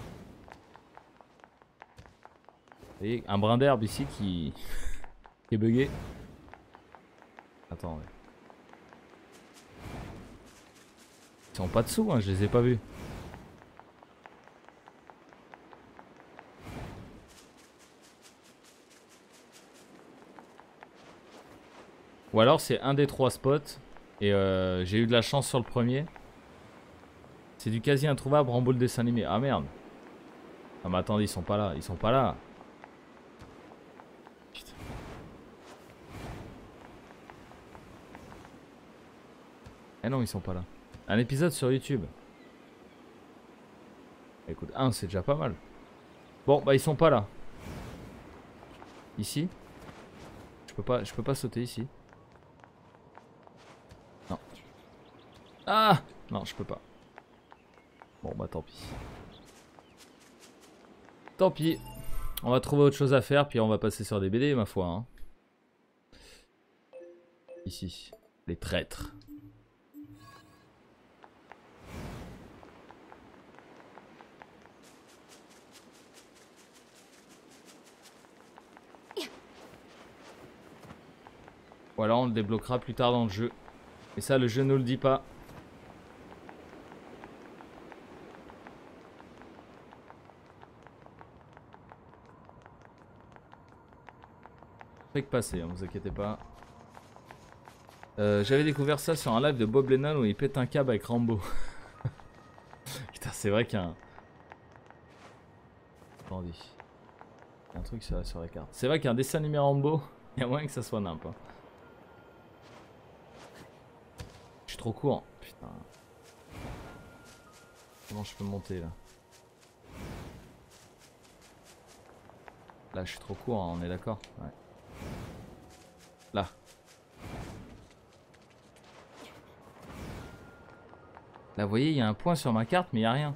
Et un brin d'herbe ici qui... qui est bugué. Attends, ouais. Ils sont pas dessous, hein, je les ai pas vus. Ou alors c'est un des 3 spots. Et j'ai eu de la chance sur le premier. C'est du quasi introuvable Rambo le dessin animé. Ah merde. Ah mais attendez, ils sont pas là. Ils sont pas là. Putain. Eh non, ils sont pas là. Un épisode sur YouTube. Écoute, un c'est déjà pas mal. Bon bah ils sont pas là. Ici. Je peux pas sauter ici. Non. Ah non, je peux pas. Bon bah tant pis. Tant pis. On va trouver autre chose à faire, puis on va passer sur des BD, ma foi. Hein. Ici. Les traîtres. Ou alors on le débloquera plus tard dans le jeu. Et ça, le jeu ne le dit pas. Fait que passer, hein, vous inquiétez pas. J'avais découvert ça sur un live de Bob Lennon où il pète un câble avec Rambo. Putain, c'est vrai qu'il y a un... Attendez. Il y a un truc sur la carte. C'est vrai qu'il y a un dessin animé Rambo. Il y a moyen que ça soit nimp. Hein. Je suis trop court. Putain. Comment je peux monter là? Là, je suis trop court, hein, on est d'accord? Ouais. Là. Là, vous voyez, il y a un point sur ma carte, mais il n'y a rien.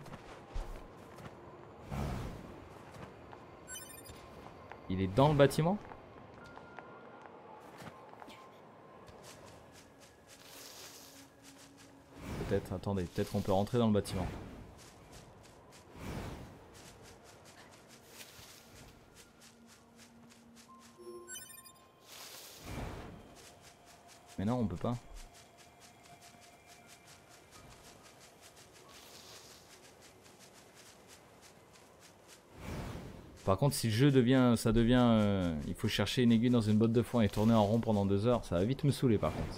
Il est dans le bâtiment? Peut-être, attendez, peut-être qu'on peut rentrer dans le bâtiment. Mais non, on peut pas. Par contre, si le jeu devient, il faut chercher une aiguille dans une botte de foin et tourner en rond pendant 2 heures, ça va vite me saouler par contre.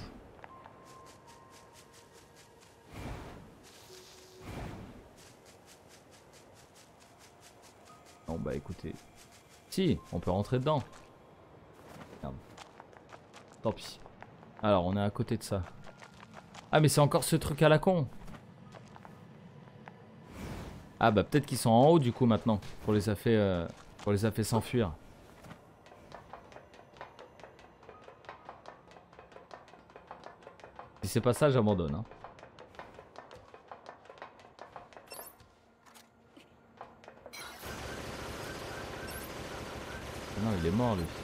Bon bah écoutez, si, on peut rentrer dedans. Merde. Tant pis. Alors, on est à côté de ça. Ah mais c'est encore ce truc à la con. Ah bah peut-être qu'ils sont en haut du coup maintenant. Pour les a fait s'enfuir. Si c'est pas ça, j'abandonne. Hein. Non, il est mort lui.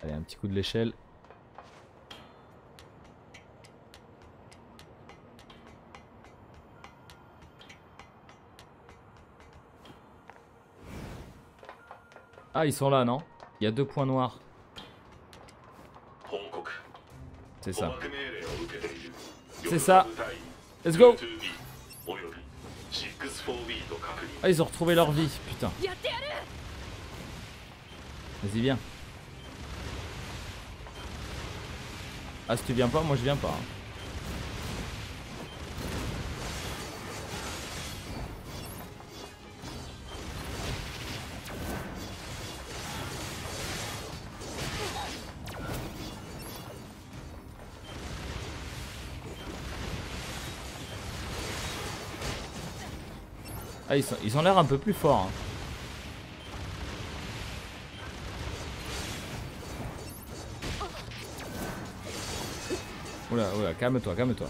Allez, un petit coup de l'échelle. Ah, ils sont là, non? Il y a 2 points noirs. C'est ça. C'est ça. Let's go. Ah, ils ont retrouvé leur vie, putain. Vas-y, viens. Ah, si tu viens pas, moi je viens pas. Hein. Ah, ils ont l'air un peu plus forts. Hein. Oula, oula, calme-toi, calme-toi.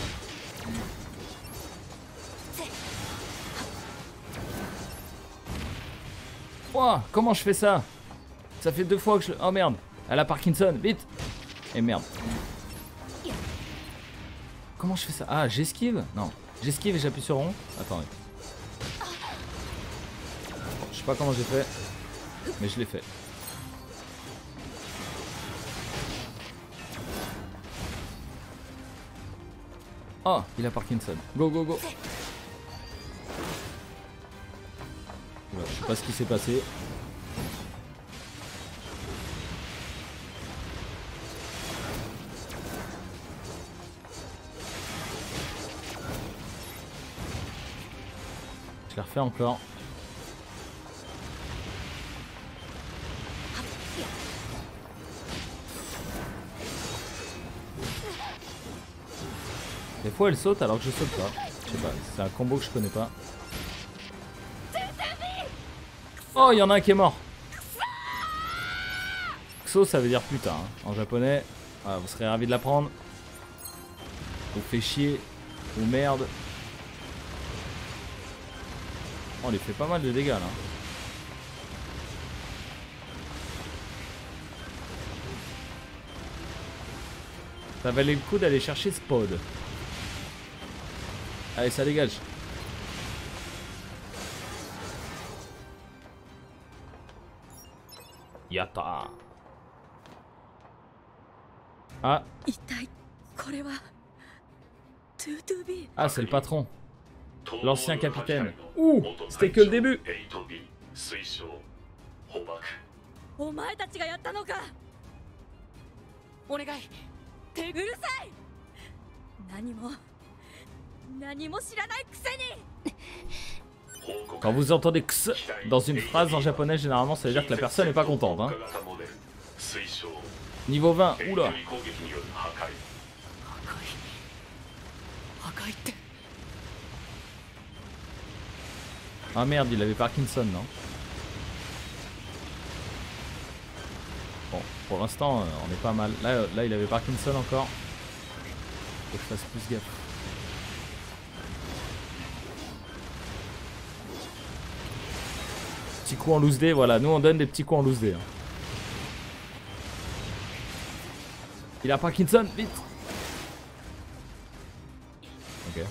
Oh, comment je fais ça? Ça fait 2 fois que je... Oh merde, elle a Parkinson, vite. Et merde. Comment je fais ça? Ah, j'esquive? Non, j'esquive et j'appuie sur rond. Attendez. Bon, je sais pas comment j'ai fait, mais je l'ai fait. Oh, il a Parkinson. Go, go, go. Oula, je sais pas ce qui s'est passé. Je l'ai refait encore. Des fois elle saute alors que je saute pas. Je sais pas, c'est un combo que je connais pas. Oh, il y en a un qui est mort. Kso, ça veut dire putain hein, en japonais. Ah, vous serez ravis de l'apprendre. Ou fait chier. Ou merde. Oh, on les fait pas mal de dégâts là. Ça valait le coup d'aller chercher Spod. Allez, ça dégage. Yatta. Ah. Ah, c'est le patron. L'ancien capitaine. Ouh, c'était que le début. Quand vous entendez X dans une phrase en japonais, généralement ça veut dire que la personne n'est pas contente. Hein. Niveau 20, oula. Ah merde, il avait Parkinson, non? Bon, pour l'instant, on est pas mal. Là, il avait Parkinson encore. Faut que je fasse plus gaffe. Petit coup en loose dé, voilà, nous on donne des petits coups en loose dé. Hein. Il a Parkinson, vite. Ok.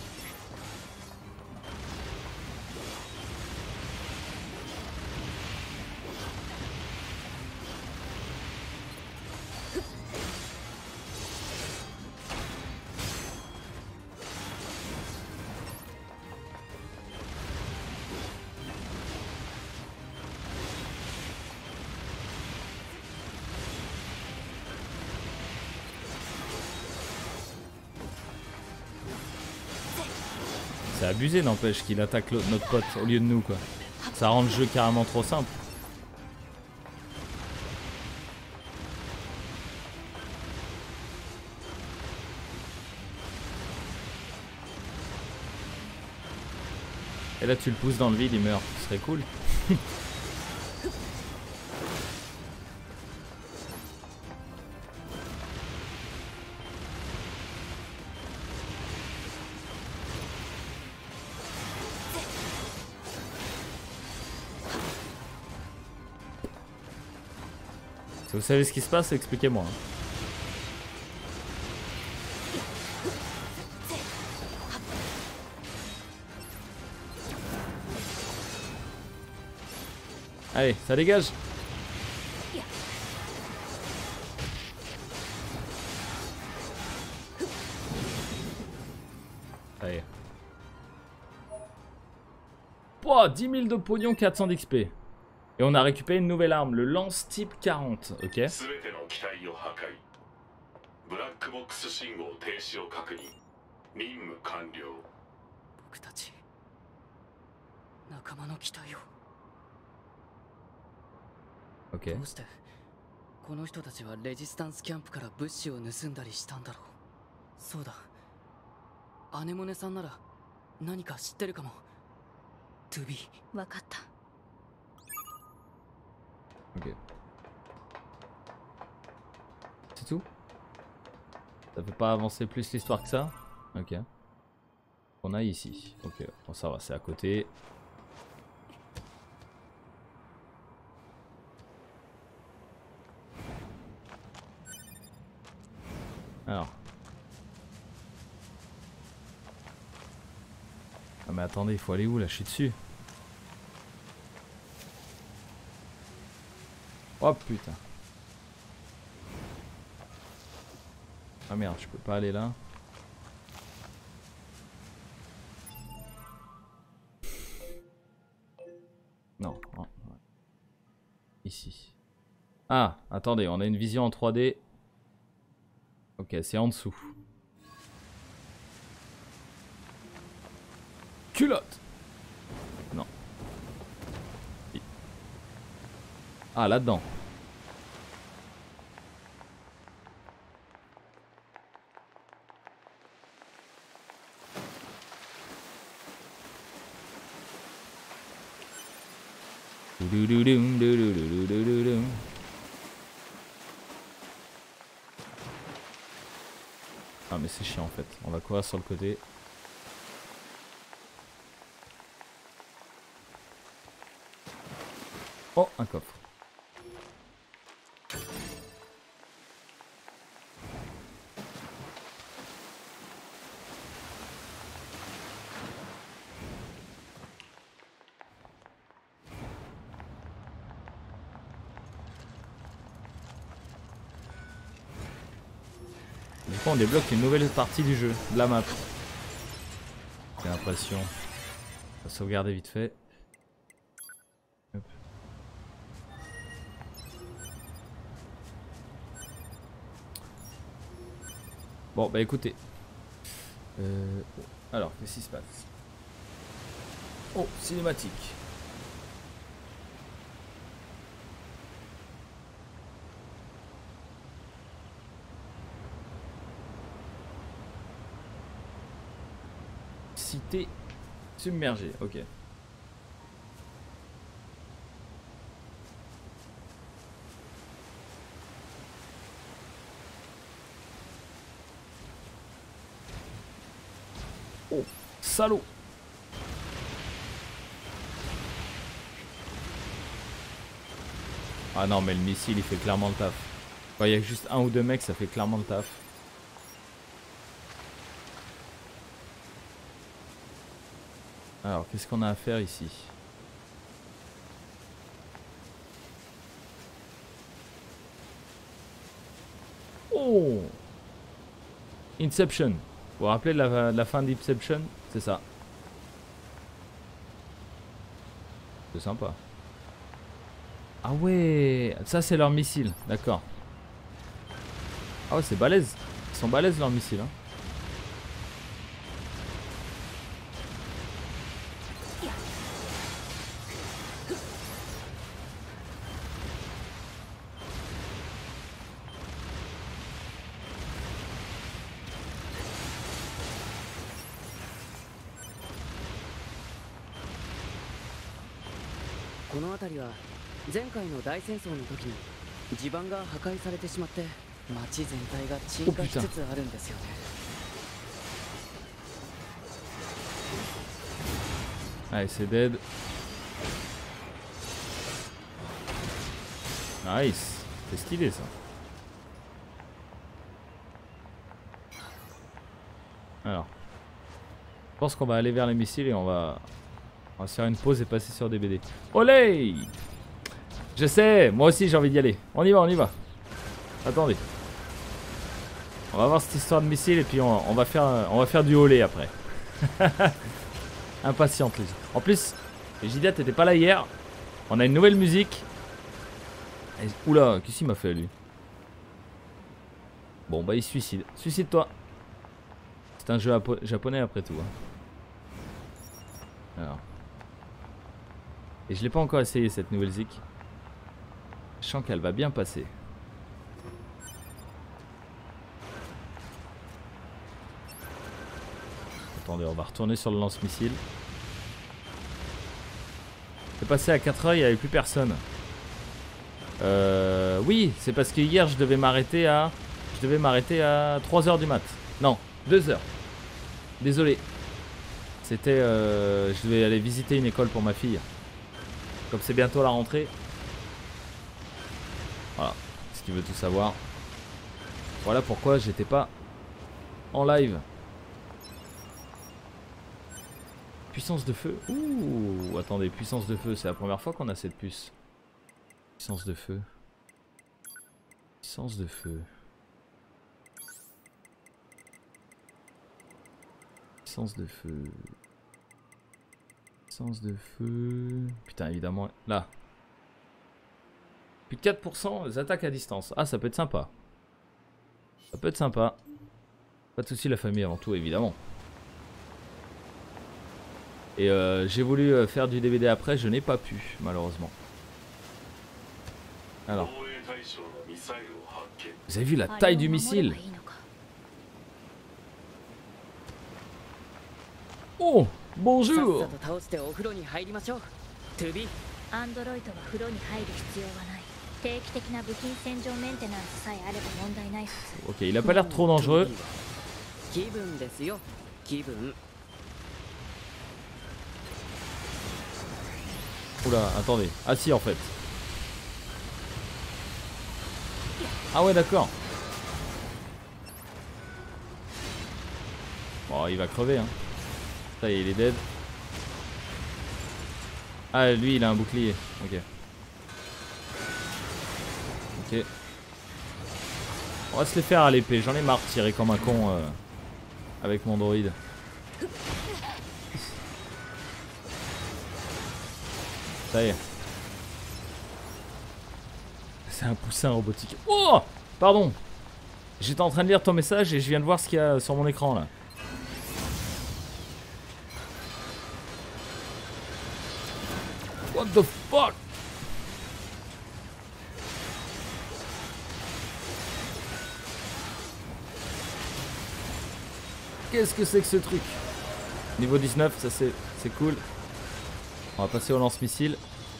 C'est abusé n'empêche qu'il attaque notre pote au lieu de nous quoi. Ça rend le jeu carrément trop simple. Et là tu le pousses dans le vide, il meurt. Ce serait cool. Si vous savez ce qui se passe, expliquez-moi. Allez, ça dégage. Allez. Pouah, 10 000 de pognon, 400 d'XP. Et on a récupéré une nouvelle arme, le lance type 40, ok. 僕たち仲間の機体を Ok. どうしてこの人たちはレジスタンスキャンプから物資を盗んだりしたんだろう。そうだ、アネモネさんなら何か知ってるかも。トゥビー。 分かった。 Ok. C'est tout? Ça peut pas avancer plus l'histoire que ça? Ok. On a ici. Ok, bon ça va, c'est à côté. Alors. Ah mais attendez, il faut aller où là? Je suis dessus. Oh putain. Ah merde, je peux pas aller là. Non. Oh, ouais. Ici. Ah, attendez, on a une vision en 3D. Ok, c'est en dessous. Culotte. Non. Ah, là-dedans. Ah mais c'est chiant en fait, on va courir sur le côté. Oh, un coffre. Du coup on débloque une nouvelle partie du jeu, de la map. J'ai l'impression. On va sauvegarder vite fait. Hop. Bon bah écoutez. Alors qu'est-ce qui se passe? Oh, cinématique. Cité submergée, ok. Oh, salaud. Ah non mais le missile il fait clairement le taf. Quand il y a juste un ou deux mecs ça fait clairement le taf. Alors, qu'est-ce qu'on a à faire ici? Oh! Inception. Vous vous rappelez de la fin d'Inception? C'est ça. C'est sympa. Ah ouais! Ça, c'est leur missile. D'accord. Ah ouais, c'est balèze. Ils sont balèzes leurs missiles. Hein. Allez, c'est dead. Nice. C'est stylé ça. Alors. Je pense qu'on va aller vers les missiles et on va se faire une pause et passer sur des BD. Olé! Je sais, moi aussi j'ai envie d'y aller. On y va, on y va. Attendez. On va voir cette histoire de missiles et puis on va faire du olé après. Impatiente les gens. En plus, Gidia t'étais pas là hier. On a une nouvelle musique. Et... Oula, qu'est-ce qu'il m'a fait lui? Bon bah il se suicide. Suicide-toi. C'est un jeu japonais après tout. Hein. Alors. Et je l'ai pas encore essayé cette nouvelle zik. Je sens qu'elle va bien passer. Attendez, on va retourner sur le lance-missile. C'est passé à 4h, il n'y avait plus personne. Oui, c'est parce que hier je devais m'arrêter à 3h du mat. Non, 2h. Désolé. C'était je devais aller visiter une école pour ma fille. Comme c'est bientôt la rentrée. Voilà, ce qui veut tout savoir. Voilà pourquoi j'étais pas en live. Puissance de feu. Ouh, attendez, puissance de feu, c'est la première fois qu'on a cette puce. Puissance de feu. Puissance de feu. Puissance de feu. Puissance de feu. Putain, évidemment, là. Plus de 4% des attaques à distance. Ah, ça peut être sympa. Ça peut être sympa. Pas de soucis, la famille avant tout, évidemment. Et j'ai voulu faire du DVD après, je n'ai pas pu, malheureusement. Alors. Vous avez vu la taille du missile? Oh, bonjour. Ok, il a pas l'air trop dangereux. Oula, attendez. Ah si, en fait. Ah ouais, d'accord. Bon, il va crever, hein. Ça y est, il est dead. Ah, lui, il a un bouclier. Ok. Ok. On va se les faire à l'épée. J'en ai marre de tirer comme un con avec mon droïde. Ça y est. C'est un poussin robotique. Oh! Pardon. J'étais en train de lire ton message et je viens de voir ce qu'il y a sur mon écran là. What the fuck? Qu'est-ce que c'est que ce truc? Niveau 19, ça c'est cool. On va passer au lance-missile.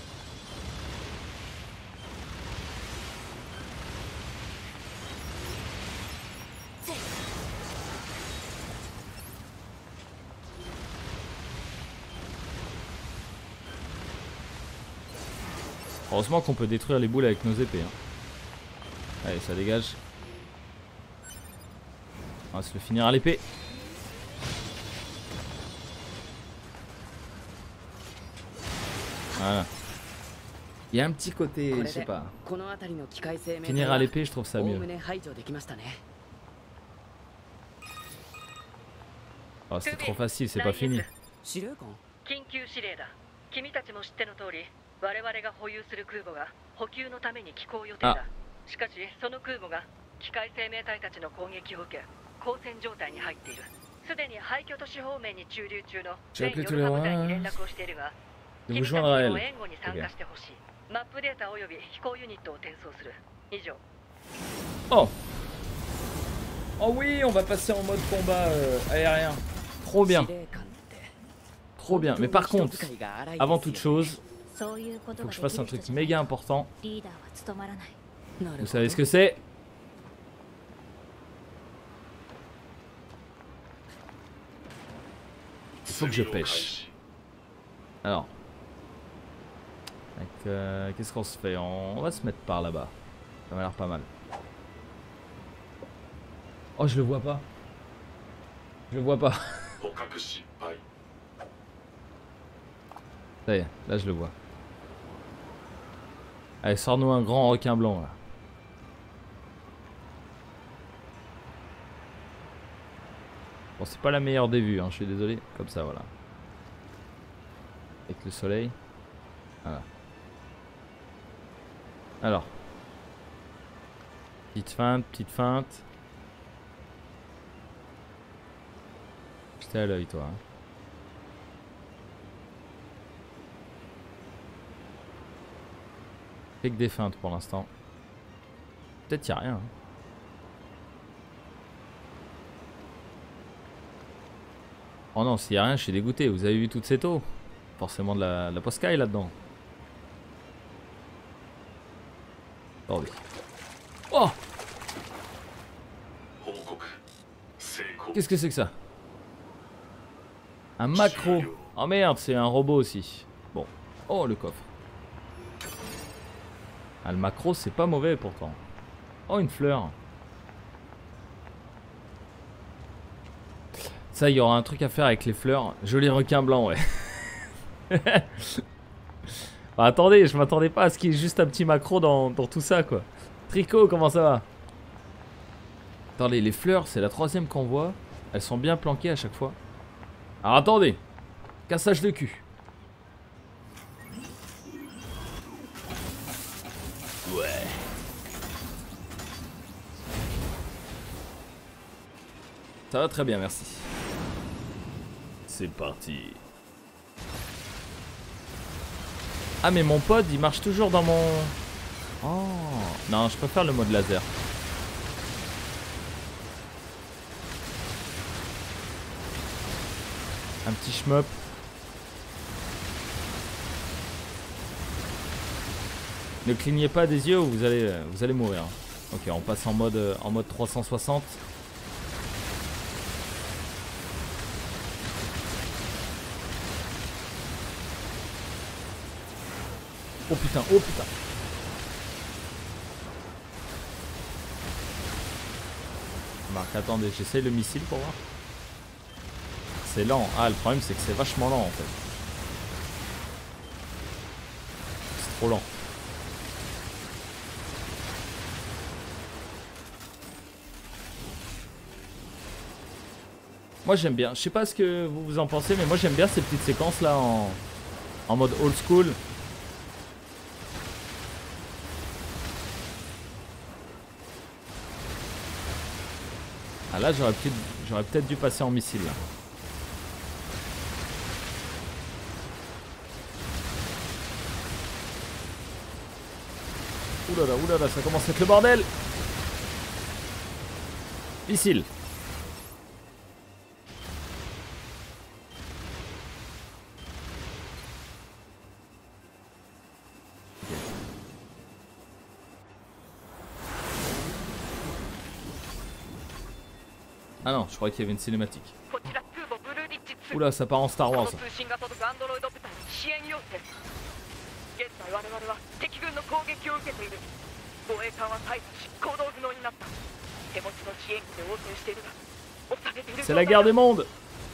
Heureusement qu'on peut détruire les boules avec nos épées. Hein. Allez, ça dégage. On va se le finir à l'épée. Voilà. Il y a un petit côté, je sais pas. Finir à l'épée, je trouve ça mieux. Oh, c'était trop facile, c'est pas fini. 我々が保有する空母が補給のために寄港予定だ。しかしその空母が機械生命体たちの攻撃を受け交戦状態に入っている。すでに廃墟都市方面に駐留中の全ヨルハ部隊に連絡をしているが、君たちの援護に参加してほしい。マップデータおよび飛行ユニットを転送する。以上。 Oh. Oh oui, on va passer en mode combat aérien. Trop bien. Trop bien. Mais par contre, avant toute chose, faut que je fasse un truc méga important. Vous savez ce que c'est? Il faut que je pêche. Alors. Qu'est-ce qu'on se fait? On va se mettre par là-bas. Ça m'a l'air pas mal. Oh, je le vois pas. Je le vois pas. Ça y est, là je le vois. Allez, sors-nous un grand requin blanc là. Bon, c'est pas la meilleure des vues, hein, je suis désolé. Comme ça, voilà. Avec le soleil. Voilà. Alors. Petite feinte, petite feinte. J'étais à l'œil, toi. Hein. Fait que des feintes pour l'instant. Peut-être y a rien. Hein. Oh non, s'il y a rien, je suis dégoûté. Vous avez vu toute cette eau? Forcément de la poscaille là-dedans. Attendez. Oh! Qu'est-ce que c'est que ça? Un macro. Oh merde, c'est un robot aussi. Bon. Oh, le coffre. Ah, le macro, c'est pas mauvais pourtant. Oh, une fleur. Ça, il y aura un truc à faire avec les fleurs. Joli requin blanc, ouais. Ah, attendez, je m'attendais pas à ce qu'il y ait juste un petit macro dans tout ça, quoi. Tricot, comment ça va? Attendez, les fleurs, c'est la troisième qu'on voit. Elles sont bien planquées à chaque fois. Alors, attendez. Cassage de cul. Ouais. Ça va très bien, merci. C'est parti. Ah mais mon pod il marche toujours dans mon... Oh non, je préfère le mode laser. Un petit shmup. Ne clignez pas des yeux ou vous allez mourir. Ok, on passe en mode 360. Oh putain, oh putain. Marc, attendez, j'essaye le missile pour voir. C'est lent. Ah, le problème c'est que c'est vachement lent en fait. C'est trop lent. Moi j'aime bien. Je sais pas ce que vous en pensez, mais moi j'aime bien ces petites séquences là en mode old school. Ah là j'aurais peut-être dû passer en missile là. Oulala, ça commence à être le bordel. Missile. Ah non, je croyais qu'il y avait une cinématique. Oula, ça part en Star Wars. C'est la guerre des mondes.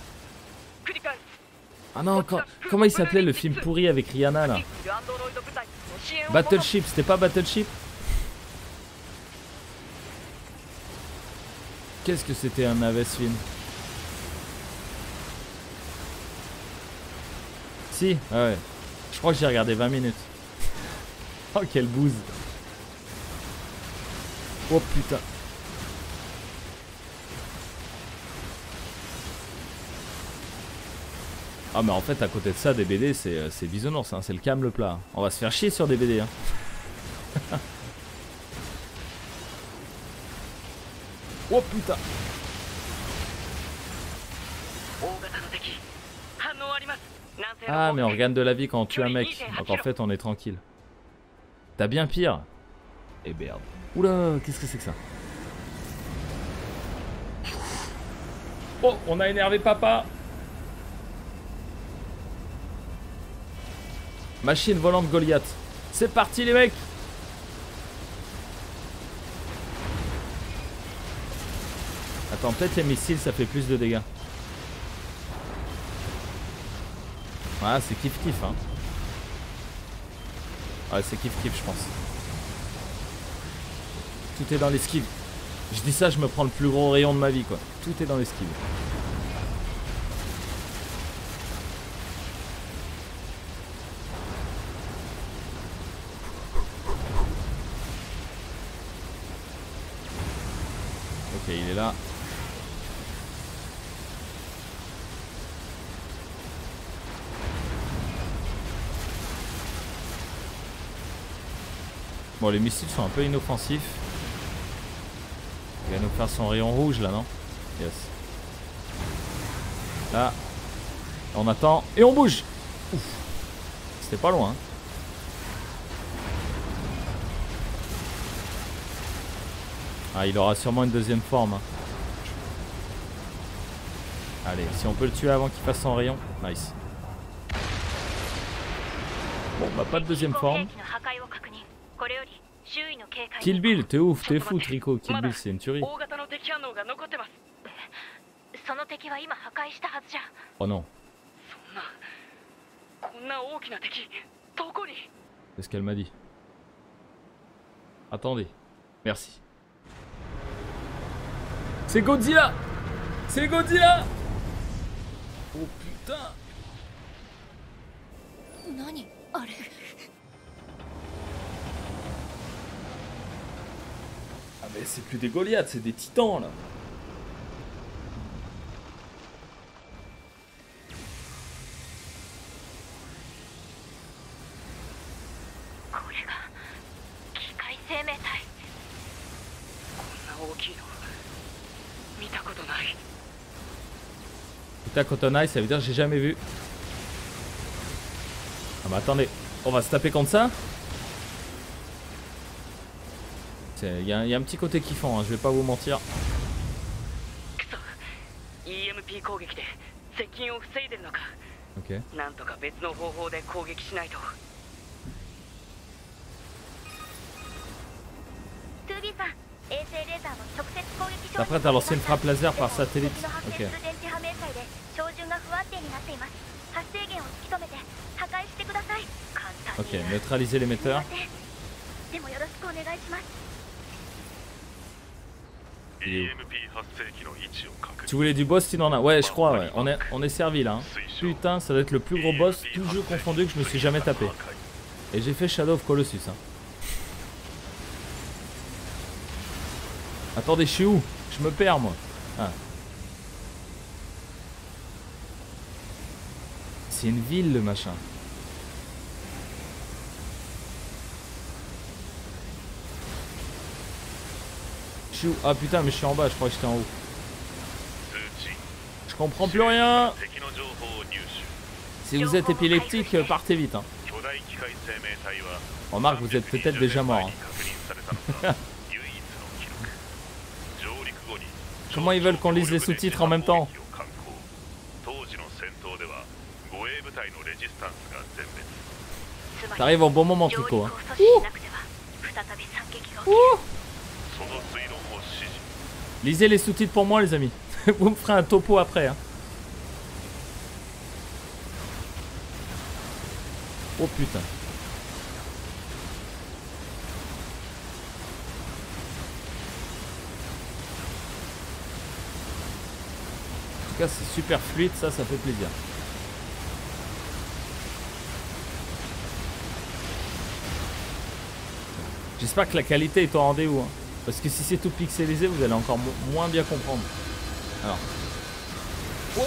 Ah non, comment il s'appelait le film pourri avec Rihanna là? Battleship, c'était pas Battleship? Qu'est-ce que c'était un navet ce film? Si, ouais. Je crois que j'ai regardé 20 minutes. Oh quelle bouse. Oh putain. Ah mais en fait à côté de ça des BD c'est bisounours hein, c'est le calme le plat. On va se faire chier sur des BD hein. Oh putain. Ah mais on regagne de la vie quand on tue un mec. Donc en fait on est tranquille. T'as bien pire. Et merde. Oula, qu'est-ce que c'est que ça? Oh, on a énervé papa. Machine volante Goliath. C'est parti les mecs. Attends, peut-être les missiles ça fait plus de dégâts. Voilà, c'est kiff kiff hein. Ouais, c'est kiff kiff je pense. Tout est dans l'esquive. Je dis ça, je me prends le plus gros rayon de ma vie quoi. Tout est dans l'esquive. Ok, il est là. Bon, les missiles sont un peu inoffensifs. Il va nous faire son rayon rouge là, non? Yes. Là. On attend. Et on bouge. Ouf. C'était pas loin. Hein. Ah, il aura sûrement une deuxième forme. Hein. Allez, si on peut le tuer avant qu'il fasse son rayon. Nice. Bon, bah pas de deuxième forme. Kill Bill, t'es ouf, t'es fou Trico. Kill Bill, c'est une tuerie. Oh non. C'est ce qu'elle m'a dit. Attendez. Merci. C'est Godzilla! C'est Godzilla! Oh putain! Ah mais c'est plus des Goliaths, c'est des titans là. Kotonai, ça veut dire que j'ai jamais vu. Ah bah attendez, on va se taper contre ça. Il y a un petit côté kiffant, hein, je vais pas vous mentir. Ok. Après t'as lancé une frappe laser par satellite. Ok. Ok, neutraliser l'émetteur. Tu voulais du boss, tu n'en as. Ouais, je crois, ouais. On est servi là. Hein. Putain, ça doit être le plus gros boss, tout jeu confondu, que je me suis jamais tapé. Et j'ai fait Shadow of Colossus. Hein. Attendez, je suis où? Je me perds moi. Ah. C'est une ville le machin. Je suis où? Ah putain, mais je suis en bas, je crois que j'étais en haut. Je comprends plus rien. Si vous êtes épileptique, partez vite. Hein. Remarque, vous êtes peut-être déjà mort. Hein. Comment ils veulent qu'on lise les sous-titres en même temps? T'arrives au bon moment, Trico. Hein. Lisez les sous-titres pour moi, les amis. Vous me ferez un topo après. Hein. Oh putain. En tout cas, c'est super fluide, ça fait plaisir. J'espère que la qualité est au rendez-vous. Hein. Parce que si c'est tout pixelisé, vous allez encore moins bien comprendre. Alors. Oh.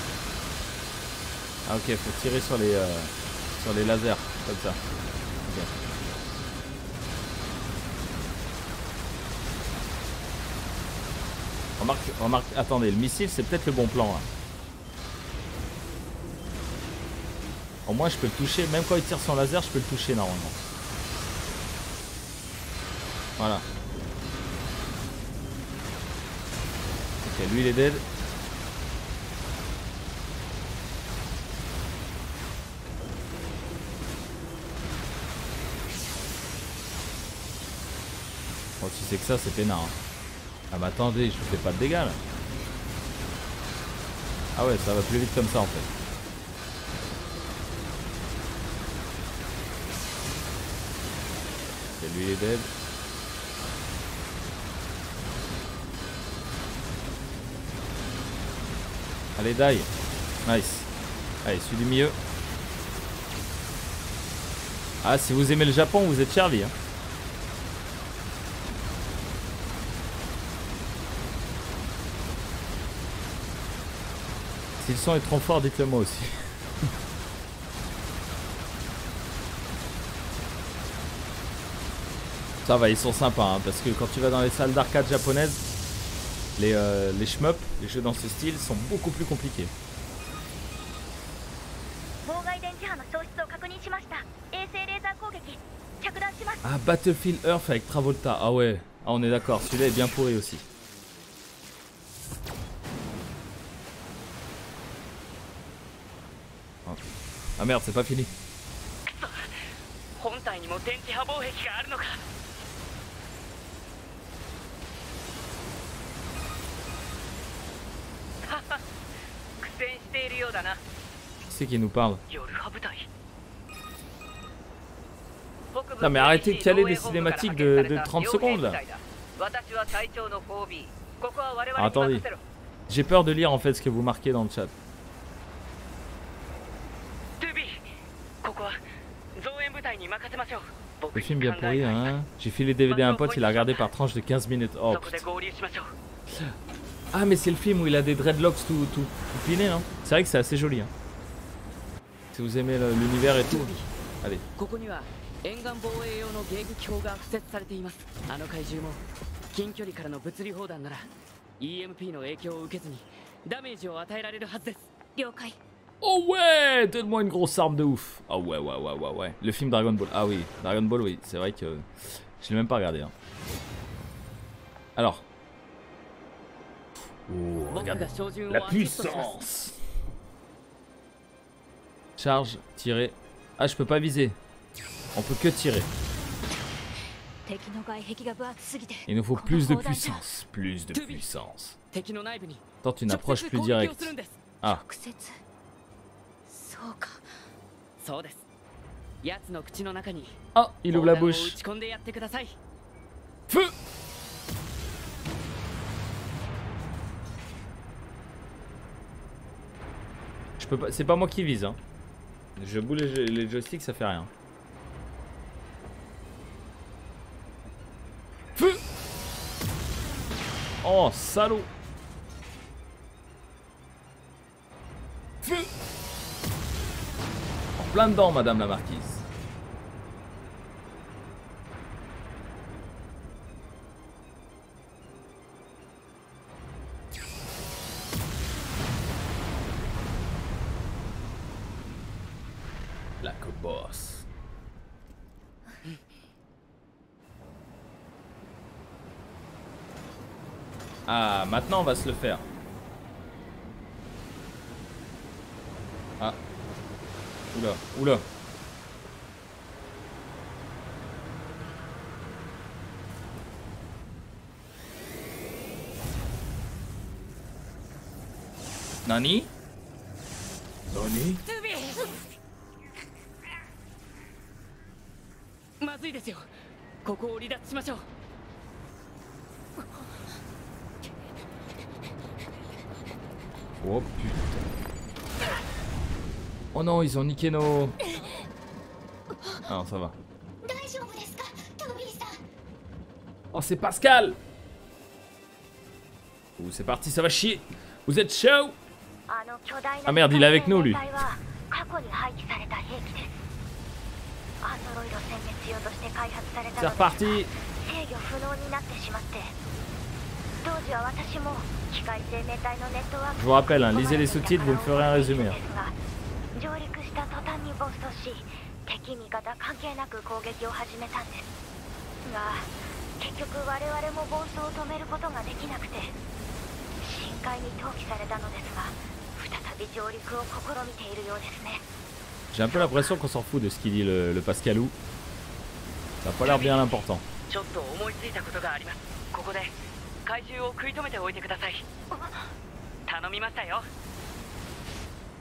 Ah ok, faut tirer sur les lasers, comme ça. Okay. Remarque, attendez, le missile c'est peut-être le bon plan. Hein. Au moins je peux le toucher, même quand il tire son laser, je peux le toucher normalement. Voilà. Ok, lui il est dead. Bon, si c'est que ça, c'est peinard. Hein. Ah bah attendez, je fais pas de dégâts là. Ah ouais, ça va plus vite comme ça en fait. Et lui il est dead. Allez, die. Nice. Allez, celui du milieu. Ah, si vous aimez le Japon, vous êtes servi. Hein. Si le son est trop fort, dites-le moi aussi. Ça va, ils sont sympas, hein, parce que quand tu vas dans les salles d'arcade japonaises, les shmups, les jeux dans ce style, sont beaucoup plus compliqués. Ah, Battlefield Earth avec Travolta. Ah ouais, ah, on est d'accord, celui-là est bien pourri aussi. Ah merde, c'est pas fini. Qui c'est qui nous parle? Non mais arrêtez de caler des cinématiques de 30 secondes là. Ah, attendez, j'ai peur de lire en fait ce que vous marquez dans le chat. Le film bien pourri, hein. J'ai filé DVD à un pote, il a regardé par tranche de 15 minutes. Oh putain. Ah mais c'est le film où il a des dreadlocks tout pinés, hein. C'est vrai que c'est assez joli, hein. Si vous aimez l'univers et tout. Allez. Oh ouais, donne-moi une grosse arme de ouf. Ah ouais, ouais. Le film Dragon Ball. Ah oui, Dragon Ball, oui. C'est vrai que je l'ai même pas regardé. Hein. Alors. Oh, regarde. La puissance. Charge, tirer. Ah, je peux pas viser. On peut que tirer. Il nous faut plus de puissance. Plus de puissance. Tente une approche plus directe. Ah. Ah, il ouvre la bouche. Feu! Je peux pas, c'est pas moi qui vise, hein. Je boule les joysticks, ça fait rien. Feu! Oh, salaud! Feu! En plein dedans, madame la marquise. La co-boss. Ah, maintenant on va se le faire. Ah. Oula, oula. Nani? Nani? まずいですよ。ここを離脱しましょう。 Oh putain. Oh non, ils ont niqué nos... Ah non, ça va. Oh, c'est Pascal. Ouh, c'est parti, ça va chier. Vous êtes chaud? Ah merde, il est avec nous, lui. C'est reparti. Je vous rappelle, hein, lisez les sous-titres, vous me ferez un résumé. Hein. J'ai un peu l'impression qu'on s'en fout de ce qu'il dit le Pascalou. Ça a pas l'air bien l'important.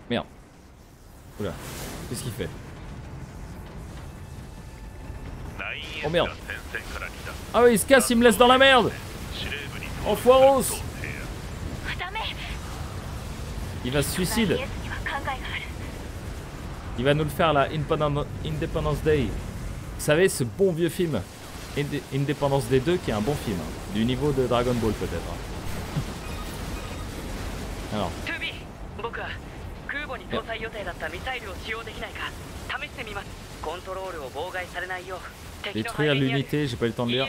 Merde. Oula. Qu'est-ce qu'il fait? Oh merde. Ah oui, il se casse, il me laisse dans la merde. Enfoiros. Il va se suicide. Il va nous le faire là, Independence Day. Vous savez, ce bon vieux film Independence Day 2 qui est un bon film, hein, du niveau de Dragon Ball peut-être. Alors. Détruire l'unité, j'ai pas eu le temps de lire.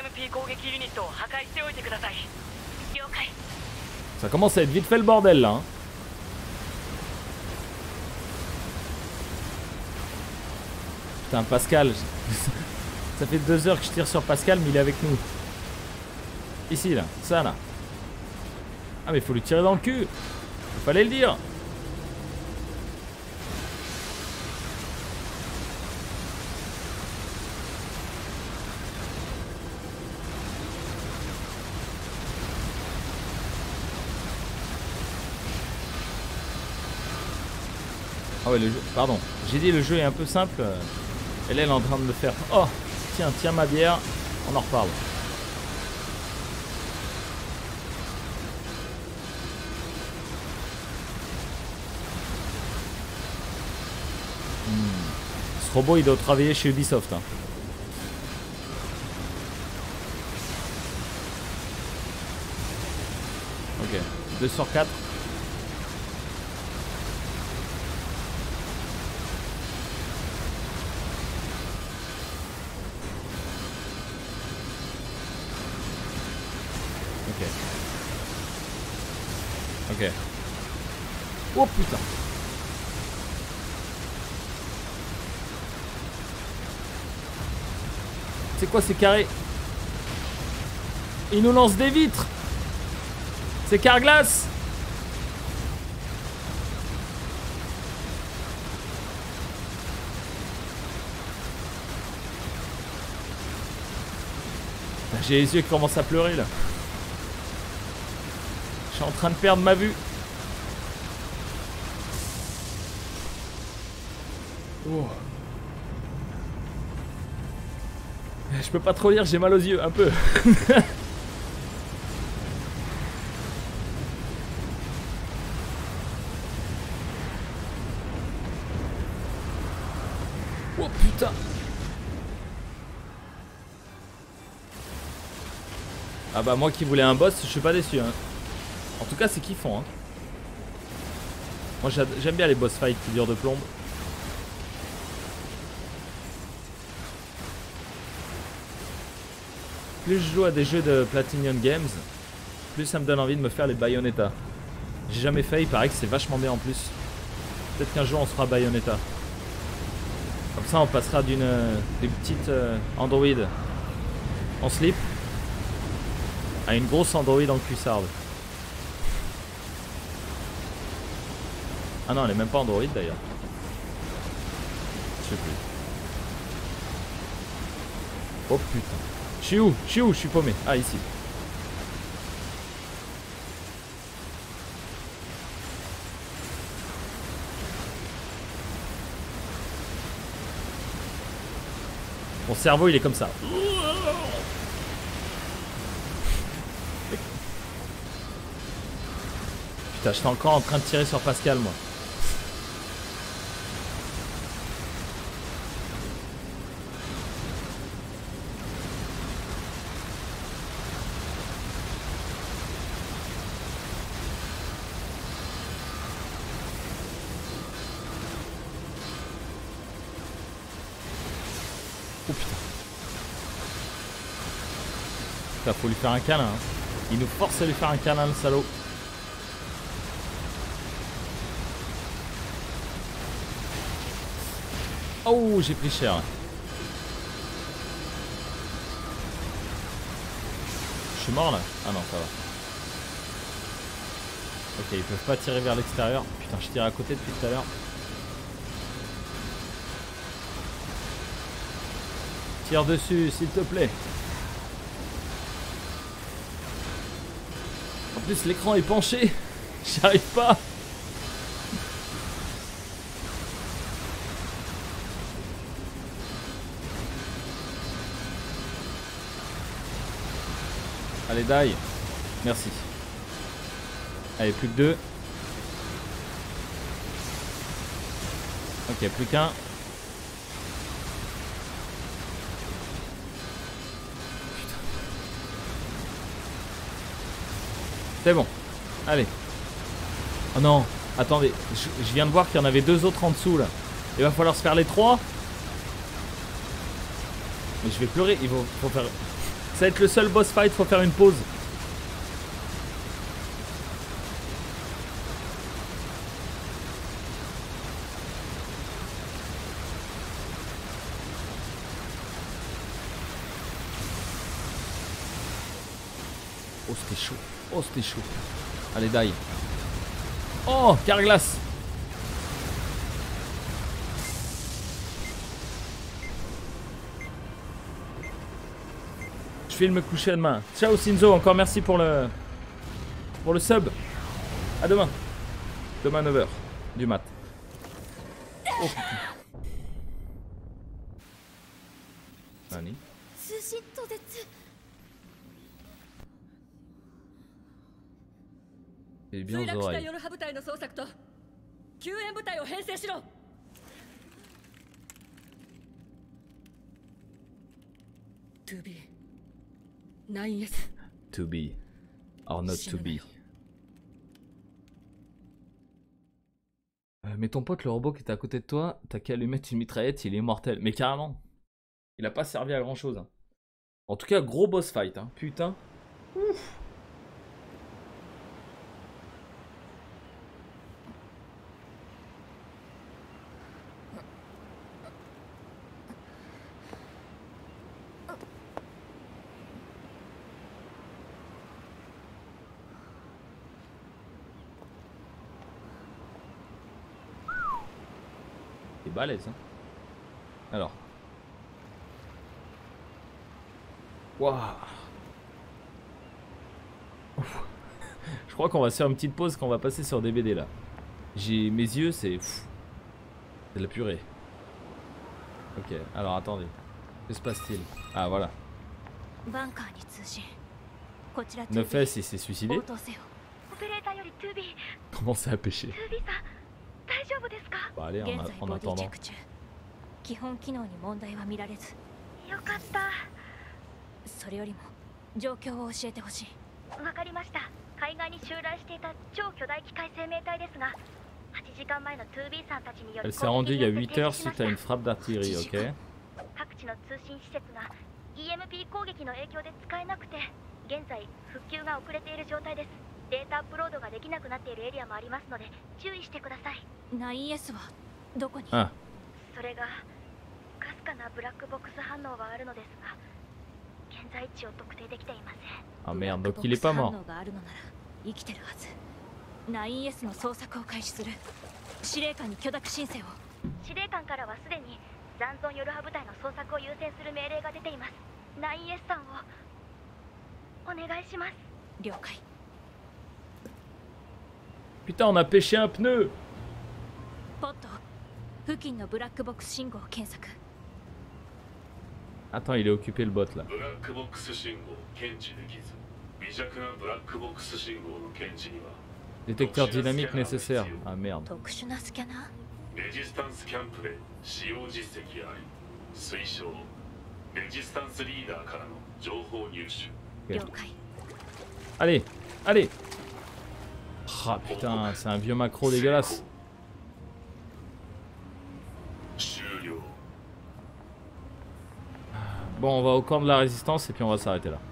Ça commence à être vite fait le bordel là. Hein. Putain, Pascal. Ça fait 2 heures que je tire sur Pascal, mais il est avec nous. Ici là, ça là. Ah mais faut lui tirer dans le cul. Fallait le dire. Ah ouais, le jeu, pardon, j'ai dit le jeu est un peu simple. Et là elle est en train de me faire. Oh, tiens ma bière, on en reparle. Ce robot il doit travailler chez Ubisoft. Hein. Ok, 2 sur 4. Ok. Oh putain. C'est quoi ces carrés? Il nous lance des vitres. C'est Carglass. J'ai les yeux qui commencent à pleurer là. Je suis en train de perdre ma vue. Oh. Je peux pas trop lire, j'ai mal aux yeux, un peu. Oh putain. Ah bah moi qui voulais un boss, je suis pas déçu. Hein. En tout cas c'est kiffant. Hein. Moi j'aime bien les boss fights qui durent de plomb. Plus je joue à des jeux de Platinum Games, plus ça me donne envie de me faire les Bayonetta. J'ai jamais fait, il paraît que c'est vachement bien en plus. Peut-être qu'un jour on se fera Bayonetta. Comme ça on passera d'une petite Android en slip à une grosse Android en cuissarde. Ah non, elle est même pas Android d'ailleurs. Je sais plus. Oh putain. Je suis où? Je suis paumé. Ah, ici. Mon cerveau, il est comme ça. Putain, j'étais encore en train de tirer sur Pascal, moi. Oh putain. Putain, faut lui faire un câlin. Hein. Il nous force à lui faire un câlin, le salaud. Oh, j'ai pris cher. Je suis mort là? Ah non, ça va. Ok, ils peuvent pas tirer vers l'extérieur. Putain, je tire à côté depuis tout à l'heure. Tire dessus, s'il te plaît. En plus, l'écran est penché. J'y arrive pas. Allez, die. Merci. Allez, plus que 2. Ok, plus qu'un. C'est bon. Allez. Oh non. Attendez. Je viens de voir qu'il y en avait 2 autres en dessous là. Il va falloir se faire les 3. Mais je vais pleurer. Faut faire... Ça va être le seul boss fight. Faut faire une pause. Oh c'était chaud. Oh c'était chaud. Allez die. Oh Carglass. Je file me coucher demain. Ciao Shinzo, encore merci pour le sub. À demain. Demain 9h du mat. Oh putain. Nani? Et bien aux oreilles. To be or not to be. Mais ton pote le robot qui est à côté de toi, t'as qu'à lui mettre une mitraillette, il est mortel. Mais carrément. Il a pas servi à grand chose. Hein. En tout cas, gros boss fight. Hein. Putain. Ouf. Balèze hein. Alors waouh. Je crois qu'on va se faire une petite pause quand on va passer sur des BD là. J'ai mes yeux c'est de la purée. Ok alors attendez. Que se passe-t-il? Ah voilà. 9S il s'est suicidé. Comment ça a pêché? Bah allez en attendant. 基本機能に問題は見られず。よかった。それよりも状況を教えてほしい。わかりました。海岸に襲来していた超巨大機械生命体ですが、8時間前の 2B さんたちによる。 Elle s'est rendue il y a 8 heures suite à une frappe d'artillerie, ok? 各地の通信施設が EMP 攻撃の影響で使えなくて、現在復旧が遅れている状態です。データアップロードができなくなっているエリアもありますので注意してください。9S はどこに？それがかすかなブラックボックス反応はあるのですが、現在地を特定できていません。 Ah merde, donc il est pas mort. 生きてるはず。9S の捜索を開始する。司令官に許諾申請を。司令官からはすでに残存ヨルハ部隊の捜索を優先する命令が出ています。9S さんをお願いします。了解。 Putain, on a pêché un pneu. Attends, il est occupé le bot là. Détecteur dynamique nécessaire. Ah merde. Okay. Allez, allez. Ah putain, c'est un vieux macro dégueulasse. Bon, on va au camp de la résistance et puis on va s'arrêter là.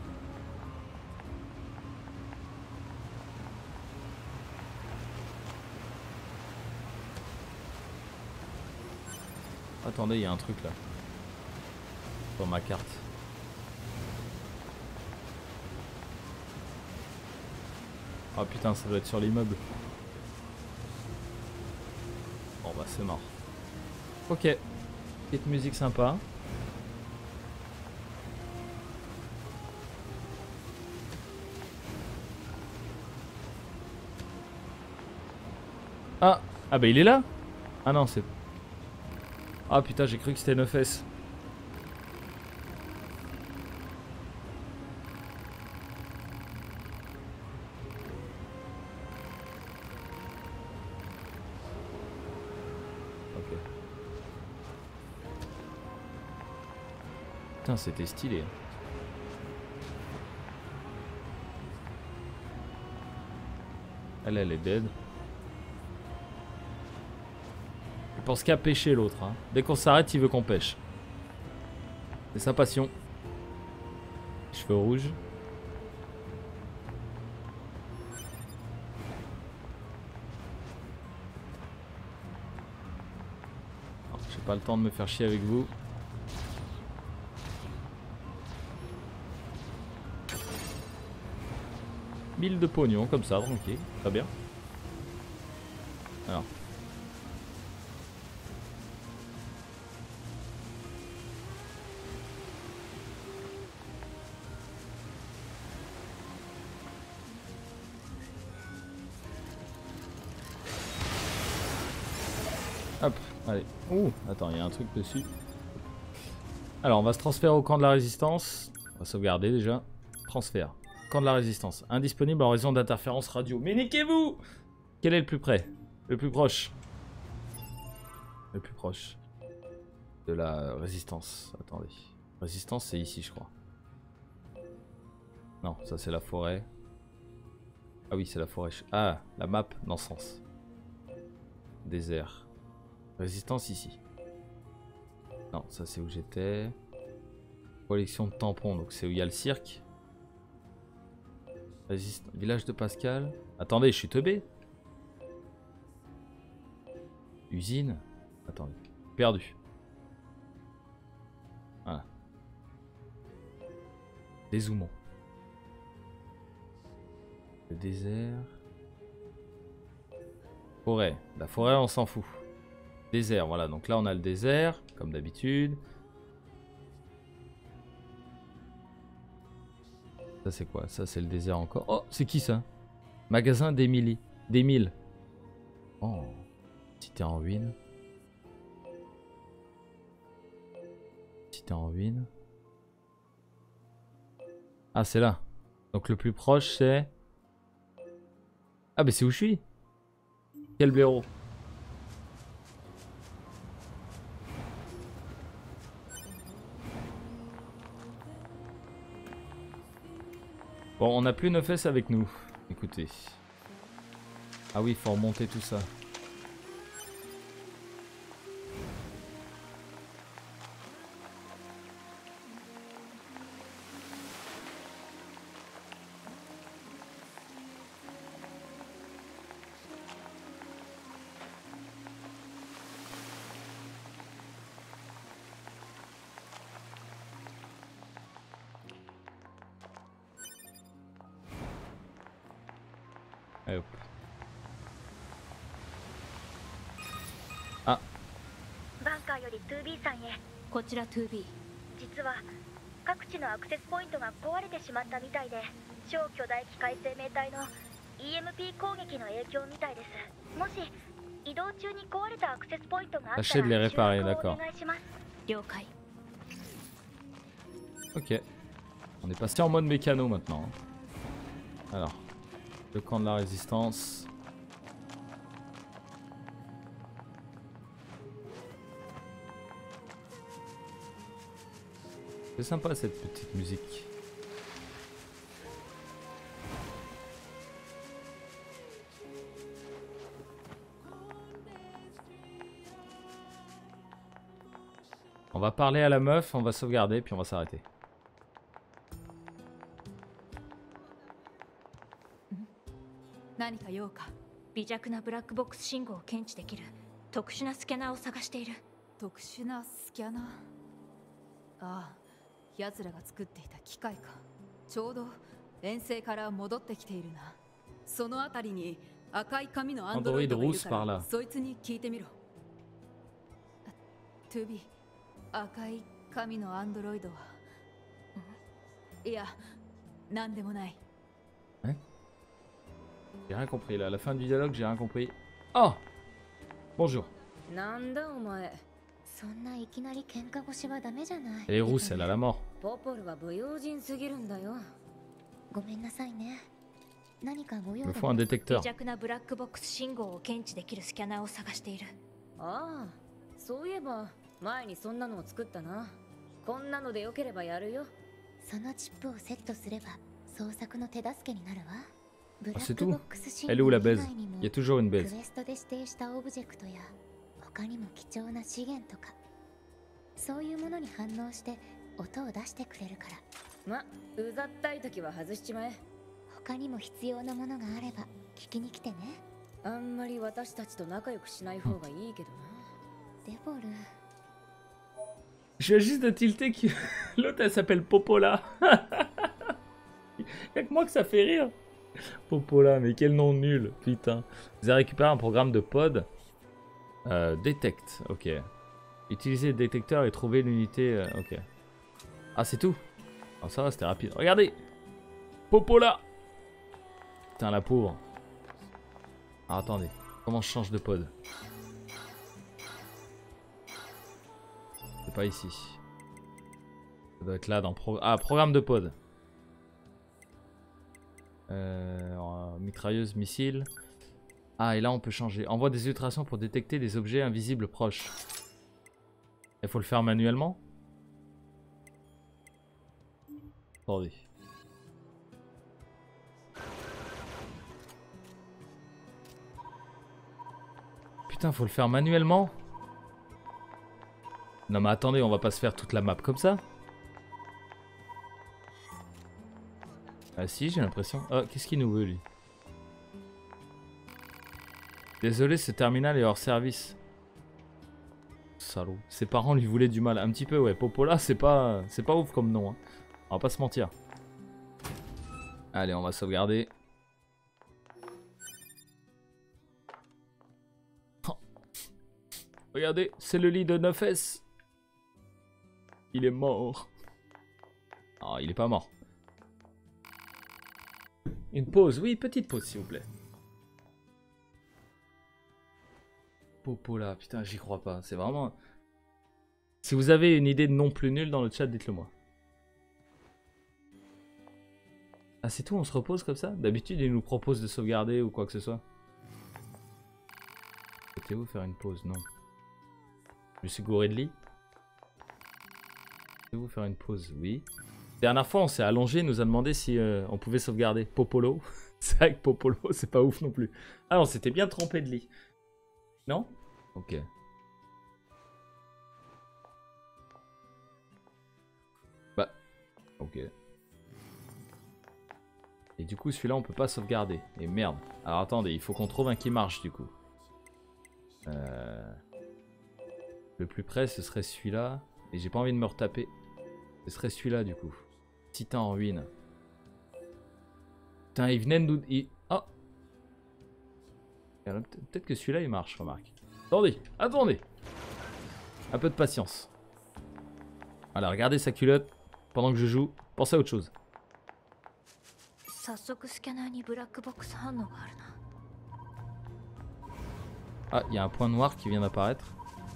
Attendez, il y a un truc là. Sur ma carte. Oh putain, ça doit être sur l'immeuble. Bon bah c'est mort. Ok. Petite musique sympa. Ah, ah bah il est là. Ah non c'est... Ah putain j'ai cru que c'était 9S. Putain, c'était stylé. Elle est dead. Il pense qu'à pêcher l'autre. Hein. Dès qu'on s'arrête, il veut qu'on pêche. C'est sa passion. Cheveux rouges. J'ai pas le temps de me faire chier avec vous. Mille de pognon comme ça, tranquille, très bien. Alors. Hop, allez. Ouh, attends, il y a un truc dessus. Alors, on va se transférer au camp de la résistance. On va sauvegarder déjà. Transfert. Camp de la résistance. Indisponible en raison d'interférences radio. Mais niquez-vous! Quel est le plus près? Le plus proche? Le plus proche de la résistance. Attendez. Résistance, c'est ici, je crois. Non, ça c'est la forêt. Ah oui, c'est la forêt. Ah, la map dans ce sens. Désert. Résistance ici. Non, ça c'est où j'étais. Collection de tampons, donc c'est où il y a le cirque. Village de Pascal. Attendez, je suis teubé. Usine. Attendez. Perdu. Voilà. Dézoomons. Le désert. Forêt. La forêt, on s'en fout. Désert, voilà. Donc là, on a le désert, comme d'habitude. Ça, c'est quoi? Ça, c'est le désert encore. Oh, c'est qui ça? Magasin d'Émilie. d'Émile. Oh. Cité en ruine. Cité en ruine. Ah, c'est là. Donc le plus proche, c'est... Ah, mais c'est où je suis? Quel blaireau? Bon, on n'a plus 9S avec nous. Écoutez. Ah oui, il faut remonter tout ça. Hop. Ah. バンカーより 2B さんへ。 こちら 2B。 実は各地のアクセスポイントが壊れてしまったみたいで、超巨大機械生命体の EMP 攻撃の影響みたいです。もし移動中に壊れたアクセスポイントがあったら修復をお願いします。 了解。 Ok. On est passé en mode mécano maintenant. Alors. Le camp de la résistance. C'est sympa cette petite musique. On va parler à la meuf, on va sauvegarder puis on va s'arrêter. 何か用か？ 微弱なブラックボックス信号を検知できる特殊なスキャナーを探している。 特殊なスキャナー？ああ、奴らが作っていた機械か。ちょうど遠征から戻ってきているな。そのあたりに赤い髪のアンドロイドがいるからそいつに聞いてみろ。2B、赤い髪のアンドロイドは？いや、なんでもない。 J'ai rien compris là, à la fin du dialogue j'ai rien compris. Oh! Bonjour. Elle est rousse, elle a la mort. Il me faut un détecteur. こんなのでよければやるよ。 そのチップをセットすれば捜索の手助けになるわ。ブラ Ah, c'est ック tout. ボックスシー Elle est où la ル以 baise? 外にも Il y a toujours une ク baise. エストで指定したオブジェクトや他にも貴重な資源とかそういうものに反応して音を出してくれるから。 ま、うざったい時は外しちまえ。 他にも必要なものがあれば聞きに来てね。 あんまり私たちと仲良くしない方がいいけどな。 デボル。 Je viens juste de tilter que l'autre elle s'appelle Popola. Y'a que moi que ça fait rire. Popola, mais quel nom nul, putain. Vous avez récupéré un programme de pod. Detect, ok. Utilisez le détecteur et trouver l'unité, ok. Ah, c'est tout. Oh, ça va, c'était rapide. Regardez, Popola. Putain, la pauvre. Alors, attendez, comment je change de pod? C'est pas ici. Ça doit être là dans programme de pod. Mitrailleuse, missile. Ah, et là on peut changer. Envoie des illustrations pour détecter des objets invisibles proches. Il faut le faire manuellement. Attendez. Putain, faut le faire manuellement. Non mais attendez, on va pas se faire toute la map comme ça. Ah si, j'ai l'impression. Oh, qu'est-ce qu'il nous veut lui? Désolé, ce terminal est hors service. Salaud. Ses parents lui voulaient du mal. Un petit peu, ouais. Popola, c'est pas ouf comme nom. Hein. On va pas se mentir. Allez, on va sauvegarder. Oh. Regardez, c'est le lit de 9S. Il est mort. Oh, il est pas mort. Une pause, oui, petite pause s'il vous plaît. Popola, putain, j'y crois pas. C'est vraiment... Si vous avez une idée de nom plus nul dans le chat, dites-le moi. Ah, c'est tout, on se repose comme ça? D'habitude, il nous propose de sauvegarder ou quoi que ce soit. Souhaitez-vous faire une pause? Non. Je suis gouré de lit. Souhaitez-vous faire une pause? Oui. Dernière fois, on s'est allongé, il nous a demandé si on pouvait sauvegarder. Popolo. C'est vrai que Popolo, c'est pas ouf non plus. Ah, on s'était bien trompé de lit. Non? Ok. Bah, ok. Et du coup, celui-là, on peut pas sauvegarder. Et merde. Alors attendez, il faut qu'on trouve un qui marche du coup. Le plus près, ce serait celui-là. Et j'ai pas envie de me retaper. Ce serait celui-là du coup. Titan en ruine. Putain, il venait de nous... Oh! Peut-être que celui-là, il marche, remarque. Attendez, attendez! Un peu de patience. Voilà, regardez sa culotte. Pendant que je joue, pensez à autre chose. Ah, il y a un point noir qui vient d'apparaître.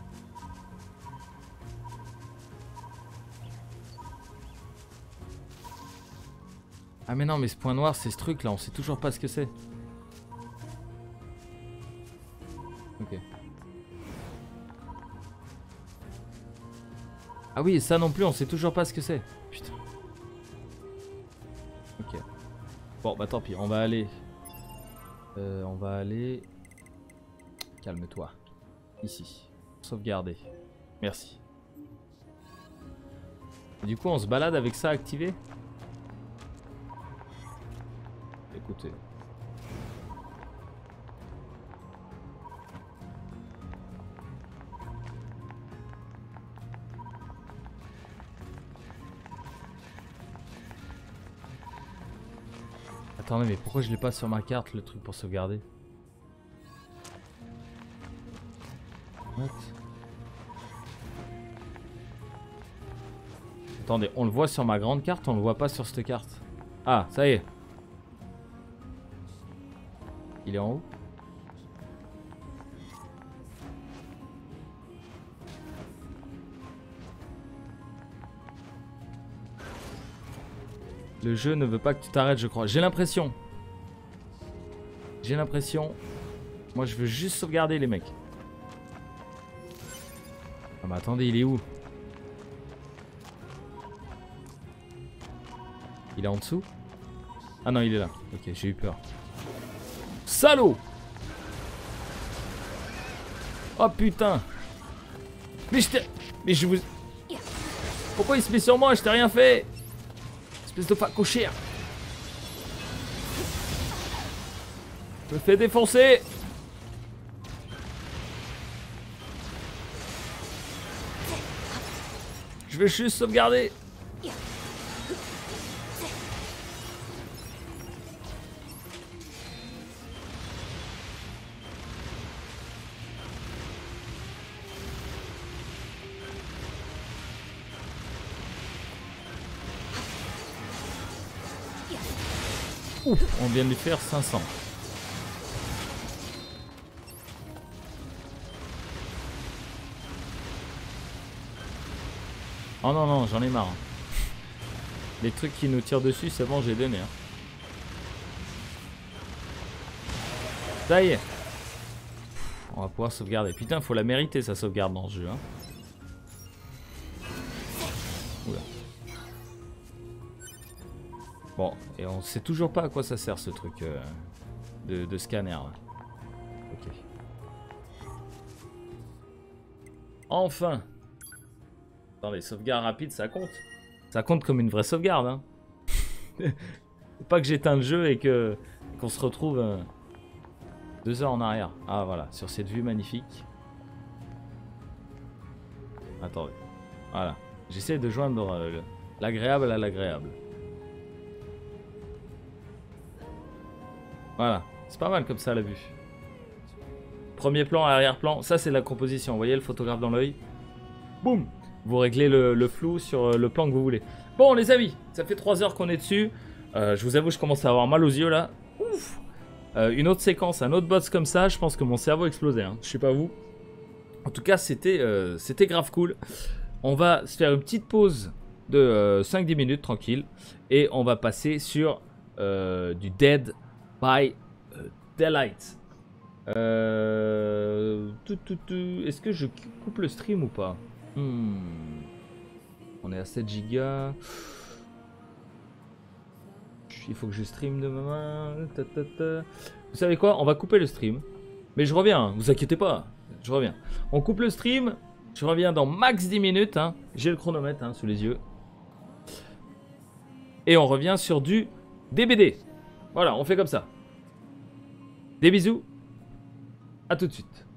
Ah mais non, mais ce point noir, c'est ce truc là, on sait toujours pas ce que c'est. Ok. Ah oui, ça non plus, on sait toujours pas ce que c'est. Putain. Ok. Bon, bah tant pis, on va aller... Calme-toi. Ici. Sauvegarder. Merci. Et du coup, on se balade avec ça activé? Écoutez. Attendez, mais pourquoi je l'ai pas sur ma carte le truc pour sauvegarder? What? Attendez, on le voit sur ma grande carte, on le voit pas sur cette carte. Ah, ça y est. Il est en haut. Le jeu ne veut pas que tu t'arrêtes, je crois. J'ai l'impression. J'ai l'impression. Moi, je veux juste sauvegarder les mecs. Ah mais attendez, il est où? Il est en dessous? Ah non, il est là. Ok, j'ai eu peur. Salaud! Oh putain! Mais je vous... Pourquoi il se met sur moi? Je t'ai rien fait! Espèce de facochère! Je me fais défoncer! Je vais juste sauvegarder! Ouf, on vient de lui faire 500. Oh non, non, j'en ai marre. Les trucs qui nous tirent dessus, c'est bon, j'ai donné. Hein. Ça y est. On va pouvoir sauvegarder. Putain, faut la mériter sa sauvegarde dans ce jeu. Hein. Oula. Bon, et on sait toujours pas à quoi ça sert ce truc de scanner. Là. Ok. Enfin. Attendez, sauvegarde rapide, ça compte. Ça compte comme une vraie sauvegarde. Hein. Faut pas que j'éteins le jeu et qu'on se retrouve 2 heures en arrière. Ah voilà, sur cette vue magnifique. Attendez. Voilà. J'essaie de joindre l'agréable à l'agréable. Voilà, c'est pas mal comme ça la vue. Premier plan, arrière-plan, ça c'est la composition. Vous voyez le photographe dans l'œil. Boum. Vous réglez le flou sur le plan que vous voulez. Bon les amis, ça fait 3 heures qu'on est dessus. Je vous avoue, je commence à avoir mal aux yeux là. Ouf. Une autre séquence, un autre boss comme ça, je pense que mon cerveau explosait. Hein. Je sais pas vous. En tout cas, c'était grave cool. On va se faire une petite pause de 5-10 minutes tranquille. Et on va passer sur du Dead by Daylight. Est-ce que je coupe le stream ou pas? On est à 7 gigas. Il faut que je stream demain. Vous savez quoi? On va couper le stream. Mais je reviens, hein. Vous inquiétez pas. Je reviens. On coupe le stream. Je reviens dans max 10 minutes. Hein. J'ai le chronomètre hein, sous les yeux. Et on revient sur du DBD. Voilà, on fait comme ça. Des bisous. À tout de suite.